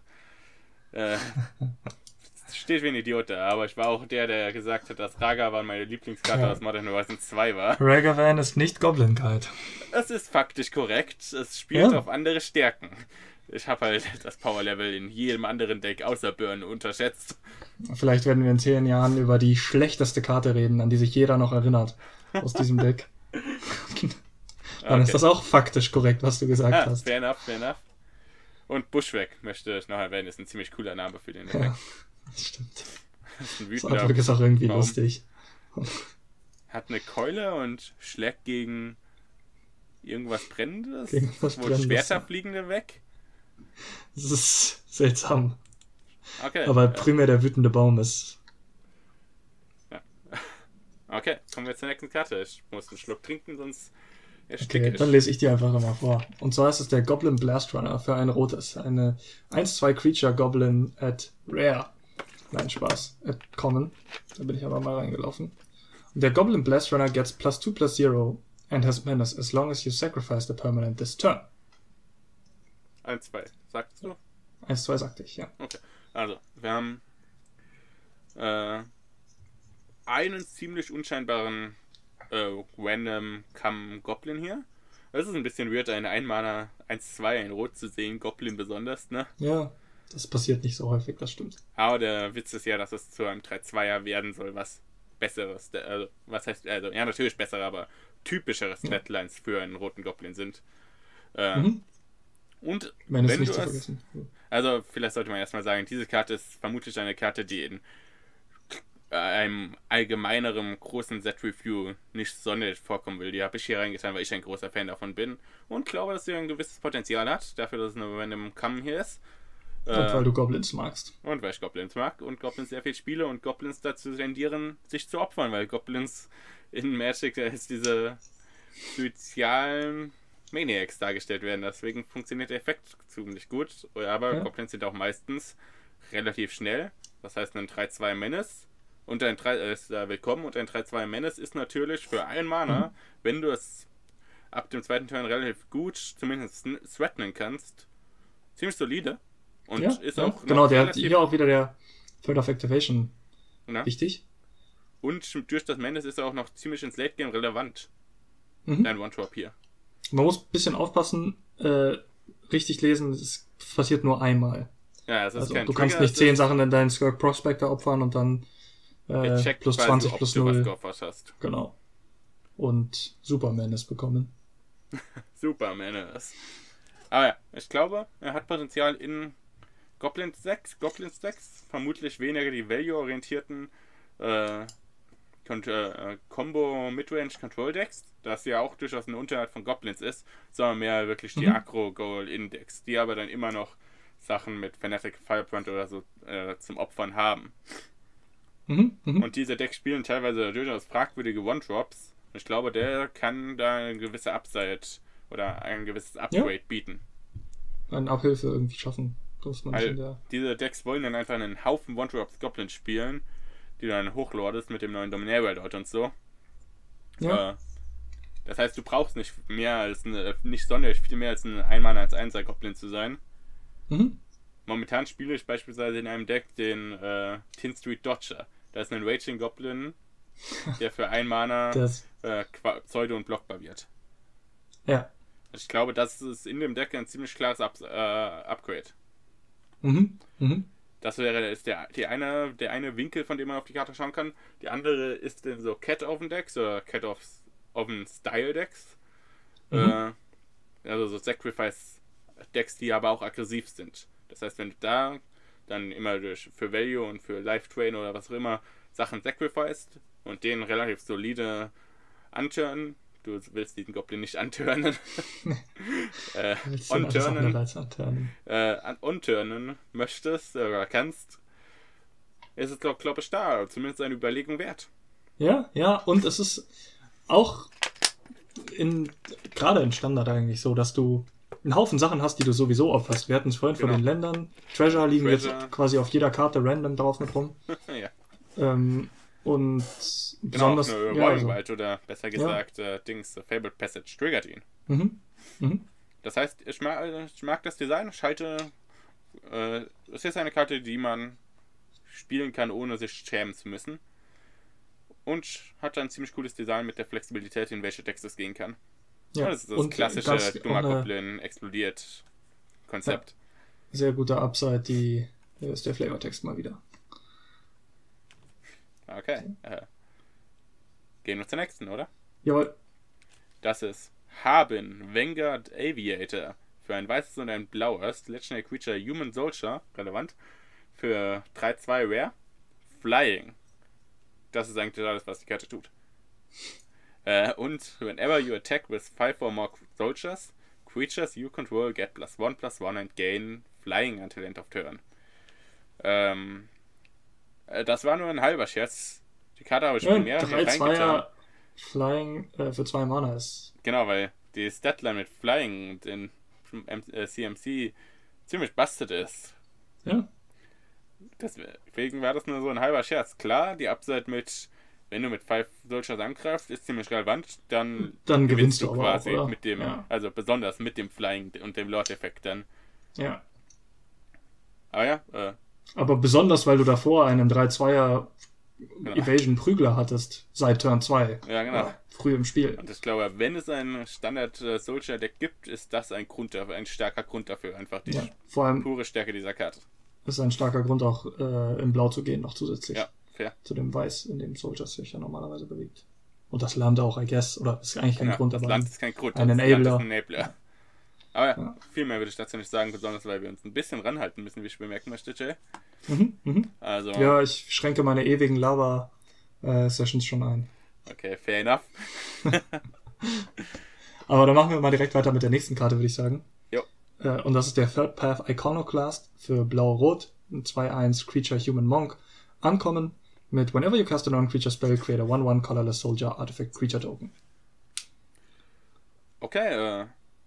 Steht wie ein Idiot da, aber ich war auch der gesagt hat, dass Ragavan meine Lieblingskarte aus Modern Horizons 2 war. Ragavan ist nicht Goblin Guide. Es ist faktisch korrekt, es spielt auf andere Stärken. Ich habe halt das Power-Level in jedem anderen Deck außer Burn unterschätzt. Vielleicht werden wir in 10 Jahren über die schlechteste Karte reden, an die sich jeder noch erinnert aus diesem Deck. Dann ist das auch faktisch korrekt, was du gesagt hast. Fair enough. Und Bushwhack möchte ich noch erwähnen, ist ein ziemlich cooler Name für den Effekt. Ja, das stimmt. Das Artwork ist auch irgendwie lustig. Hat eine Keule und schlägt gegen irgendwas Brennendes. Schwerter fliegende weg. Das ist seltsam. Okay. Aber primär der wütende Baum ist. Ja. Okay, kommen wir zur nächsten Karte. Ich muss einen Schluck trinken, sonst ersticke ich. Dann lese ich dir einfach immer vor. Und zwar ist es der Goblin Blast Runner für ein rotes. Eine 1/2 Creature Goblin at Rare. Nein, Spaß. At Common. Da bin ich aber mal reingelaufen. Und der Goblin Blast Runner gets +2/+0 and has menace as long as you sacrifice the permanent this turn. 1/2, sagst du? 1/2 sagte ich, ja. Okay, also, wir haben einen ziemlich unscheinbaren Random Come Goblin hier. Das ist ein bisschen weird, eine 1-Mana 1/2 in Rot zu sehen, Goblin besonders, ne? Ja, das passiert nicht so häufig, das stimmt. Aber der Witz ist ja, dass es zu einem 3/2er werden soll, was besseres, ja natürlich besser, aber typischeres Deadlines für einen roten Goblin sind. Und wenn du es, also vielleicht sollte man erstmal sagen, diese Karte ist vermutlich eine Karte, die in einem allgemeineren großen Set-Review nicht sonderlich vorkommen will. Die habe ich hier reingetan, weil ich ein großer Fan davon bin und glaube, dass sie ein gewisses Potenzial hat, dafür, dass es eine Random Come hier ist. Und weil du Goblins magst. Und weil ich Goblins mag und Goblins sehr viel spiele und Goblins dazu tendieren, sich zu opfern, weil Goblins in Magic, da ist diese sozialen Maniacs dargestellt werden. Deswegen funktioniert der Effekt ziemlich gut. Aber Goblins sind auch meistens relativ schnell. Das heißt, ein 3-2 Menace und ein 3 ist willkommen und ein 3-2 Menace ist natürlich für ein Mana, wenn du es ab dem zweiten Turn relativ gut zumindest threatenen kannst, ziemlich solide. Und ist auch noch genau, der hat hier auch wieder der Third of Activation wichtig. Und durch das Menace ist er auch noch ziemlich ins Late Game relevant. Dein One-Drop hier. Man muss ein bisschen aufpassen, richtig lesen, es passiert nur einmal. Ja, es ist also kein du kannst nicht 10 Sachen in deinen Skirk Prospector opfern und dann plus 20 plus 0. Hast. Genau. Und Super Menace bekommen. Super Menace. Aber ja, ich glaube, er hat Potenzial in Goblins 6, vermutlich weniger die Value-orientierten Combo Midrange Control Decks, das ja auch durchaus eine Unterart von Goblins ist, sondern mehr wirklich die Aggro-Goal-Index, die aber dann immer noch Sachen mit Fanatic Firebrand oder so zum Opfern haben. Und diese Decks spielen teilweise durchaus fragwürdige One-Drops. Ich glaube, der kann da eine gewisse Upside oder ein gewisses Upgrade bieten. Eine Abhilfe irgendwie schaffen. Diese Decks wollen dann einfach einen Haufen One-Drops Goblins spielen, die du dann hochlordest mit dem neuen Dominaria dort und so. Ja. Das heißt, du brauchst nicht sonderlich viel mehr als ein 1-Mana als 1er Goblin zu sein. Momentan spiele ich beispielsweise in einem Deck den Tin Street Dodger. Da ist ein Raging Goblin, der für 1 Mana Pseudo- und blockbar wird. Ja. Ich glaube, das ist in dem Deck ein ziemlich klares Upgrade. Das wäre der eine Winkel, von dem man auf die Karte schauen kann. Die andere ist in so Cat-Oven-Decks oder Cat-Oven-Style-Decks. Also so Sacrifice-Decks, die aber auch aggressiv sind. Das heißt, wenn du da dann immer für Value und für Life-Train oder was auch immer Sachen sacrificed und den relativ solide unturnen, du willst diesen Goblin nicht unturnen, unturnen möchtest oder kannst, ist es, glaube ich, da zumindest eine Überlegung wert. Ja, und es ist auch gerade in Standard eigentlich so, dass du einen Haufen Sachen hast, die du sowieso opferst. Wir hatten es vorhin von den Ländern. Treasure liegen jetzt quasi auf jeder Karte random drauf mit rum. Ja. Und besonders Roaring Wild oder besser gesagt Fabled Passage triggert ihn. Das heißt, ich mag das Design. Es ist eine Karte, die man spielen kann, ohne sich schämen zu müssen. Und hat ein ziemlich cooles Design mit der Flexibilität, in welche Decks es gehen kann. Ja, das ist das klassische dummer Goblin explodiert Konzept. Ja, sehr guter Upside, ist der Flavortext mal wieder. Okay. Gehen wir zur nächsten, oder? Jawohl. Das ist Harbin, Vanguard Aviator. Für ein weißes und ein blaues Legendary Creature Human Soldier, relevant. Für 3-2 Rare. Flying. Das ist eigentlich alles, was die Karte tut. Und whenever you attack with 5 or more soldiers, creatures you control get +1/+1 and gain flying until end of turn. Das war nur ein halber Scherz. Die Karte habe ich mir mehr reingetan. Flying für 2 Mana ist. Genau, weil die Statline mit Flying in CMC ziemlich busted ist. Ja. Deswegen war das nur so ein halber Scherz. Klar, die Upside mit, wenn du mit 5 Soldiers angreifst, ist ziemlich relevant, dann gewinnst du quasi auch, mit dem, also besonders mit dem Flying und dem Lord-Effekt dann. Ja. Aber ja, aber besonders, weil du davor einen 3-2er Evasion-Prügler hattest, seit Turn 2. Ja, genau. Früh im Spiel. Und ich glaube, wenn es ein Standard-Soldier-Deck gibt, ist das ein starker Grund dafür, einfach die vor allem pure Stärke dieser Karte. Ist ein starker Grund auch im Blau zu gehen, noch zusätzlich. Ja, fair. Zu dem Weiß, in dem Soldier sich ja normalerweise bewegt. Und das Land auch, I guess. Oder ist eigentlich kein Grund, aber das Land ist kein Grund. Ein Enabler. Das Land ist ein Enabler. Ja. Aber viel mehr würde ich dazu nicht sagen, besonders weil wir uns ein bisschen ranhalten müssen, wie ich bemerken möchte, Jay. Also, ja, ich schränke meine ewigen Lava-Sessions schon ein. Okay, fair enough. Aber dann machen wir mal direkt weiter mit der nächsten Karte, würde ich sagen. Jo. Und das ist der Third Path Iconoclast für Blau-Rot. Ein 2-1 Creature Human Monk. Ankommen mit Whenever you cast a non-creature spell, create a 1-1 colorless soldier artifact creature token. Okay,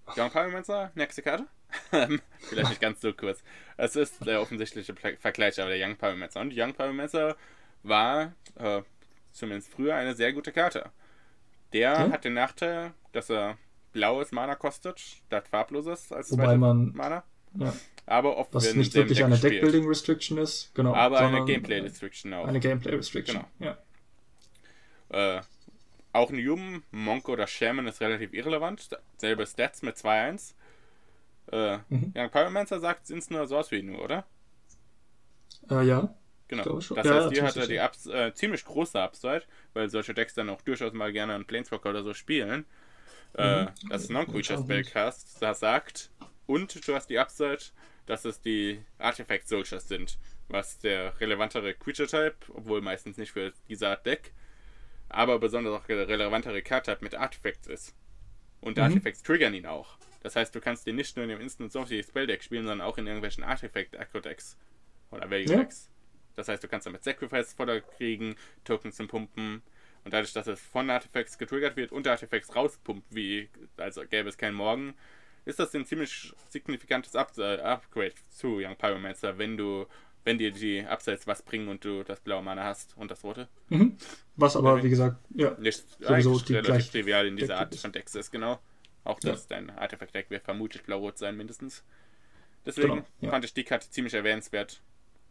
Young Pyromancer, nächste Karte. Vielleicht nicht ganz so kurz. Es ist der offensichtliche Vergleich, aber der Young Pyromancer. Und Young Pyromancer war zumindest früher eine sehr gute Karte. Der hat den Nachteil, dass er blaues Mana kostet, statt farbloses als Wobei man, Mana. ja, Aber oft was werden nicht wirklich eine Deckbuilding-Restriction ist, genau. Aber eine Gameplay-Restriction auch. Eine Gameplay-Restriction, genau. Ja. Auch ein Human, Monk oder Shaman ist relativ irrelevant. Selbe Stats mit 2-1. Young Pyromancer sagt es Instant oder Sorcery nur, oder? Ja. Genau. Das heißt, hier hat er die ziemlich große Upside, weil solche Decks dann auch durchaus mal gerne einen Planeswalker oder so spielen. Das Non-Creature-Spell hast, das sagt, und du hast die Upside, dass es die Artifact Soldiers sind, was der relevantere Creature-Type, obwohl meistens nicht für diese Art Deck, aber besonders auch der relevantere Card-Type mit Artifacts ist. Und Artifacts triggern ihn auch. Das heißt, du kannst den nicht nur in dem Instant Sorcery Spell Deck spielen, sondern auch in irgendwelchen Artifact-Acro-Decks oder Value-Decks. Ja. Das heißt, du kannst damit Sacrifice Fodder kriegen, Tokens zum Pumpen. Und dadurch, dass es von Artifacts getriggert wird und Artifacts rauspumpt, also gäbe es keinen Morgen, ist das ein ziemlich signifikantes Upgrade zu Young Pyromancer, wenn dir die Upsides was bringen und du das blaue Mana hast und das rote. Was aber, wie gesagt, ja, nicht sowieso die relativ trivial in dieser Art von Decks ist, genau. Auch dein Artifact-Deck wird vermutlich blau-rot sein, mindestens. Deswegen fand ich die Karte ziemlich erwähnenswert.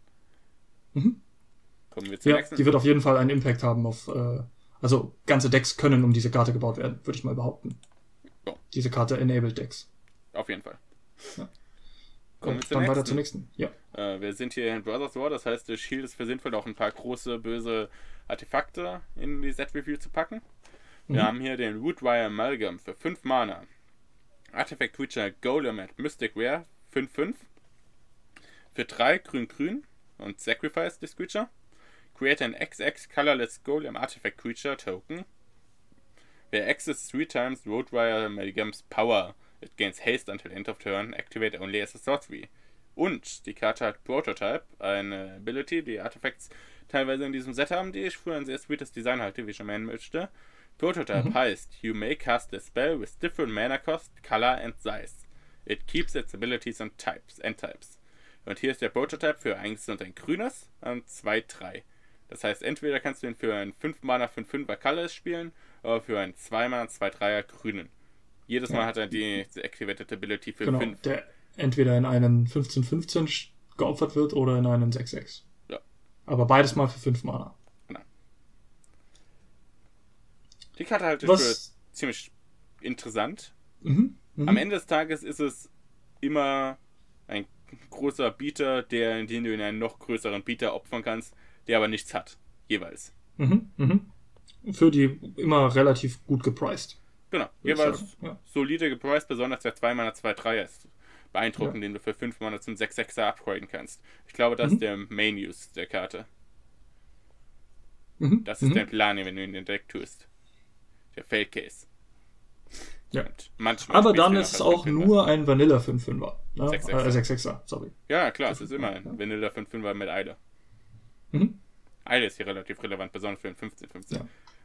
Kommen wir zur nächsten. Die wird auf jeden Fall einen Impact haben auf, also ganze Decks können um diese Karte gebaut werden, würde ich mal behaupten. Ja. Diese Karte enabled Decks. Auf jeden Fall. Ja. Kommen wir dann weiter zur nächsten. Ja. Wir sind hier in Brothers War, das heißt, es hielt es für sinnvoll, auch ein paar große, böse Artefakte in die Set-Review zu packen. Wir haben hier den Rootwire Amalgam für 5 Mana. Artifact Creature Golem at Mystic Rare 5/5. Für 3 grün-grün und Sacrifice this Creature. Create an XX Colorless Golem Artifact Creature Token. Where X is 3 times Rootwire Amalgam's Power. It gains haste until end of turn, activate only as a sorcery. Und die Karte hat Prototype, eine Ability, die Artifacts teilweise in diesem Set haben, die ich für ein sehr sweetes Design halte, wie ich schon meinen möchte. Prototype heißt, you may cast a spell with different mana cost, color and size. It keeps its abilities and types. Und hier ist der Prototype für eins und ein grünes und 2/3. Das heißt, entweder kannst du ihn für ein 5 Mana 5/5er Color spielen, oder für ein 2 Mana 2/3er grünen. Jedes Mal hat er die Activated Ability für 5. Der entweder in einen 15/15 geopfert wird oder in einen 6/6. Ja. Aber beides mal für 5 Mana. Genau. Die Karte halte ich für ziemlich interessant. Am Ende des Tages ist es immer ein großer Bieter, den du in einen noch größeren Bieter opfern kannst, der aber nichts hat. Jeweils. Für die immer relativ gut gepriced. Genau, jeweils solide gepriced, besonders der 2 Mana 2/3 ist beeindruckend, den du für 5 Mana zum 6/6er upgraden kannst. Ich glaube, das ist der Main Use der Karte. Das ist dein Plan, wenn du in den Deck tust. Der Fail Case. Ja. Aber dann ist es auch nur ein Vanilla 5/5er. Ne? 6/6er, sorry. Ja, klar, es ist immer ein Vanilla 5/5er mit Eile. Eile ist hier relativ relevant, besonders für ein 15/15.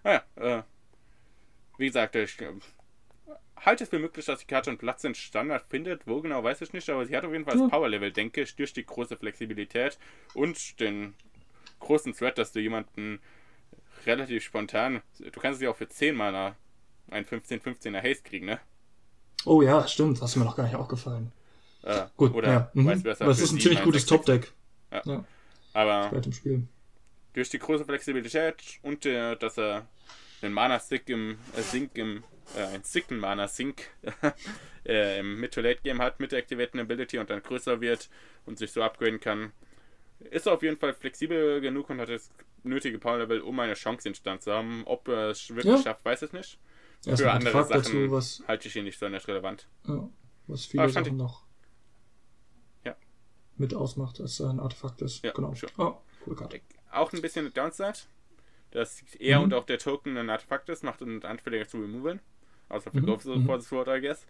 Wie gesagt, ich halte es für möglich, dass die Karte einen Platz in Standard findet. Wo genau, weiß ich nicht, aber sie hat auf jeden Fall das Power-Level, denke ich, durch die große Flexibilität und den großen Threat, dass du jemanden relativ spontan, du kannst sie auch für 10 Mana einen 15/15er Haste kriegen, ne? Oh ja, stimmt, hast du mir noch gar nicht aufgefallen. Gut, oder weißt du, aber es ist ein ziemlich gutes Top-Deck. Ja. Aber im Spiel. Durch die große Flexibilität und dass er einen Mana-Sink im Mana-Sink im Mid-to-Late-Game hat mit der aktivierten Ability und dann größer wird und sich so upgraden kann, ist er auf jeden Fall flexibel genug und hat das nötige Power-Level, um eine Chance in Stand zu haben. Ob er es wirklich schafft, weiß ich nicht. Für andere Sachen dazu, halte ich ihn nicht so nicht relevant. Ja, was viele Sachen noch mit ausmacht, dass er ein Artefakt ist. Ja, genau. Sure. Oh, coole Karte. Auch ein bisschen eine Downside, dass er und auch der Token ein Artefakt ist, macht ihn anfälliger zu removen. Außer für Go for the Sword, I guess.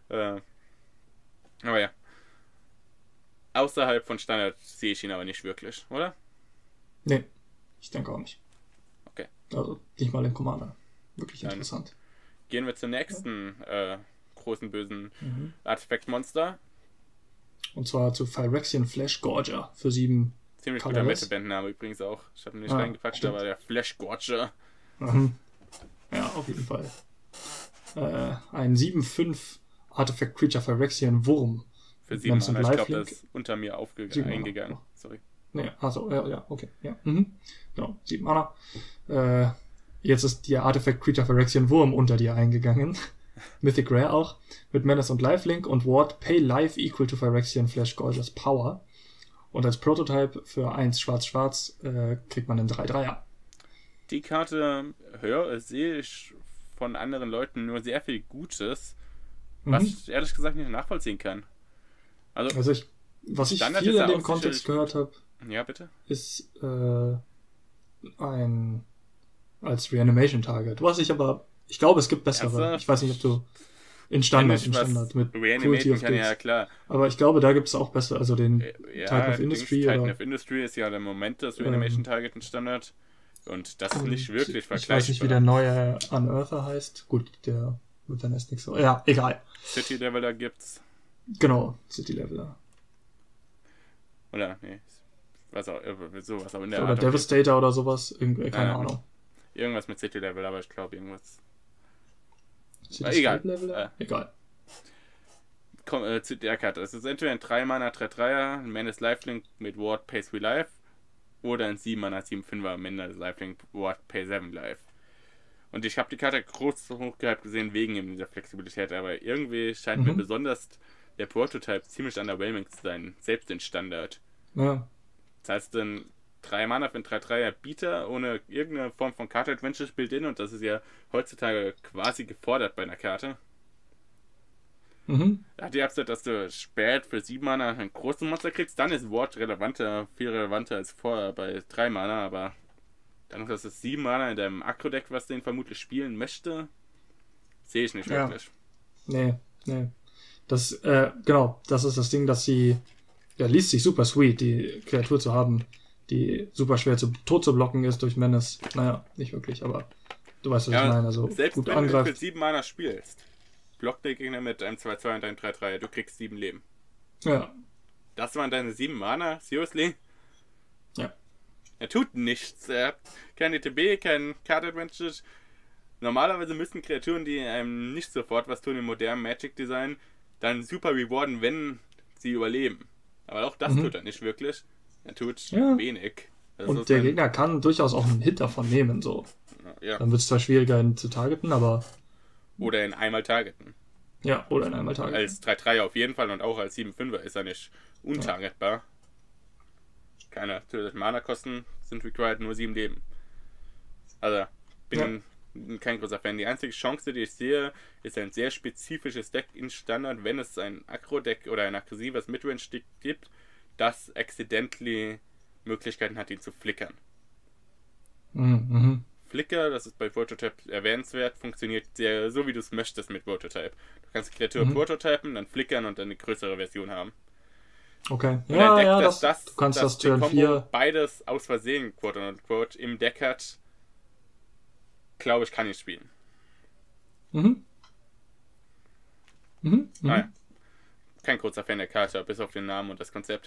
Aber ja. Außerhalb von Standard sehe ich ihn aber nicht wirklich, oder? Nee, ich denke auch nicht. Okay. Also nicht mal im Commander. Wirklich interessant. Gehen wir zur nächsten großen bösen Artefakt-Monster. Und zwar zu Phyrexian Flash Gorger für 7 Ziemlich guter Metal-Band-Name übrigens auch. Ich habe ihn nicht reingepackt, stimmt. aber der Flash Gorger. Ja, auf jeden Fall. Ein 7/5 Artifact Creature Phyrexian Wurm. Für 7 Mana. Ich glaube, das ist unter mir eingegangen. Sorry. Nee, also, ja, okay. Ja. Genau, 7 Mana. Jetzt ist der Artifact Creature Phyrexian Wurm unter dir eingegangen. Mythic Rare auch. Mit Menace und Lifelink und Ward Pay Life equal to Phyrexian Flash Gorgeous Power. Und als Prototype für 1 Schwarz-Schwarz kriegt man einen 3/3er. Die Karte sehe ich von anderen Leuten nur sehr viel Gutes, was ich ehrlich gesagt nicht nachvollziehen kann. Also was ich Standard viel in dem Kontext gehört habe, ja, bitte? ist als Reanimation Target. Ich glaube, es gibt bessere. Also, ich weiß nicht, ob du in Standard mit Reanimation kann, ja klar. Aber ich glaube, da gibt es auch besser, also den Titan of Industry. Titan of Industry ist ja der Moment das Reanimation Target in Standard. Und das ist nicht wirklich vergleichbar. Ich weiß nicht, wie der neue Unearther heißt. Gut, der wird dann erst nichts so. Ja, egal. City Leveler gibt's. Genau, City Leveler. Oder, nee. Sowas auch in der oder Art. Devastator oder sowas. Keine Ahnung. Irgendwas mit City Level, aber ich glaube irgendwas. Egal. Egal. Zu der Karte. Es ist entweder ein 3-Mana 3/3er, ein Menace Lifelink mit Ward Pays 3 Life oder ein 7-Mana 7/5er Menace Lifelink Ward Pay 7 Life. Und ich habe die Karte groß hochgehypt gesehen wegen eben dieser Flexibilität, aber irgendwie scheint mir besonders der Prototype ziemlich underwhelming zu sein, selbst in Standard. Ja. Das heißt, ein 3 Mana für ein 3/3er Bieter ohne irgendeine Form von Card Advantage Build-in, und das ist ja heutzutage quasi gefordert bei einer Karte. Hat die Upside, dass du spät für 7 Mana einen großen Monster kriegst, dann ist Ward viel relevanter als vorher bei 3 Mana, aber dann ist es 7 Mana in deinem Aggro-Deck, was den vermutlich spielen möchte, sehe ich nicht wirklich. Nee. Das, genau, das ist das Ding, dass liest sich super sweet, die Kreatur zu haben, die super schwer tot zu blocken ist durch Menace. Naja, nicht wirklich, aber du weißt, was ich meine. Also selbst gut wenn angreift. du für 7 Mana spielst, blockt der Gegner mit einem 2/2 und einem 3/3, du kriegst 7 Leben. Ja. Das waren deine 7 Mana? Seriously? Ja. Er tut nichts. Er hat keine TB, kein Card Advantage. Normalerweise müssten Kreaturen, die einem nicht sofort was tun im modernen Magic-Design, dann super rewarden, wenn sie überleben. Aber auch das tut er nicht wirklich. Er tut wenig. Also und der Gegner kann durchaus auch einen Hit davon nehmen. So. Ja. Dann wird es zwar schwieriger, ihn zu targeten, aber... Oder in einmal targeten. Ja, oder in einmal targeten. Als 3/3 auf jeden Fall und auch als 7/5er ist er nicht untargetbar. Keine zusätzlichen Mana-Kosten sind required, nur 7 Leben. Also, bin kein großer Fan. Die einzige Chance, die ich sehe, ist ein sehr spezifisches Deck in Standard, wenn es ein Aggro-Deck oder ein aggressives Midrange-Deck gibt, das accidentally Möglichkeiten hat, ihn zu flickern. Flicker, das ist bei Prototype erwähnenswert, funktioniert sehr so, wie du es möchtest mit Prototype. Du kannst die Kreatur prototypen, dann flickern und dann eine größere Version haben. Okay. Und ein Deck, du kannst das die Turn Combo 4... beides aus Versehen, quote unquote, im Deck hat, glaube ich, kann ich spielen. Naja. Kein großer Fan der Karte, bis auf den Namen und das Konzept.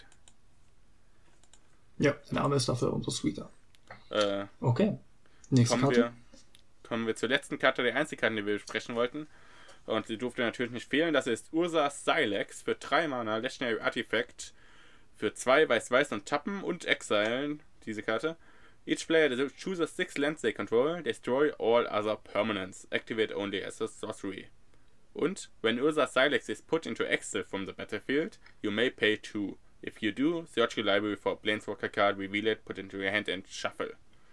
Ja, der Name ist dafür umso sweeter. Okay. Nächste Karte. Kommen wir zur letzten Karte, der einzigen Karte, die wir besprechen wollten. Und sie durfte natürlich nicht fehlen. Das ist Ursa Silex für 3 Mana, Legendary Artifact für 2 Weiß-Weiß und Tappen und Exilen, diese Karte. Each player chooses 6 lands they control, destroy all other permanents, activate only as a sorcery. Und, when Ursa Silex is put into exile from the battlefield, you may pay 2. If you do, search your library for a Planeswalker card, reveal it, put it into your hand and shuffle.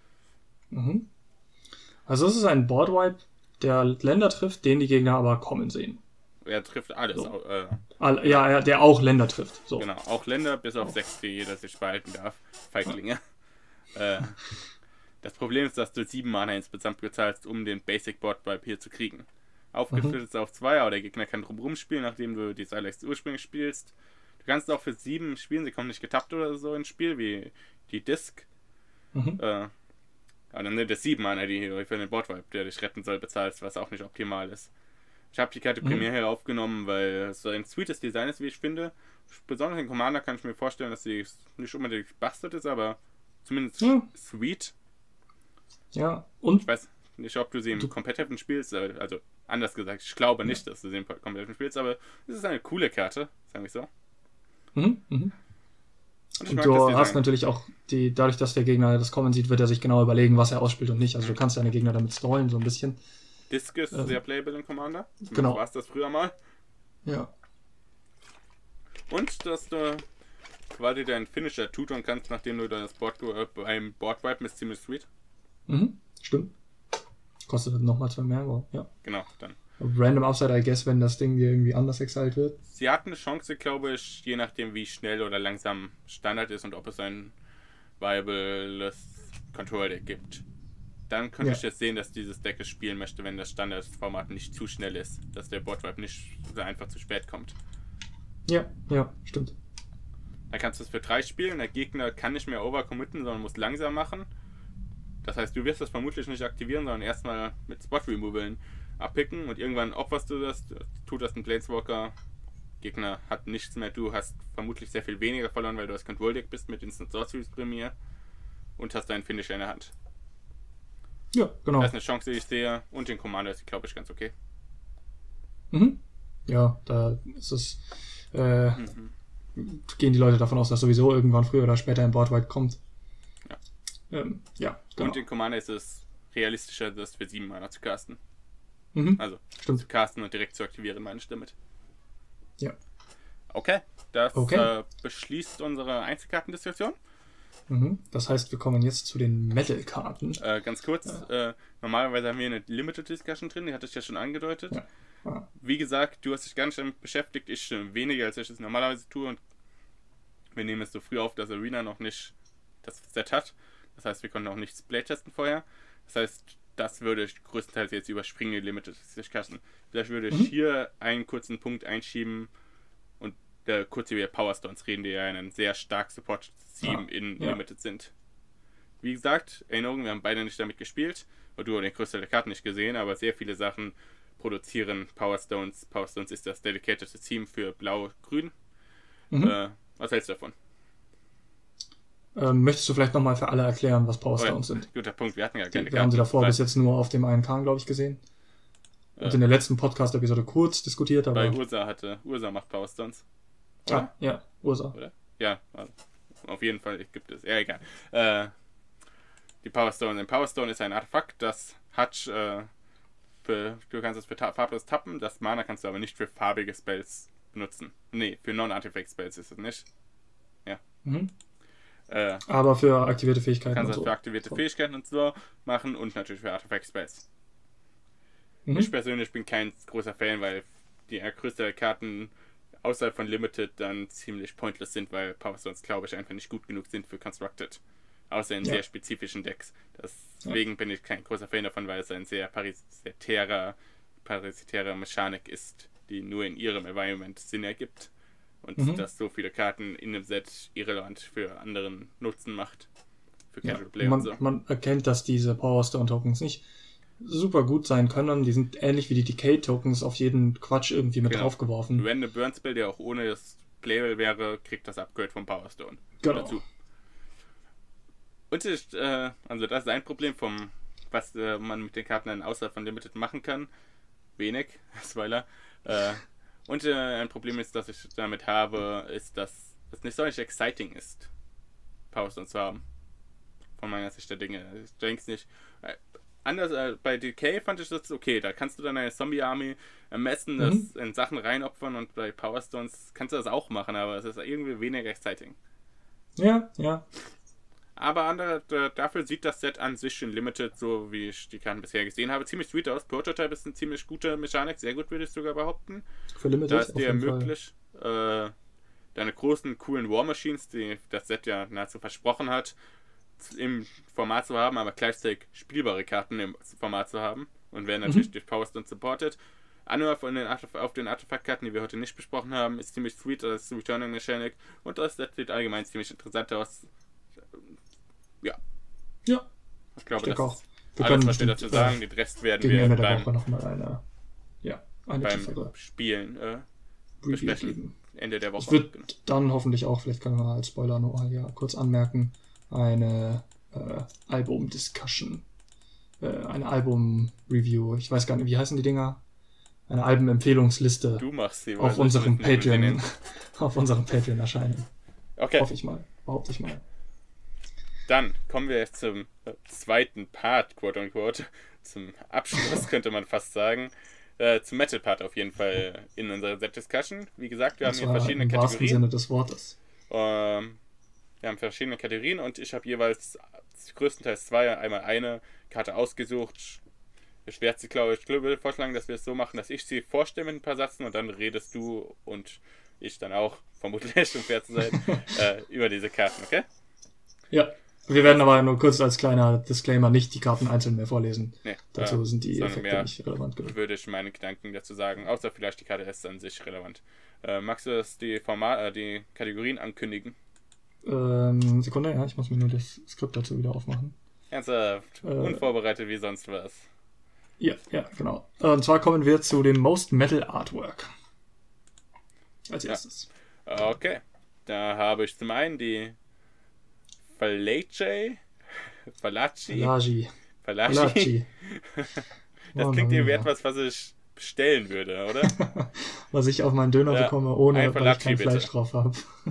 Also es ist ein Boardwipe, der Länder trifft, den die Gegner aber kommen sehen. Er trifft alles. So. Der auch Länder trifft. So. Genau, auch Länder bis auf 6, die jeder sich behalten darf. Feiglinge. Das Problem ist, dass du 7 Mana insgesamt bezahlst, um den Basic Boardwipe hier zu kriegen. Aufgeführt ist auf 2, aber der Gegner kann drumherum spielen, nachdem du die Silex ursprünglich spielst. Du kannst auch für 7 spielen, sie kommen nicht getappt oder so ins Spiel, wie die Disc. Aber dann nimmt es 7 Mana, die für den Boardwipe, der dich retten soll, bezahlst, was auch nicht optimal ist. Ich habe die Karte primär hier aufgenommen, weil es so ein sweetes Design ist, wie ich finde. Besonders in Commander kann ich mir vorstellen, dass sie nicht unbedingt bastard ist, aber zumindest sweet. Ja, und ich weiß nicht, ob du sie im Competitive spielst, also anders gesagt, ich glaube nicht, dass du sie im Competitive spielst, aber es ist eine coole Karte, sagen wir so. Und du hast natürlich auch dadurch, dass der Gegner das kommen sieht, wird er sich genau überlegen, was er ausspielt und nicht. Also du kannst deine Gegner damit stallen, so ein bisschen. Disc ist sehr playable in Commander. Genau. War es das früher mal. Ja. Und dass du quasi deinen Finisher tutern kannst, nachdem du das Board beim Board wipen, ist ziemlich sweet. Stimmt. Kostet nochmal 2 mehr, aber ja. Genau, dann. Random Upside, I guess, wenn das Ding dir irgendwie anders exiled wird. Sie hat eine Chance, glaube ich, je nachdem, wie schnell oder langsam Standard ist und ob es ein viables Control-Deck gibt. Dann könnte ich jetzt sehen, dass dieses Deck es spielen möchte, wenn das Standardformat nicht zu schnell ist. Dass der Boardwipe nicht einfach zu spät kommt. Ja, stimmt. Dann kannst du es für 3 spielen. Der Gegner kann nicht mehr overcommitten, sondern muss langsam machen. Das heißt, du wirst das vermutlich nicht aktivieren, sondern erstmal mit Spot-Removalen abpicken und irgendwann opferst du das, tut das ein Planeswalker. Gegner hat nichts mehr, du hast vermutlich sehr viel weniger verloren, weil du das Control-Deck bist mit Instant Sorceries Premier und hast deinen Finisher in der Hand. Ja, genau. Das ist eine Chance, die ich sehe, und den Commander ist, glaube ich, ganz okay. Ja, da ist es gehen die Leute davon aus, dass sowieso irgendwann früher oder später ein Boardwipe kommt. Genau. Und den Commander ist es realistischer, das für 7 Mana zu casten. Also zu casten und direkt zu aktivieren, meine ich damit. Ja. Okay, das beschließt unsere Einzelkartendiskussion. Das heißt, wir kommen jetzt zu den Metal-Karten. Ganz kurz, normalerweise haben wir eine Limited Discussion drin, die hatte ich ja schon angedeutet. Ja. Wie gesagt, du hast dich gar nicht damit beschäftigt, ich weniger, als ich es normalerweise tue. Und wir nehmen es so früh auf, dass Arena noch nicht das Set hat. Das heißt, wir konnten auch nichts playtesten vorher. Das heißt, das würde ich größtenteils jetzt überspringen, die Limited Discussion. Vielleicht würde ich hier einen kurzen Punkt einschieben und kurz über Power Stones reden, die ja ein sehr stark supported Team in Limited sind. Wie gesagt, Erinnerung, wir haben beide nicht damit gespielt, und du hast den Größteil der Karten nicht gesehen, aber sehr viele Sachen produzieren Power Stones. Power Stones ist das dedicated Team für Blau-Grün. Was hältst du davon? Möchtest du vielleicht nochmal für alle erklären, was Power Stones sind? Guter Punkt, wir hatten ja keine Wir haben sie davor bis jetzt nur auf dem einen Kahn, glaube ich, gesehen. Und in der letzten Podcast-Episode kurz diskutiert. Aber Ursa macht Power Stones. Oder? Ja, Ursa. Oder? Ja, auf jeden Fall gibt es. Ja, egal. Die Power Stone. Ein Power Stone ist ein Artefakt, das hat du kannst es für farblos tappen, das Mana kannst du aber nicht für farbige Spells benutzen. Nee, für Non-Artifact Spells ist es nicht. Ja. Aber für aktivierte Fähigkeiten kannst du für aktivierte Fähigkeiten und so machen und natürlich für Artifact Spells. Ich persönlich bin kein großer Fan, weil die größte Karten außerhalb von Limited dann ziemlich pointless sind, weil Power Stones, glaube ich, einfach nicht gut genug sind für Constructed. Außer in sehr spezifischen Decks. Deswegen bin ich kein großer Fan davon, weil es eine sehr parasitäre Mechanik ist, die nur in ihrem Environment Sinn ergibt. Und dass so viele Karten in dem Set irrelevant für anderen Nutzen macht. Für Casual Player und so. Man erkennt, dass diese Power Stone Tokens nicht super gut sein können. Die sind ähnlich wie die Decay Tokens auf jeden Quatsch irgendwie mit draufgeworfen. Wenn eine Burn Spell, der auch ohne das Playable wäre, kriegt das Upgrade vom Power Stone dazu. Und also das ist ein Problem was man mit den Karten dann außerhalb von Limited machen kann. Wenig, Spoiler. Und ein Problem ist, das ich damit habe, ist, dass es nicht so exciting ist, Power Stone zu haben. Von meiner Sicht der Dinge. Ich denke es nicht. Anders bei Decay fand ich das okay. Da kannst du dann eine Zombie-Army ermessen, das in Sachen reinopfern, und bei Power Stones kannst du das auch machen, aber es ist irgendwie weniger exciting. Ja. Aber dafür sieht das Set an sich in Limited, so wie ich die Karten bisher gesehen habe, ziemlich sweet aus. Prototype ist eine ziemlich gute Mechanik, sehr gut würde ich sogar behaupten. Für Limited da ist dir möglich, deine großen, coolen War Machines, die das Set ja nahezu versprochen hat, im Format zu haben, aber gleichzeitig spielbare Karten im Format zu haben, und werden natürlich durch Power Stone supported. Anwurf auf den Artefaktkarten, die wir heute nicht besprochen haben, ist ziemlich sweet, das ist Returning Mechanic, und das Set sieht allgemein ziemlich interessant aus. Ja. Ich glaube, das auch. ist alles, was wir dazu sagen. Den Rest werden wir beim... Woche noch mal eine beim tiefere Spielen Review besprechen. geben. Ende der Woche. Es wird dann hoffentlich auch, vielleicht kann man als Spoiler noch mal kurz anmerken, eine Album-Discussion, eine Album-Review, ich weiß gar nicht, wie heißen die Dinger? Eine Albenempfehlungsliste Du machst sie, auf unserem Patreon, auf unserem Patreon erscheinen. Okay. Hoffe ich mal, behaupte ich mal. Dann kommen wir jetzt zum zweiten Part, quote unquote, zum Abschluss könnte man fast sagen. Zum Metal-Part auf jeden Fall in unserer Set-Discussion. Wie gesagt, wir haben hier verschiedene im wahrsten Kategorien. Sinne des Wortes. Wir haben verschiedene Kategorien und ich habe jeweils größtenteils einmal eine Karte ausgesucht. Ich würde vorschlagen, dass wir es so machen, dass ich sie vorstelle mit ein paar Sätzen und dann redest du und ich dann auch, vermutlich, um fair zu sein, über diese Karten, okay? Ja, wir werden aber nur kurz als kleiner Disclaimer nicht die Karten einzeln mehr vorlesen. Nee, Dazu sind die sondern Effekte nicht relevant genug. Würde ich meine Gedanken dazu sagen, außer vielleicht die Karte ist an sich relevant. Magst du das die Kategorien ankündigen? Sekunde, ja, ich muss mir nur das Skript dazu wieder aufmachen. Ernsthaft, unvorbereitet wie sonst was. Ja, genau. Und zwar kommen wir zu dem Most Metal Artwork. Als erstes. Okay, da habe ich zum einen die Fallaci. Das klingt irgendwie etwas, was ich bestellen würde, oder? Was ich auf meinen Döner bekomme, ohne dass ich kein Fleisch drauf habe.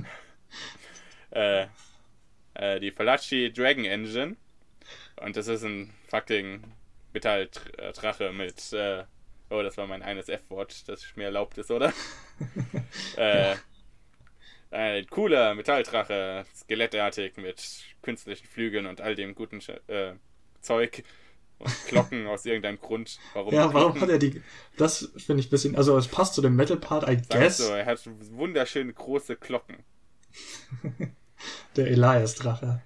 Die Fallaci Dragon Engine. Und das ist ein fucking Metalldrache mit das war mein eines F-Wort, das mir erlaubt ist, oder? Ein cooler Metalldrache, skelettartig mit künstlichen Flügeln und all dem guten Zeug und Glocken aus irgendeinem Grund. Warum hat er die... Das finde ich ein bisschen... Also es passt zu dem Metal-Part, I guess. So, er hat wunderschöne große Glocken. Der Elias-Drache.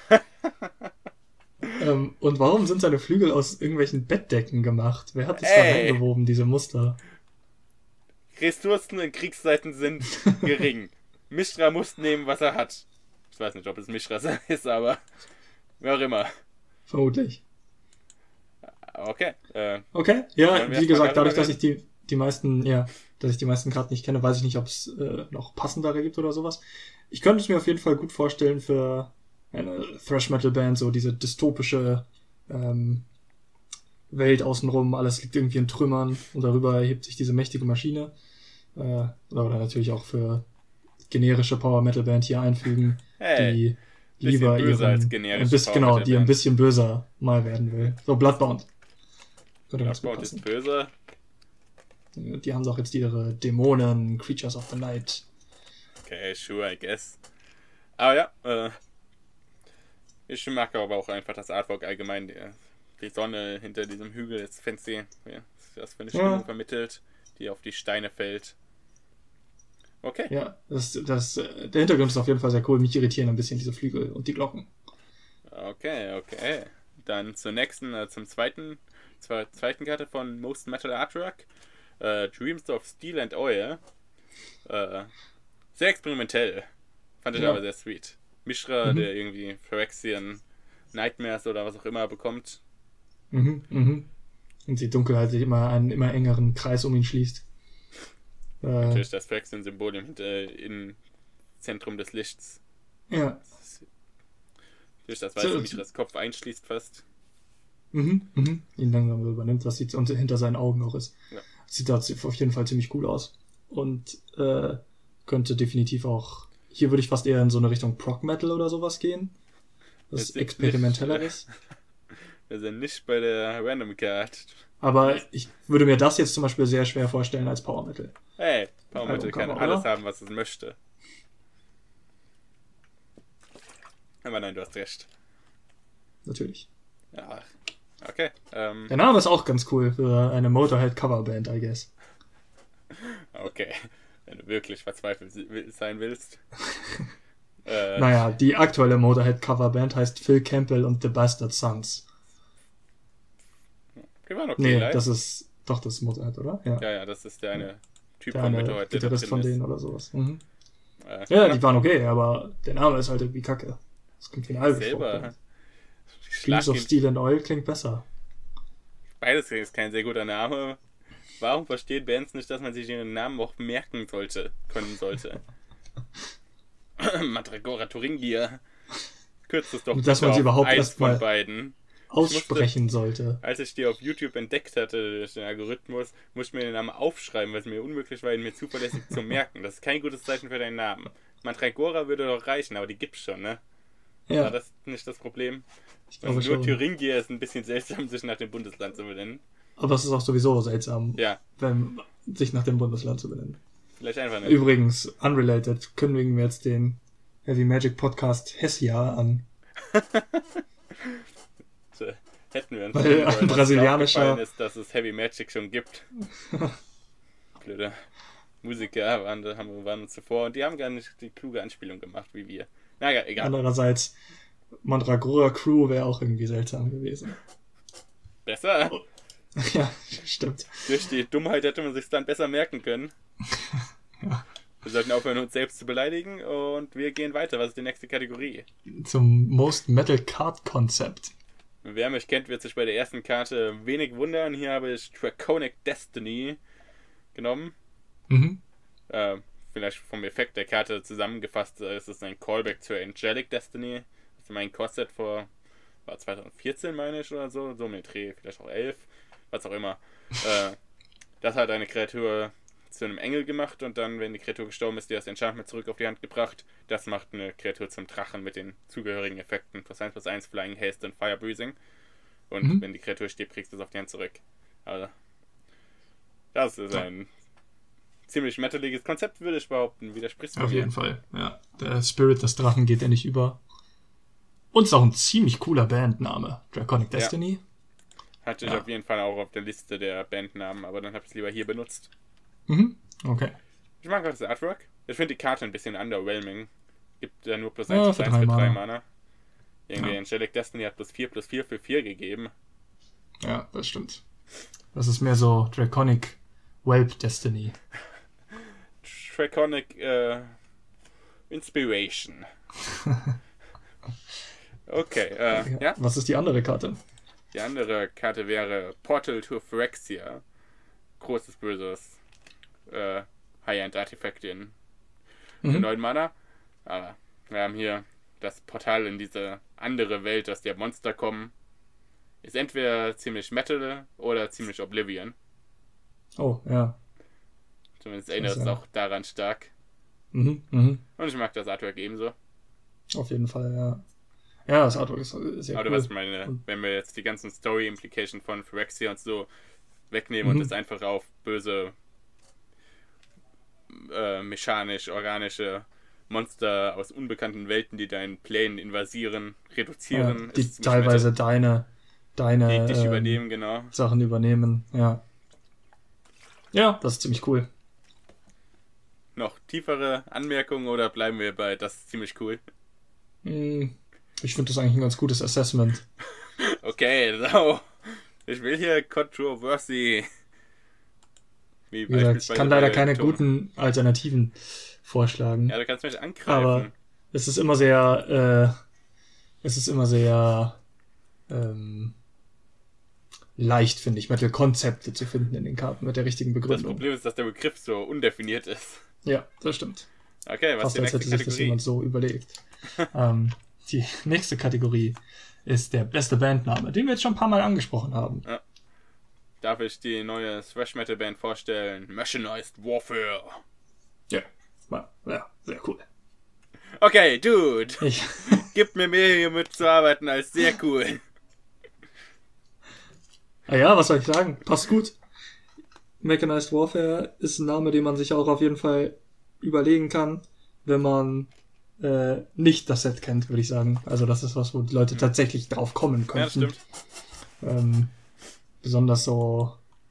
Und warum sind seine Flügel aus irgendwelchen Bettdecken gemacht? Wer hat das da reingewoben, diese Muster? Ressourcen in Kriegszeiten sind gering. Mishra muss nehmen, was er hat. Ich weiß nicht, ob es Mishra ist, aber wer auch immer. Vermutlich. Okay. Okay, ja, wie gesagt, dadurch, dass ich die meisten Karten nicht kenne, weiß ich nicht, ob es noch passendere gibt oder sowas. Ich könnte es mir auf jeden Fall gut vorstellen für eine Thrash-Metal-Band, so diese dystopische Welt außenrum, alles liegt irgendwie in Trümmern und darüber erhebt sich diese mächtige Maschine. Oder natürlich auch für generische Power-Metal-Band hier einfügen, die lieber die ein bisschen böser mal werden will. So, Bloodbound. Bloodbound ist böse. Die haben doch jetzt ihre Dämonen, Creatures of the Night. Okay, sure, I guess. Aber ja, ich mag aber auch einfach das Artwork allgemein. Die Sonne hinter diesem Hügel ist fancy. Ja, das für eine Stimmung vermittelt, die auf die Steine fällt. Okay. Ja, der Hintergrund ist auf jeden Fall sehr cool. Mich irritieren ein bisschen diese Flügel und die Glocken. Okay. Dann zum zweiten Karte von Most Metal Artwork. Dreams of Steel and Oil. Sehr experimentell. Fand ich aber sehr sweet. Mishra, der irgendwie Phyrexian Nightmares oder was auch immer bekommt. Und die Dunkelheit sich immer einen immer engeren Kreis um ihn schließt. Natürlich das Phyrexian-Symbol im Zentrum des Lichts. Ja. Durch das weiße Mishras Kopf einschließt fast. Ihn langsam übernimmt, was hinter seinen Augen auch ist. Ja. Sieht da auf jeden Fall ziemlich cool aus. Und könnte definitiv auch... Hier würde ich fast eher in so eine Richtung Prog-Metal oder sowas gehen. Das experimenteller ist. Wir sind nicht bei der Random Card. Aber ich würde mir das jetzt zum Beispiel sehr schwer vorstellen als Power Metal. Hey, Power Metal kann alles haben, was es möchte. Aber nein, du hast recht. Natürlich. Ja, okay. Der Name ist auch ganz cool für eine Motorhead-Coverband, I guess. Okay, wenn du wirklich verzweifelt sein willst. Naja, die aktuelle Motorhead-Coverband heißt Phil Campbell und The Bastard Sons. Die waren okay, das ist Motorhead, oder? Ja, das ist der eine Typ von Motorhead, der Gitarrist von denen oder sowas. Die waren okay, aber der Name ist halt irgendwie kacke. Das klingt wie ein Album. Dreams of Steel and Oil klingt besser. Beides ist kein sehr guter Name. Warum verstehen Bands nicht, dass man sich ihren Namen auch merken können sollte? Mandragora Thuringia. Kürzt es doch dass man sie überhaupt eins erst von mal beiden. aussprechen sollte. Als ich die auf YouTube entdeckt hatte, durch den Algorithmus, musste ich mir den Namen aufschreiben, weil es mir unmöglich war, ihn mir zuverlässig zu merken. Das ist kein gutes Zeichen für deinen Namen. Mandragora würde doch reichen, aber die gibt's schon, ne? Ja. War das nicht das Problem? Ich glaube Nur schon. Thuringia ist ein bisschen seltsam, sich nach dem Bundesland zu benennen. Aber es ist auch sowieso seltsam, Ja, wenn sich nach dem Bundesland zu benennen. vielleicht einfach nicht. Übrigens, unrelated, kündigen wir jetzt den Heavy Magic Podcast Hessia an. So, hätten wir uns Weil wollen, ein dass brasilianischer- aufgefallen ist, dass es Heavy Magic schon gibt. Blöde Musiker waren uns zuvor und die haben gar nicht die kluge Anspielung gemacht wie wir. Naja, egal. Andererseits, Mandragora Crew wäre auch irgendwie seltsam gewesen. Besser? Ja, stimmt. Durch die Dummheit hätte man sich dann besser merken können. Ja. Wir sollten aufhören, uns selbst zu beleidigen und wir gehen weiter. Was ist die nächste Kategorie? Zum Most Metal Card Concept. Wer mich kennt, wird sich bei der ersten Karte wenig wundern. Hier habe ich Draconic Destiny genommen. Mhm. Vielleicht vom Effekt der Karte zusammengefasst ist es ein Callback zur Angelic Destiny. Das ist mein Core-Set war 2014, meine ich, oder so. So mit Dreh, vielleicht auch 11, was auch immer. Das hat eine Kreatur zu einem Engel gemacht und dann, wenn die Kreatur gestorben ist, die das Enchantment zurück auf die Hand gebracht. Das macht eine Kreatur zum Drachen mit den zugehörigen Effekten. +1/+1, Flying, Haste und Fire Breathing. Und wenn die Kreatur stirbt, kriegst du es auf die Hand zurück. Also, das ist ein ziemlich metaliges Konzept, würde ich behaupten. Widersprichst du Auf mir? jeden Fall, ja. Der Spirit des Drachen geht ja nicht über. Und ist auch ein ziemlich cooler Bandname. Draconic Destiny. Hatte ich auf jeden Fall auch auf der Liste der Bandnamen, aber dann habe ich es lieber hier benutzt. Mhm. Okay. Ich mag auch das Artwork. Ich finde die Karte ein bisschen underwhelming. Gibt ja nur +1/+1 Ja, für für 3 3 Mana. Irgendwie Angelic Destiny hat +4/+4 für 4 gegeben. Ja, das stimmt. Das ist mehr so Draconic Whelp Destiny. Draconic Inspiration. Okay, ja. Was ist die andere Karte? Die andere Karte wäre Portal to Phyrexia. Großes, böses High-End-Artefaktin für 9 Mana. Aber wir haben hier das Portal in diese andere Welt, aus der Monster kommen. Ist entweder ziemlich Metal oder ziemlich Oblivion. Oh, ja. Zumindest erinnert es auch daran stark. Mhm, mhm. Und ich mag das Artwork ebenso. Auf jeden Fall, ja. Ja, das Artwork ist sehr Aber cool. was ich meine, wenn wir jetzt die ganzen Story-Implications von Phyrexia und so wegnehmen und es einfach auf böse mechanisch-organische Monster aus unbekannten Welten, die deinen Plane invasieren, reduzieren. Ja, die ist teilweise Metal. deine Die dich übernehmen, genau. Sachen übernehmen, ja. Ja, das ist ziemlich cool. Noch tiefere Anmerkungen oder bleiben wir bei das ist ziemlich cool? Ich finde das eigentlich ein ganz gutes Assessment. Okay, so. Ich will hier Controversy. Wie gesagt, ich kann leider keine guten Alternativen vorschlagen. Ja, du kannst mich angreifen. Aber es ist immer sehr, leicht, finde ich, Metal-Konzepte zu finden in den Karten mit der richtigen Das Begründung. Problem ist, dass der Begriff so undefiniert ist. Ja, das stimmt. Okay, was Fast ist die als hätte nächste sich das Kategorie? jemand so überlegt. Die nächste Kategorie ist der beste Bandname, den wir jetzt schon ein paar Mal angesprochen haben. Darf ich die neue Thrash-Metal-Band vorstellen? Mechanized Warfare. Ja, sehr cool. Okay, Dude. Ich, Gib mir mehr hier mitzuarbeiten als sehr cool. ja, was soll ich sagen? Passt gut. Mechanized Warfare ist ein Name, den man sich auch auf jeden Fall überlegen kann, wenn man nicht das Set kennt, würde ich sagen. Also das ist was, wo die Leute tatsächlich drauf kommen Ja, das könnten. stimmt. Besonders so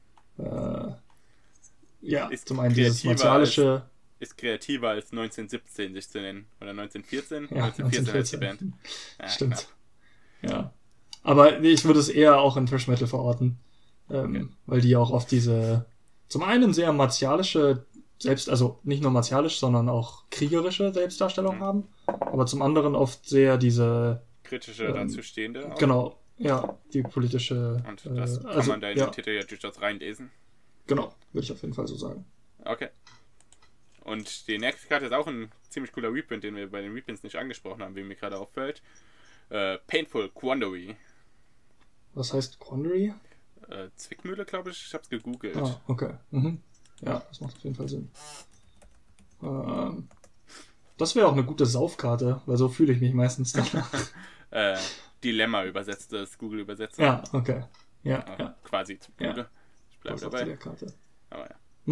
Ist zum einen dieses kreativer martialische. Ist kreativer als 1917 sich zu nennen. Oder 1914? Ja, 1914 heißt die 1914. Band. Ja, Stimmt. knapp. Ja. Aber ich würde es eher auch in Thrash Metal verorten. Weil die auch oft diese zum einen sehr martialische also nicht nur martialisch, sondern auch kriegerische Selbstdarstellung haben. Aber zum anderen oft sehr diese Kritische dazu stehende. auch. genau, ja, die politische Und das kann also, man da in den Titel ja durchaus reinlesen. Genau, würde ich auf jeden Fall so sagen. Okay. Und die nächste Karte ist auch ein ziemlich cooler Reprint, den wir bei den Reprints nicht angesprochen haben, wie mir gerade auffällt. Painful Quandary. Was heißt Quandary? Zwickmühle, glaube ich. Ich habe es gegoogelt. Ah, okay. Mhm. Ja, das macht auf jeden Fall Sinn. Das wäre auch eine gute Saufkarte, weil so fühle ich mich meistens danach. Dilemma übersetzt, das Google übersetzt. Ja, okay. Ja, ja. Quasi Zwickmühle. Ja. Ich bleibe Das ist dabei. die Karte. Aber ja.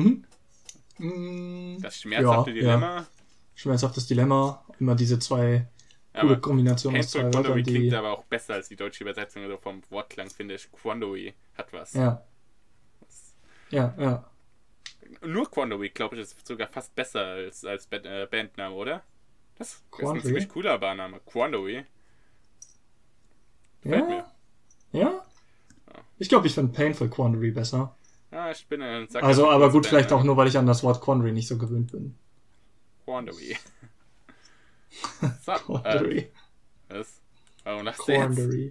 Mhm. Das schmerzhafte Dilemma. Ja. Schmerzhaftes Dilemma. Immer diese zwei coole Kombinationen aus zwei Painful Quandary Wörtern, klingt aber auch besser als die deutsche Übersetzung. Also vom Wortklang finde ich, Quandary hat was. Ja. Ja. Nur Quandary, glaube ich, ist sogar fast besser als Bandname, oder? Das ist ein ziemlich cooler Barname. Quandary. Gefällt mir. Ja? Ich glaube, ich finde Painful Quandary besser. Ja, ich bin ein Sack. Also, aber gut, vielleicht auch nur, weil ich an das Wort Quandary nicht so gewöhnt bin. Quandary. So, Quandary. was? Warum lachst du jetzt? Quandary.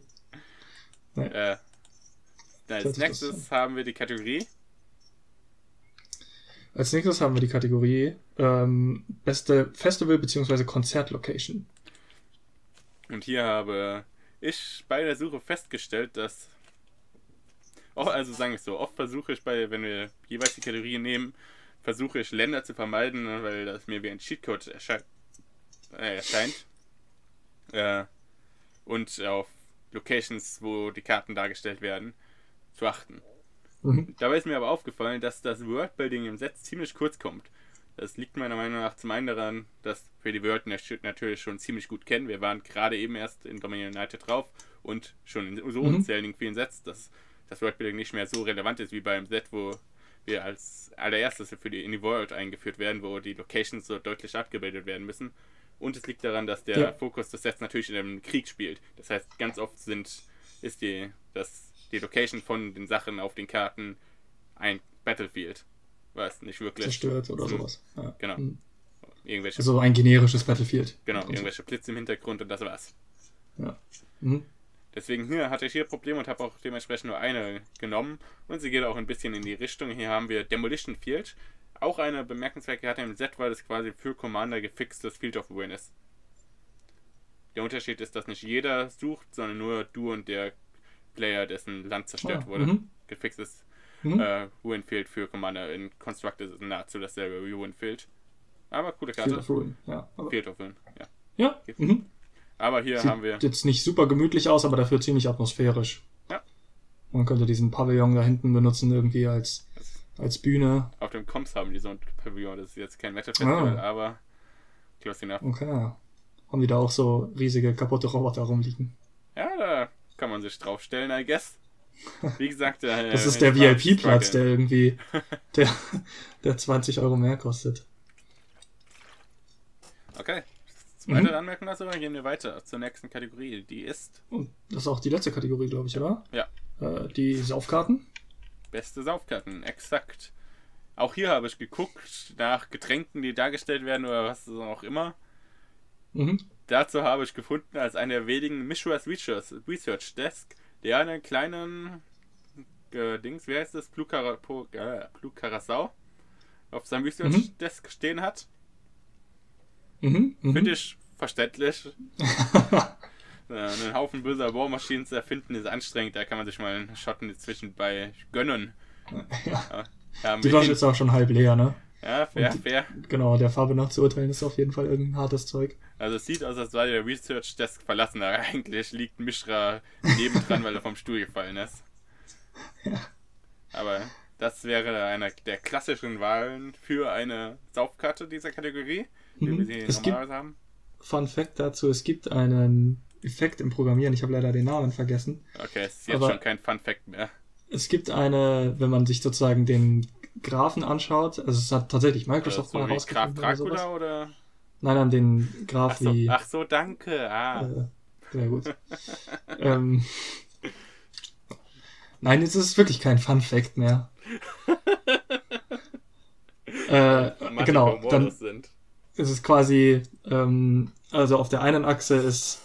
Als nächstes haben wir die Kategorie. Als nächstes haben wir die Kategorie beste Festival- bzw. Konzertlocation. Und hier habe ich bei der Suche festgestellt, dass also sagen wir es so, oft versuche ich wenn wir jeweils die Kategorie nehmen, versuche ich Länder zu vermeiden, weil das mir wie ein Cheatcode erscheint. Und auf Locations, wo die Karten dargestellt werden, zu achten. Dabei ist mir aber aufgefallen, dass das Worldbuilding im Set ziemlich kurz kommt. Das liegt meiner Meinung nach zum einen daran, dass wir die World natürlich schon ziemlich gut kennen. Wir waren gerade eben erst in Dominion United drauf und schon in so unzähligen vielen Sets, dass das Worldbuilding nicht mehr so relevant ist wie beim Set, wo wir als allererstes in die World eingeführt werden, wo die Locations so deutlich abgebildet werden müssen. Und es liegt daran, dass der Fokus des Sets natürlich in einem Krieg spielt. Das heißt, ganz oft ist die Location von den Sachen auf den Karten ein Battlefield, was nicht wirklich zerstört oder sowas. Ja. Genau. Also ein generisches Battlefield. Genau, irgendwelche Blitze im Hintergrund und das war's. Ja. Deswegen hatte ich hier Probleme und habe auch dementsprechend nur eine genommen. Und sie geht auch ein bisschen in die Richtung. Hier haben wir Demolition Field. Auch eine bemerkenswerte Karte im Set, weil das quasi für Commander gefixtes Field of Ruin ist. Der Unterschied ist, dass nicht jeder sucht, sondern nur du und der Player, dessen Land zerstört wurde. Gefixtes Ruin Field für Commander. In Constructed ist nahezu dasselbe Ruin Field. Aber coole Karte. Field of Ruin, ja. Field of Ruin, ja. Ja. Aber hier Sieht haben wir... jetzt nicht super gemütlich aus, aber dafür ziemlich atmosphärisch. Ja. Man könnte diesen Pavillon da hinten benutzen, irgendwie als Bühne. Auf dem Comps haben die so ein Pavillon. Das ist jetzt kein Metal Festival, aber close enough. Okay. Haben die da auch so riesige kaputte Roboter rumliegen? Ja, da kann man sich draufstellen, I guess. Wie gesagt, das ist der VIP-Platz, der irgendwie der 20 Euro mehr kostet. Okay. Weitere Anmerkungen dazu, dann gehen wir weiter zur nächsten Kategorie. Die ist... Das ist auch die letzte Kategorie, glaube ich, oder? Ja. Die Saufkarten. Beste Saufkarten, exakt. Auch hier habe ich geguckt nach Getränken, die dargestellt werden oder was auch immer. Dazu habe ich gefunden, als einer der wenigen Mishra's Research Desk, der einen kleinen wie heißt das? Blue Curacao auf seinem Research Desk stehen hat. Finde ich verständlich. Einen Haufen böser Bohrmaschinen zu erfinden ist anstrengend, da kann man sich mal einen Schotten zwischenbei gönnen. Ja, die Flasche ist auch schon halb leer, ne? Ja, fair. Genau, der Farbe nach zu urteilen ist auf jeden Fall irgendein hartes Zeug. Also es sieht aus, als war der Research Desk verlassen, aber eigentlich liegt Mishra nebendran, weil er vom Stuhl gefallen ist. Ja. Aber das wäre einer der klassischen Wahlen für eine Saufkarte dieser Kategorie, wie wir sie normalerweise haben. Fun Fact dazu, es gibt einen Effekt im Programmieren, ich habe leider den Namen vergessen. Okay, es ist jetzt schon kein Fun Fact mehr. Es gibt wenn man sich sozusagen den Graphen anschaut, also es hat tatsächlich Microsoft mal herausgefunden. Graf Dracula oder? Nein, den Graph wie... Ach so, danke. Sehr gut. Nein, jetzt ist es wirklich kein Fun Fact mehr. Genau, dann ist es quasi, also auf der einen Achse ist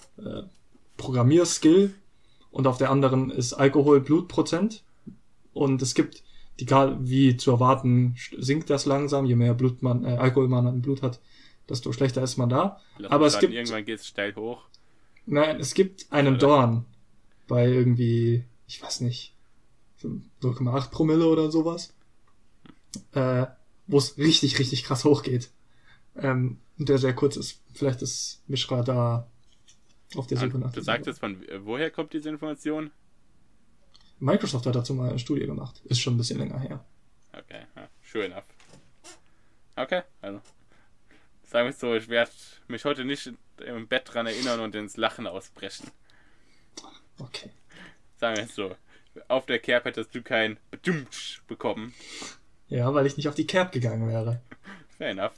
Programmierskill und auf der anderen ist Alkohol-Blutprozent. Und es gibt wie zu erwarten, sinkt das langsam, je mehr Alkohol man im Blut hat, desto schlechter ist man da. Aber irgendwann geht es steil hoch. Nein, es gibt einen Dorn bei irgendwie, ich weiß nicht, 0,8 Promille oder sowas, wo es richtig, richtig krass hochgeht. Und der sehr kurz ist. Vielleicht ist Mishra da auf der Suche nach. Du sagtest, von woher kommt diese Information? Microsoft hat dazu mal eine Studie gemacht. Ist schon ein bisschen länger her. Okay, ja, sure enough. Okay, also. Sagen wir es so, ich werde mich heute nicht im Bett dran erinnern und ins Lachen ausbrechen. Okay. Sagen wir es so. Auf der Kerb hättest du kein Bedumtsch bekommen. Ja, weil ich nicht auf die Kerb gegangen wäre. Fair enough.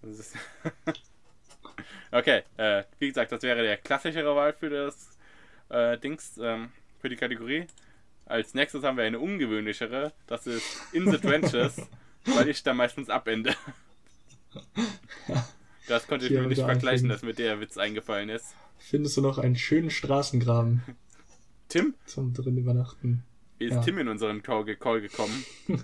Okay, wie gesagt, das wäre der klassischere Wahl für das für die Kategorie. Als nächstes haben wir eine ungewöhnlichere. Das ist In the Trenches, weil ich da meistens abende. Das konnte ich mir nicht vergleichen, dass mir der Witz eingefallen ist. Findest du noch einen schönen Straßengraben? Tim? Zum drin übernachten. Wie ist Tim in unseren Call gekommen?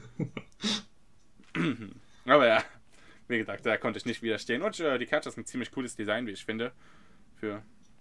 Aber ja, wie gesagt, da konnte ich nicht widerstehen. Und die Karte ist ein ziemlich cooles Design, wie ich finde. Für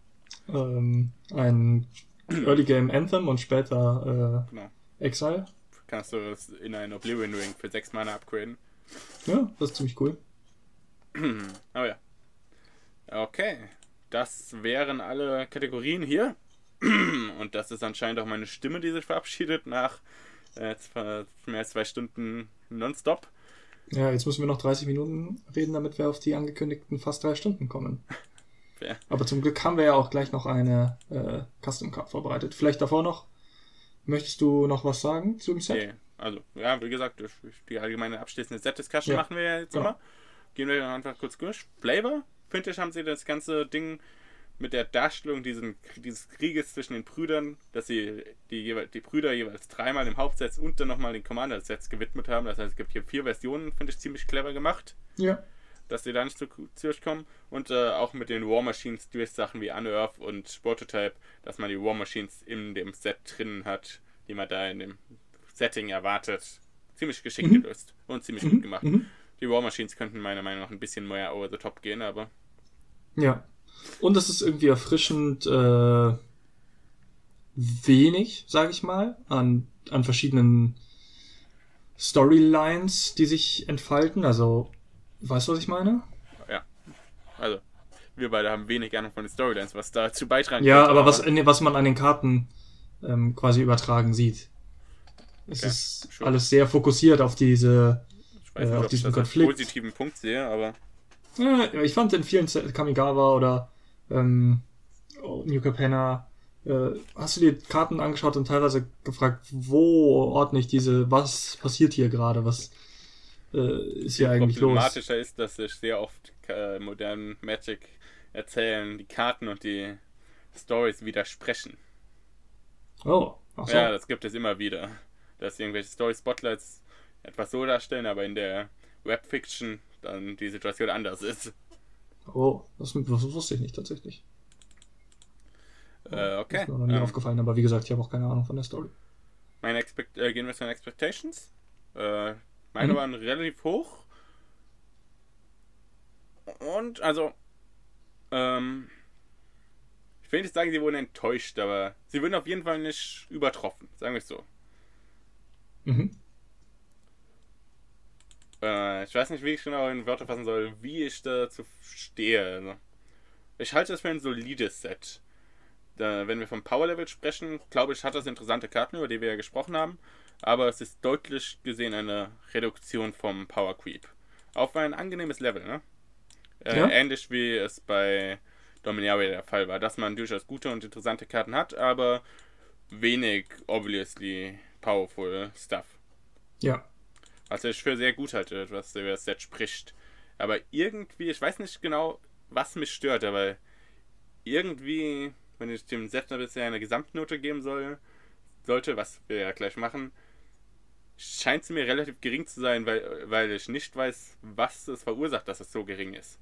ein Early Game Anthem und später genau. Exile. Kannst du das in einen Oblivion Ring für 6 Mana upgraden. Ja, das ist ziemlich cool. Aber ja. Okay. Das wären alle Kategorien hier. Und das ist anscheinend auch meine Stimme, die sich verabschiedet nach mehr als 2 Stunden nonstop. Ja, jetzt müssen wir noch 30 Minuten reden, damit wir auf die angekündigten fast 3 Stunden kommen. Ja. Aber zum Glück haben wir ja auch gleich noch eine Custom Card vorbereitet. Vielleicht davor noch, möchtest du noch was sagen zu dem Set? Okay. Also, ja, wie gesagt, die allgemeine abschließende Set-Discussion machen wir ja jetzt immer. Gehen wir einfach kurz durch. Flavor, finde ich, haben sie das ganze Ding mit der Darstellung dieses Krieges zwischen den Brüdern, dass sie die Brüder jeweils 3-mal im Hauptset und dann nochmal den Commander-Sets gewidmet haben. Das heißt, es gibt hier 4 Versionen, finde ich ziemlich clever gemacht. Ja. Dass sie da nicht so durchkommen. Und auch mit den War Machines durch Sachen wie Unearth und Prototype, dass man die War Machines in dem Set drinnen hat, die man da in dem Setting erwartet. Ziemlich geschickt gelöst und ziemlich gut gemacht. Die War Machines könnten meiner Meinung nach ein bisschen mehr over the top gehen, aber... Ja. Und es ist irgendwie erfrischend wenig, sage ich mal, an verschiedenen Storylines, die sich entfalten. Also, weißt du, was ich meine? Ja. Also, wir beide haben wenig Ahnung von den Storylines, was dazu beitragen Ja, aber was man an den Karten quasi übertragen sieht. Es ist alles sehr fokussiert auf diesen Konflikt. Als positiven Punkt sehe, aber... Ja, ich fand in vielen Kamigawa oder New Capenna, hast du dir Karten angeschaut und teilweise gefragt, wo ordne ich was passiert hier gerade, was ist hier eigentlich los? Problematischer ist, dass sich sehr oft modernen Magic erzählen, die Karten und die Stories widersprechen. Oh, ach so. Ja, das gibt es immer wieder. Dass irgendwelche Story-Spotlights etwas so darstellen, aber in der Webfiction dann die Situation anders ist. Oh, das wusste ich nicht tatsächlich. Okay. Das ist mir noch nie aufgefallen, aber wie gesagt, ich habe auch keine Ahnung von der Story. Gehen wir zu den Expectations. Meine waren relativ hoch. Und also, ich will nicht sagen, sie wurden enttäuscht, aber sie wurden auf jeden Fall nicht übertroffen, sagen wir es so. Ich weiß nicht, wie ich genau in Wörter fassen soll, wie ich dazu stehe. Also, ich halte es für ein solides Set. Wenn wir vom Power Level sprechen, glaube ich, hat das interessante Karten, über die wir ja gesprochen haben, aber es ist deutlich gesehen eine Reduktion vom Power Creep. Auf ein angenehmes Level, ne? Ja? Ähnlich wie es bei Dominaria der Fall war, dass man durchaus gute und interessante Karten hat, aber wenig obviously powerful Stuff. Ja. Was ich für sehr gut halte, was über das Set spricht. Aber irgendwie, ich weiß nicht genau, was mich stört, aber irgendwie, wenn ich dem Set bisher eine Gesamtnote geben sollte, was wir ja gleich machen, scheint es mir relativ gering zu sein, weil ich nicht weiß, was es verursacht, dass es so gering ist.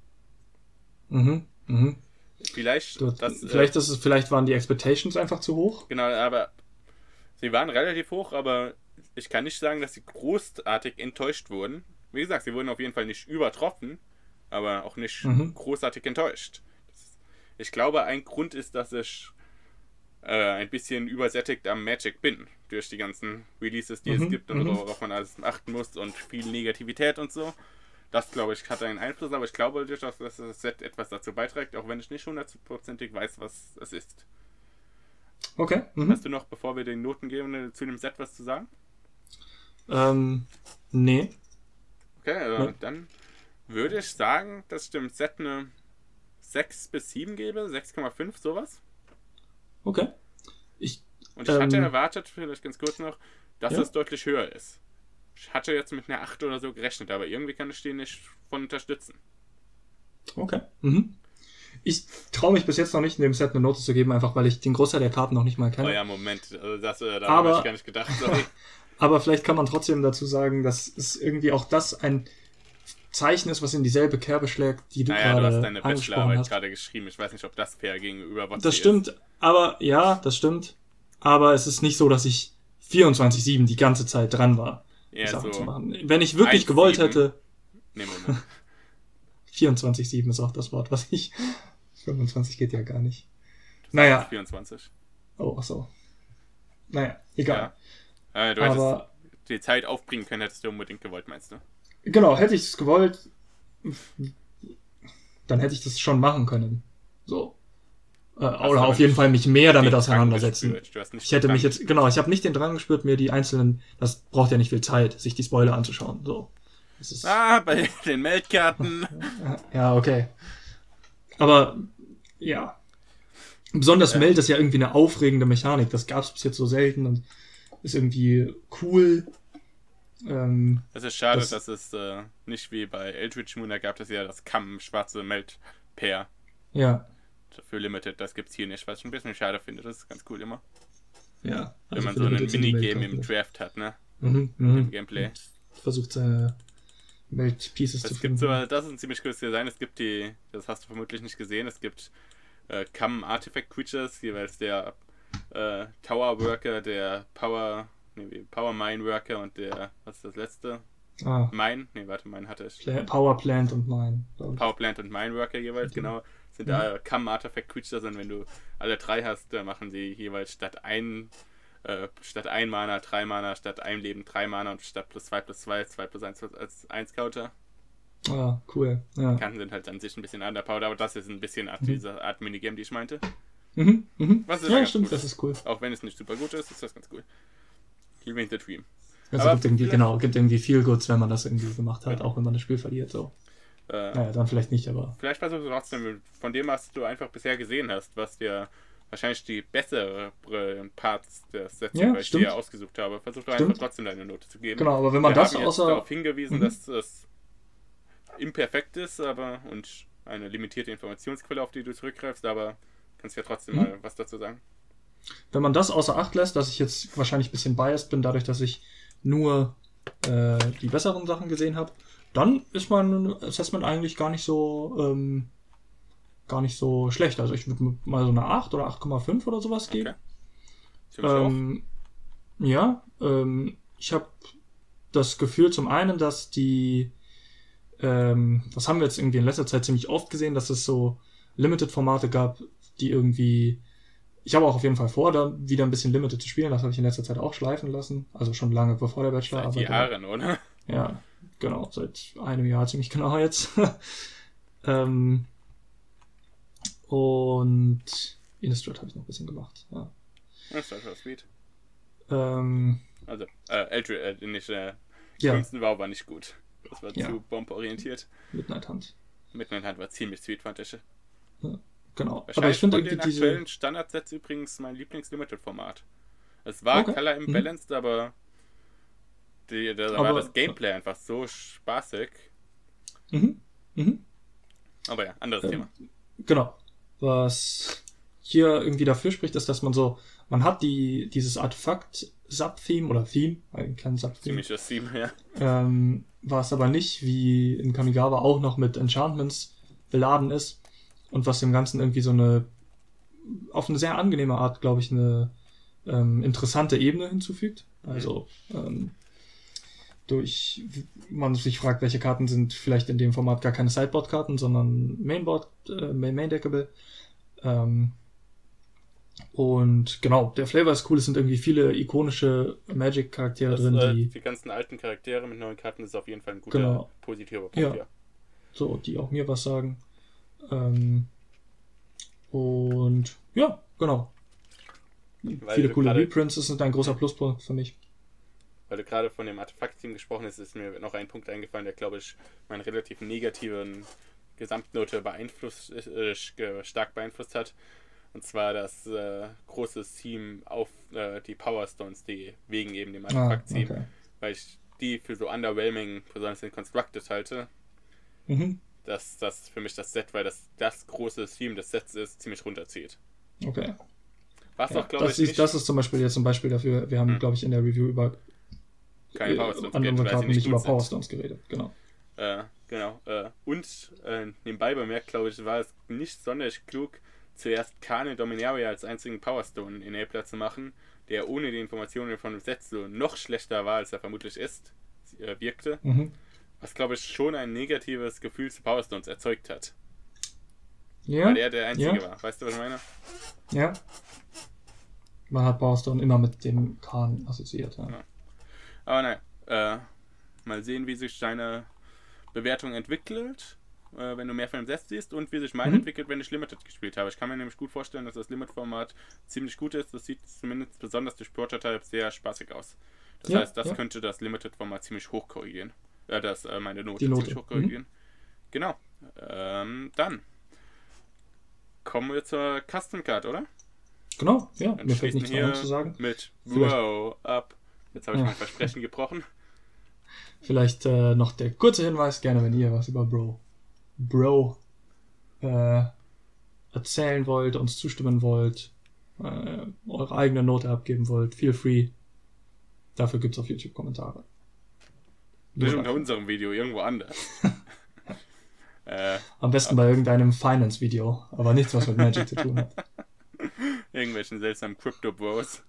Vielleicht waren die Expectations einfach zu hoch. Genau, aber sie waren relativ hoch, aber ich kann nicht sagen, dass sie großartig enttäuscht wurden. Wie gesagt, sie wurden auf jeden Fall nicht übertroffen, aber auch nicht großartig enttäuscht. Ich glaube, ein Grund ist, dass ich ein bisschen übersättigt am Magic bin. Durch die ganzen Releases, die es gibt und worauf man alles achten muss und viel Negativität und so. Das, glaube ich, hat einen Einfluss, aber ich glaube durchaus, dass das Set etwas dazu beiträgt, auch wenn ich nicht hundertprozentig weiß, was es ist. Okay. Hast du noch, bevor wir den Noten geben, zu dem Set was zu sagen? Nee. Okay, dann würde ich sagen, dass ich dem Set eine 6 bis 7 gebe, 6,5, sowas. Okay. Und ich hatte erwartet, vielleicht ganz kurz noch, dass es deutlich höher ist. Ich hatte jetzt mit einer 8 oder so gerechnet, aber irgendwie kann ich den nicht von unterstützen. Okay. Ich traue mich bis jetzt noch nicht, in dem Set eine Note zu geben, einfach weil ich den Großteil der Karten noch nicht mal kenne. Oh ja, Moment, also da habe ich gar nicht gedacht, sorry. Aber vielleicht kann man trotzdem dazu sagen, dass es irgendwie auch das ein Zeichen ist, was in dieselbe Kerbe schlägt, die du gerade du hast deine angesprochen Bachelorarbeit hast. gerade geschrieben. Ich weiß nicht, ob das fair gegenüber was Das stimmt, aber das stimmt. Aber es ist nicht so, dass ich 24/7 die ganze Zeit dran war, Sachen zu machen. Wenn ich wirklich gewollt hätte... Nee, Moment. 24/7 ist auch das Wort, was ich... 25 geht ja gar nicht. Naja. 24. Oh, ach so. Naja, egal. Ja. Du hättest die Zeit aufbringen können, hättest du unbedingt gewollt, meinst du? Genau, hätte ich es gewollt, dann hätte ich das schon machen können. So. Oder auf jeden Fall mich mehr damit auseinandersetzen. Ich hätte mich jetzt, ich habe nicht den Drang gespürt, mir die einzelnen, das braucht ja nicht viel Zeit, sich die Spoiler anzuschauen. So. Das ist, bei den Meldkarten. Ja, okay. Aber, ja. Besonders Meld ist ja irgendwie eine aufregende Mechanik. Das gab es bis jetzt so selten und ist irgendwie cool. Es ist schade, dass es nicht wie bei Eldritch Moon, da gab es ja das schwarze Meld-Pair. Ja. Für Limited, das gibt's hier nicht, was ich ein bisschen schade finde. Das ist ganz cool immer. Ja. Wenn man so ein Minigame im Draft hat, ne? Im Gameplay. Versucht seine Meld-Pieces zu finden. Das ist ein ziemlich cooles Design. Es gibt das hast du vermutlich nicht gesehen, es gibt Artifact Creatures, jeweils der Tower Worker, der Power Mine Worker und der, was ist das letzte? Mine? Mine hatte ich. Power Plant und Mine. Power Plant und Mine Worker jeweils, genau. Sind da Artifact Creatures und wenn du alle drei hast, dann machen sie jeweils statt ein Mana 3 Mana, statt ein Leben 3 Mana und statt +2/+2 2/+1 als 1 Counter. Cool. Ja. Karten sind halt an sich ein bisschen underpowered, aber das ist ein bisschen diese Art Minigame, die ich meinte. Was ist stimmt, cool. Das ist cool. Auch wenn es nicht super gut ist das ganz cool. Living the Dream. Also gibt irgendwie viel Goods, wenn man das irgendwie gemacht hat, auch wenn man das Spiel verliert. So. Naja, dann vielleicht nicht, aber... Vielleicht versuchst du trotzdem, von dem, was du einfach bisher gesehen hast, was dir wahrscheinlich die bessere Parts der Sets, die ich dir ausgesucht habe, versuch du einfach trotzdem deine Note zu geben. Genau, aber wenn man das außer... Wir haben darauf hingewiesen, dass es imperfekt ist, und eine limitierte Informationsquelle, auf die du zurückgreifst, aber kannst ja trotzdem mal was dazu sagen. Wenn man das außer Acht lässt, dass ich jetzt wahrscheinlich ein bisschen biased bin, dadurch, dass ich nur die besseren Sachen gesehen habe, dann ist mein Assessment eigentlich gar nicht so schlecht. Also ich würde mal so eine 8 oder 8,5 oder sowas geben. Okay. Ich habe das Gefühl zum einen, dass das haben wir jetzt irgendwie in letzter Zeit ziemlich oft gesehen, dass es so Limited-Formate gab, die irgendwie... Ich habe auch auf jeden Fall vor, da wieder ein bisschen Limited zu spielen. Das habe ich in letzter Zeit auch schleifen lassen. Also schon lange bevor der Bachelor. Seit Jahren, oder? Ja, genau. Seit einem Jahr ziemlich genau jetzt. Und Innistrad habe ich noch ein bisschen gemacht. Ja. Das war sweet. Also, nicht Crimson war aber nicht gut. Das war zu bomborientiert. Midnight Hunt war ziemlich sweet, fand ich. Ja. Genau. Aber ich finde von den aktuellen Standardsets übrigens mein Lieblings-Limited-Format. Es war Color Imbalanced, aber war das Gameplay einfach so spaßig. Aber ja, anderes Thema. Genau. Was hier irgendwie dafür spricht, ist, dass man hat dieses Artefakt-Sub-Theme oder Theme, kein Sub-Theme. Ziemliches Theme, ja. War es aber nicht, wie in Kamigawa auch noch mit Enchantments beladen ist. Und was dem Ganzen irgendwie auf eine sehr angenehme Art, glaube ich, eine interessante Ebene hinzufügt. Also man sich fragt, welche Karten sind vielleicht in dem Format gar keine Sideboard-Karten, sondern Main-Deckable. Und genau, der Flavor ist cool, es sind irgendwie viele ikonische Magic-Charaktere drin, die ganzen alten Charaktere mit neuen Karten ist auf jeden Fall ein guter, positiver Punkt, ja. So, die auch mir was sagen. Und ja, genau. Viele coole Reprints, das ist ein großer Pluspunkt für mich. Weil du gerade von dem Artefakt-Team gesprochen hast, ist mir noch ein Punkt eingefallen, der, glaube ich, meinen relativ negativen Gesamtnote stark beeinflusst hat. Und zwar das große Team auf die Power Stones, die wegen eben dem Artefakt-Team, weil ich die für so underwhelming, besonders in Constructed halte. Dass das für mich das Set, weil das große Team des Sets ist, ziemlich runterzieht. Okay. Was auch, glaube ich, das ist zum Beispiel jetzt ein Beispiel dafür, wir haben, glaube ich, in der Review über keine Power Stones andere Karten nicht über Power Stones geredet, genau. Und nebenbei bemerkt, glaube ich, war es nicht sonderlich klug, zuerst Kane Dominaria als einzigen Power Stone Enabler zu machen, der ohne die Informationen von dem Set so noch schlechter war, als er vermutlich wirkte. Was, glaube ich, schon ein negatives Gefühl zu Power Stones erzeugt hat. Ja. Weil er der Einzige war. Weißt du, was ich meine? Ja. Man hat Power Stone immer mit dem Khan assoziiert. Ja. Aber nein, mal sehen, wie sich deine Bewertung entwickelt, wenn du mehr von dem Set siehst, und wie sich meine entwickelt, wenn ich Limited gespielt habe. Ich kann mir nämlich gut vorstellen, dass das Limit-Format ziemlich gut ist. Das sieht zumindest besonders durch Prototype sehr spaßig aus. Das heißt, das könnte das Limited-Format ziemlich hoch korrigieren. Meine Note ziemlich hoch korrigieren. Genau. Dann kommen wir zur Custom Card, oder? Genau, ja. Dann mir fällt nichts mehr zu sagen. Mit Wow Up. Jetzt habe ich mein Versprechen gebrochen. Vielleicht noch der kurze Hinweis, gerne wenn ihr was über Bro erzählen wollt, uns zustimmen wollt, eure eigene Note abgeben wollt, feel free. Dafür gibt es auf YouTube Kommentare. Nicht unter unserem Video, irgendwo anders. Am besten bei irgendeinem Finance-Video, aber nichts, was mit Magic zu tun hat. Irgendwelchen seltsamen Crypto-Bros.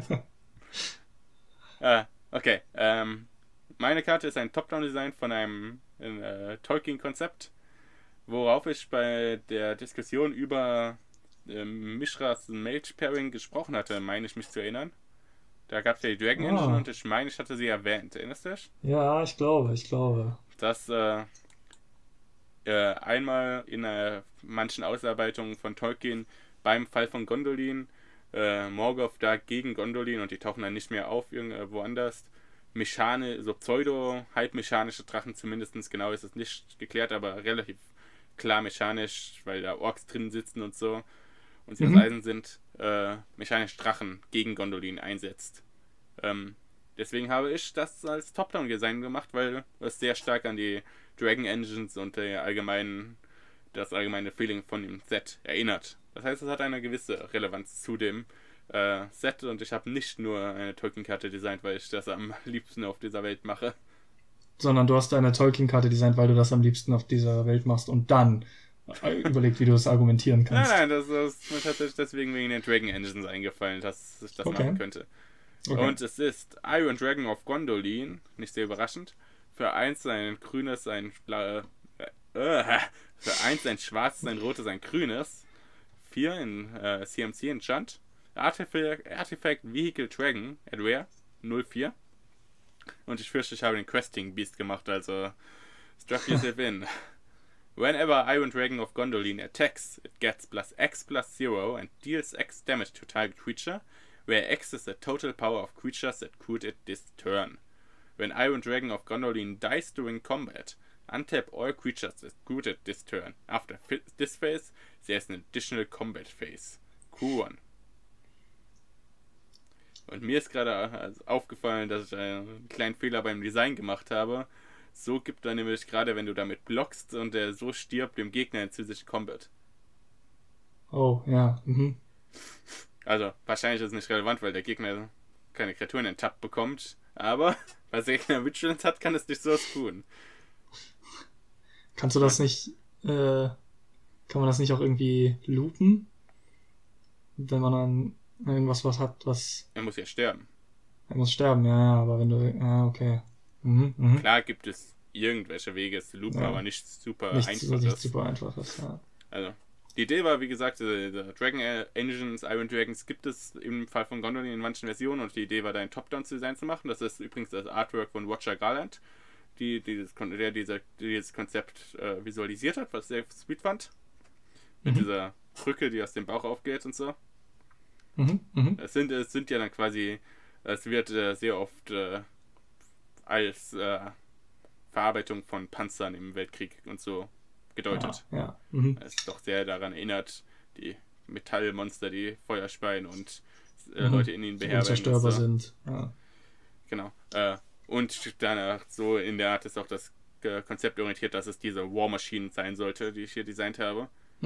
Okay. Meine Karte ist ein Top-Down-Design von einem Tolkien-Konzept, worauf ich bei der Diskussion über Mishras Mage-Pairing gesprochen hatte, meine ich mich zu erinnern. Da gab es ja die Dragon Engine und ich meine, ich hatte sie erwähnt. Erinnerst du dich? Ja, ich glaube. Dass einmal in manchen Ausarbeitungen von Tolkien beim Fall von Gondolin Morgoth da gegen Gondolin, und die tauchen dann nicht mehr auf irgendwo anders. So pseudo-halbmechanische Drachen zumindest, genau ist es nicht geklärt, aber relativ klar mechanisch, weil da Orks drin sitzen und so und sie aus Eisen sind, mechanisch Drachen gegen Gondolin einsetzt. Deswegen habe ich das als Top-Down-Design gemacht, weil es sehr stark an die Dragon Engines und das allgemeine Feeling von dem Set erinnert. Das heißt, es hat eine gewisse Relevanz zu dem Set, und ich habe nicht nur eine Tolkien-Karte designt, weil ich das am liebsten auf dieser Welt mache. Sondern du hast eine Tolkien-Karte designt, weil du das am liebsten auf dieser Welt machst und dann überlegt, wie du das argumentieren kannst. Nein, das ist mir tatsächlich deswegen wegen den Dragon Engines eingefallen, dass ich das machen könnte. Okay. Und es ist Iron Dragon of Gondolin, nicht sehr überraschend. Für 1 ein grünes, ein schwarzes, ein rotes, ein grünes. 4 in CMC Enchant. Artifact Vehicle Dragon at Rare 04. Und ich fürchte, ich habe den Questing Beast gemacht, also strap yourself in. Whenever Iron Dragon of Gondolin attacks, it gets +X+0 and deals X damage to target creature, where X is the total power of creatures that could it this turn. When Iron Dragon of Gondolin dies during combat, untap all creatures that could it this turn. After this phase, there's an additional combat phase. Q1. Und mir ist gerade aufgefallen, dass ich einen kleinen Fehler beim Design gemacht habe. So gibt er nämlich gerade, wenn du damit blockst und der so stirbt, dem Gegner einen zusätzlichen Combat. Oh, ja. Also, wahrscheinlich ist es nicht relevant, weil der Gegner keine Kreaturen enttappt bekommt. Aber, weil der Gegner Vigilance hat, kann es nicht so tun. Kannst du das nicht, kann man das nicht auch irgendwie looten? Wenn man dann Irgendwas, was hat, was... Er muss ja sterben. Er muss sterben, ja, aber wenn du... Ja, okay. Klar gibt es irgendwelche Wege zu loopen, Ja. aber nicht super Nicht einfaches. super einfaches, ja. Also, die Idee war, wie gesagt, diese Dragon Engines, Iron Dragons gibt es im Fall von Gondolin in manchen Versionen und die Idee war, da ein Top-Down-Design zu machen. Das ist übrigens das Artwork von Roger Garland, der dieses Konzept visualisiert hat, was ich sehr sweet fand. Mit dieser Brücke, die aus dem Bauch aufgeht und so. Es sind ja dann quasi, es wird sehr oft als Verarbeitung von Panzern im Weltkrieg und so gedeutet. Ja. Es ist doch sehr daran erinnert, die Metallmonster, die Feuer speien und Leute in ihnen beherbergen. Unzerstörbar so. sind. Ja. Genau. Und danach so in der Art ist auch das Konzept orientiert, dass es diese War Machine sein sollte, die ich hier designt habe.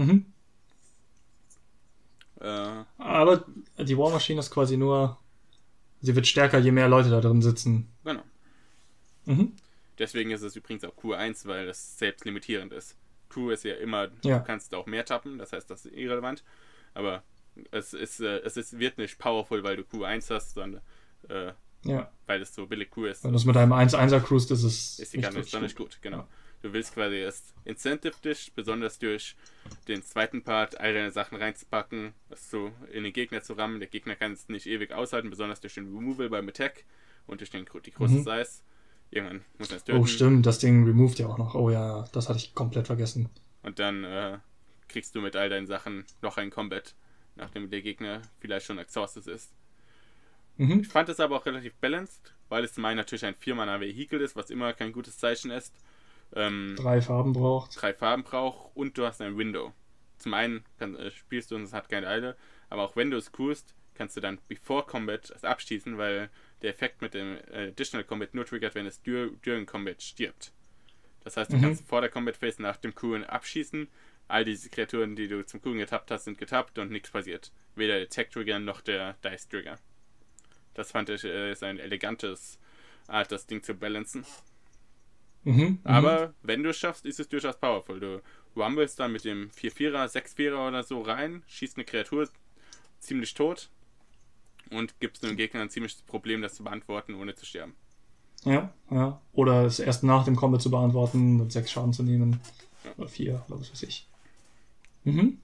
Aber die War Machine ist quasi nur... Sie wird stärker, je mehr Leute da drin sitzen. Genau. Deswegen ist es übrigens auch Q1, weil es selbst limitierend ist. Q ist ja immer, du kannst auch mehr tappen, das heißt, das ist irrelevant. Aber es wird nicht powerful, weil du Q1 hast, sondern weil es so billig Q ist. Wenn du es mit einem 1-1er cruist, ist es ist die Karte nicht gut, genau. Ja. Du willst quasi erst Incentive dich, besonders durch den zweiten Part, all deine Sachen reinzupacken, das so in den Gegner zu rammen. Der Gegner kann es nicht ewig aushalten, besonders durch den Removal beim Attack und durch die große Size. Irgendwann muss man es töten. Oh, stimmt, das Ding removed ja auch noch. Oh ja, das hatte ich komplett vergessen. Und dann kriegst du mit all deinen Sachen noch einen Combat, nachdem der Gegner vielleicht schon exhausted ist. Ich fand es aber auch relativ balanced, weil es zum einen natürlich ein 4-Mana-Vehikel ist, was immer kein gutes Zeichen ist. 3 Farben braucht. 3 Farben braucht und du hast ein Window. Zum einen spielst du und es hat keine Eile, aber auch wenn du es cruist, kannst du dann before Combat es abschießen, weil der Effekt mit dem Additional Combat nur triggert, wenn es during Combat stirbt. Das heißt, du kannst vor der Combat Phase nach dem Kugeln abschießen, all diese Kreaturen, die du zum Kugeln getappt hast, sind getappt und nichts passiert. Weder der Attack Trigger noch der Dice Trigger. Das fand ich ist ein elegantes Art, das Ding zu balancen. Aber wenn du es schaffst, ist es durchaus powerful. Du rumblest dann mit dem 4-4er, 6-4er oder so rein, schießt eine Kreatur ziemlich tot und gibst dem Gegner ein ziemliches Problem, das zu beantworten, ohne zu sterben. Ja. Oder es erst nach dem Combat zu beantworten, mit 6 Schaden zu nehmen. Ja. Oder 4, oder was weiß ich. Wie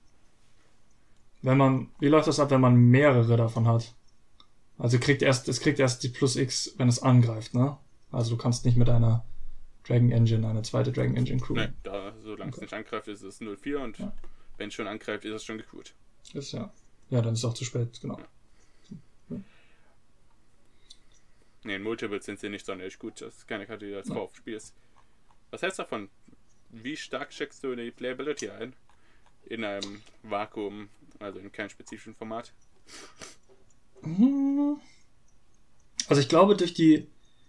läuft das ab, wenn man mehrere davon hat? Also es kriegt erst die Plus X, wenn es angreift, ne? Also du kannst nicht mit einer Dragon Engine, eine zweite Dragon Engine crewen. Nee, solange es nicht angreift, ist es 0-4 und wenn es schon angreift, ist es schon gecrewt. Ist ja, dann ist es auch zu spät, genau. Ne, in Multiples sind sie nicht sonderlich gut. Das ist keine Karte, die du als Vorwurf spielst. Was hältst du davon? Wie stark checkst du die Playability ein? In einem Vakuum, also in keinem spezifischen Format? Also ich glaube, durch die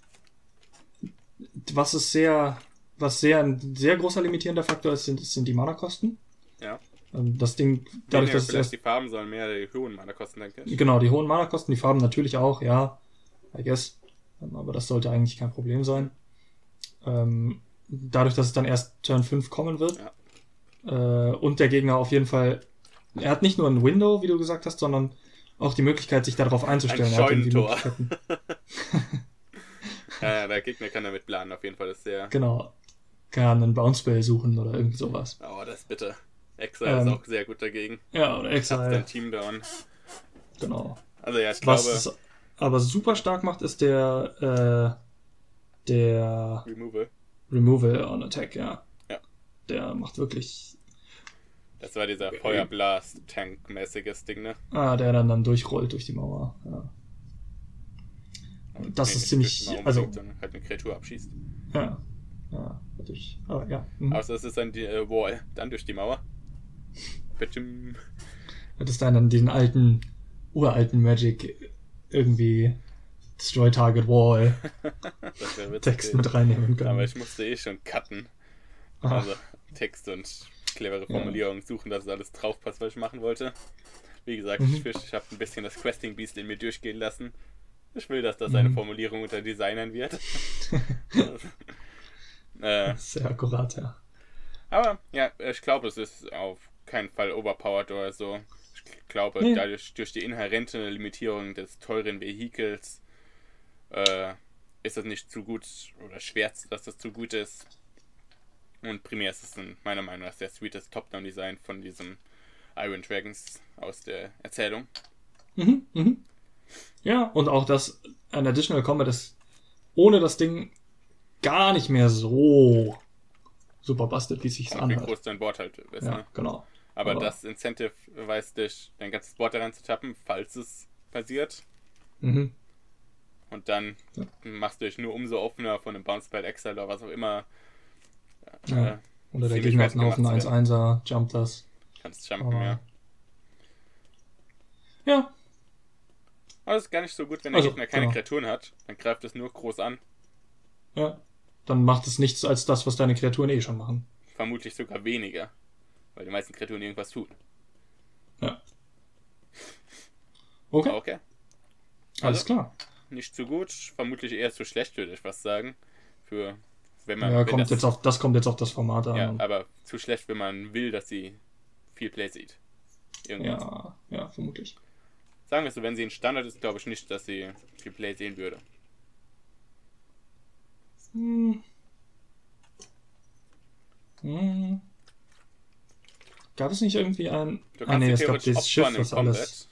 was ein sehr großer limitierender Faktor ist, sind die Mana-Kosten. Ja. Das Ding, dadurch, dass vielleicht die Farben sollen mehr die hohen Mana-Kosten denke ich. Genau, die hohen Mana-Kosten, die Farben natürlich auch, ja, I guess. Aber das sollte eigentlich kein Problem sein. Dadurch, dass es dann erst Turn 5 kommen wird. Ja. Und der Gegner auf jeden Fall, er hat nicht nur ein Window, wie du gesagt hast, sondern auch die Möglichkeit, sich darauf einzustellen. Ein Scheunentor. Ja, der Gegner kann damit planen, auf jeden Fall. Das ist sehr... Genau. Kann einen Bounce-Spell suchen oder irgend sowas. Oh, das bitte. Exile ist auch sehr gut dagegen. Ja, oder Exile. Dein Team down. Genau. Also ja, ich glaube... Was es aber super stark macht, ist der Removal on Attack, ja. Der macht wirklich... Das war dieser Feuerblast-Tank-mäßiges Ding, ne? Der dann durchrollt durch die Mauer, ja. Und das ist ziemlich... Also halt eine Kreatur abschießt. Ja, natürlich. Aber ja. Außer es ist dann die Wall, dann durch die Mauer. Das ist dann diesen uralten Magic irgendwie Destroy Target Wall Text mit reinnehmen können. Aber ich musste schon cutten. Also Text und clevere Formulierungen suchen, dass es alles drauf passt, was ich machen wollte. Wie gesagt, ich habe ein bisschen das Questing Beast in mir durchgehen lassen. Ich will, dass das eine Formulierung unter Designern wird. Sehr akkurat, ja. Aber ja, ich glaube, es ist auf keinen Fall overpowered oder so. Ich glaube, durch die inhärente Limitierung des teuren Vehikels ist das nicht zu gut oder schwer, dass das zu gut ist. Und primär ist es meiner Meinung nach sehr sweetes Top-Down-Design von diesem Iron Dragons aus der Erzählung. Ja, und auch das ein Additional Combat ist ohne das Ding gar nicht mehr so super busted, wie es sich anhört. Wie groß dein Board halt ist, ja, ne? Genau. Aber das Incentive weist dich, dein ganzes Board daran zu tappen, falls es passiert. Und dann machst du dich nur umso offener von einem Bounce Spell Exile oder was auch immer. Oder der Gegner hat einen Haufen 1-1er, jumpt das. Kannst jumpen, ja. Ja. Aber das ist gar nicht so gut, wenn der Gegner keine Kreaturen hat. Dann greift es nur groß an. Ja. Dann macht es nichts als das, was deine Kreaturen schon machen. Vermutlich sogar weniger. Weil die meisten Kreaturen irgendwas tun. Ja. Okay. Alles klar. Nicht zu gut, vermutlich eher zu schlecht, würde ich fast sagen. Das kommt jetzt auf das Format an. Ja, aber zu schlecht, wenn man will, dass sie viel Play sieht. Irgendwas. Ja, vermutlich. Sagen wir so, wenn sie ein Standard ist, glaube ich nicht, dass sie viel Play sehen würde. Gab es nicht irgendwie ein... es gab dieses Schiff, was alles...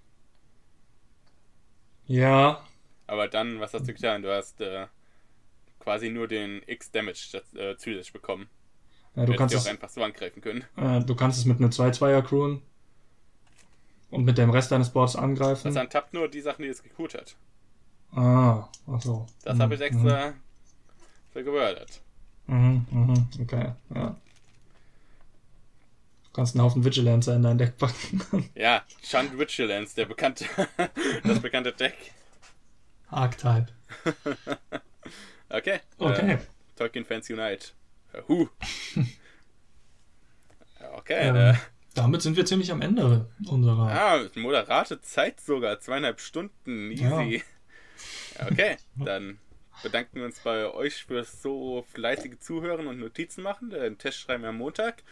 Ja. Aber dann, was hast du getan? Du hast quasi nur den X-Damage zusätzlich bekommen. Ja, du kannst es auch einfach so angreifen können. Du kannst es mit einem 2-2er crewen und mit dem Rest deines Boards angreifen. Das untappt nur die Sachen, die es gecrewt hat. Achso. Das habe ich extra gewordet. Okay, ja. Du kannst einen Haufen Vigilancer in dein Deck packen. Ja, Shunt Vigilance, das bekannte Deck. Archetype. Okay. Tolkien Fans Unite. Okay. Damit sind wir ziemlich am Ende unserer... moderate Zeit sogar. 2,5 Stunden. Easy. Ja. Okay, dann bedanken wir uns bei euch fürs so fleißige Zuhören und Notizen machen. Den Test schreiben wir am Montag.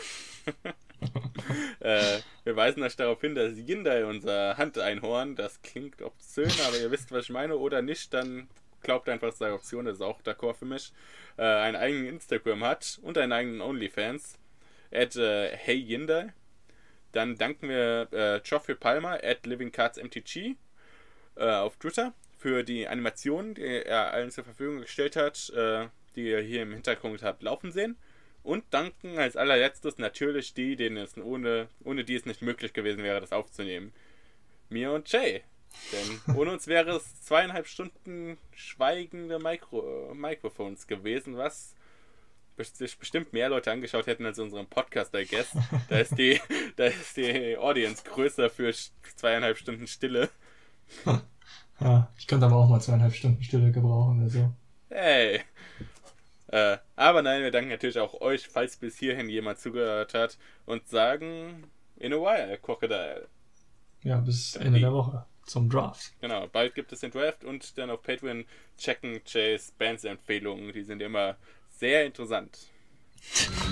Wir weisen euch darauf hin, dass Yindai, unser Handeinhorn, das klingt obszön, aber ihr wisst, was ich meine, oder nicht, dann glaubt einfach, es sei Option, das ist auch d'accord für mich, einen eigenen Instagram hat und einen eigenen OnlyFans, @HeyYindai. Dann danken wir Geoffrey Palmer, @LivingCardsMTG auf Twitter für die Animationen, die er allen zur Verfügung gestellt hat, die ihr hier im Hintergrund habt laufen sehen. Und danken als allerletztes natürlich die, denen es ohne die es nicht möglich gewesen wäre, das aufzunehmen. Mir und Jay. Denn ohne uns wäre es 2,5 Stunden schweigende Microphones gewesen, was sich bestimmt mehr Leute angeschaut hätten als unseren Podcast, I guess. Da ist die Audience größer für 2,5 Stunden Stille. Ja, ich könnte aber auch mal 2,5 Stunden Stille gebrauchen. Also. Hey! Aber nein, wir danken natürlich auch euch, falls bis hierhin jemand zugehört hat, und sagen, in a while, Crocodile. Ja, bis Ende der Woche zum Draft. Genau, bald gibt es den Draft und dann auf Patreon checken Jays Bands-Empfehlungen, die sind immer sehr interessant.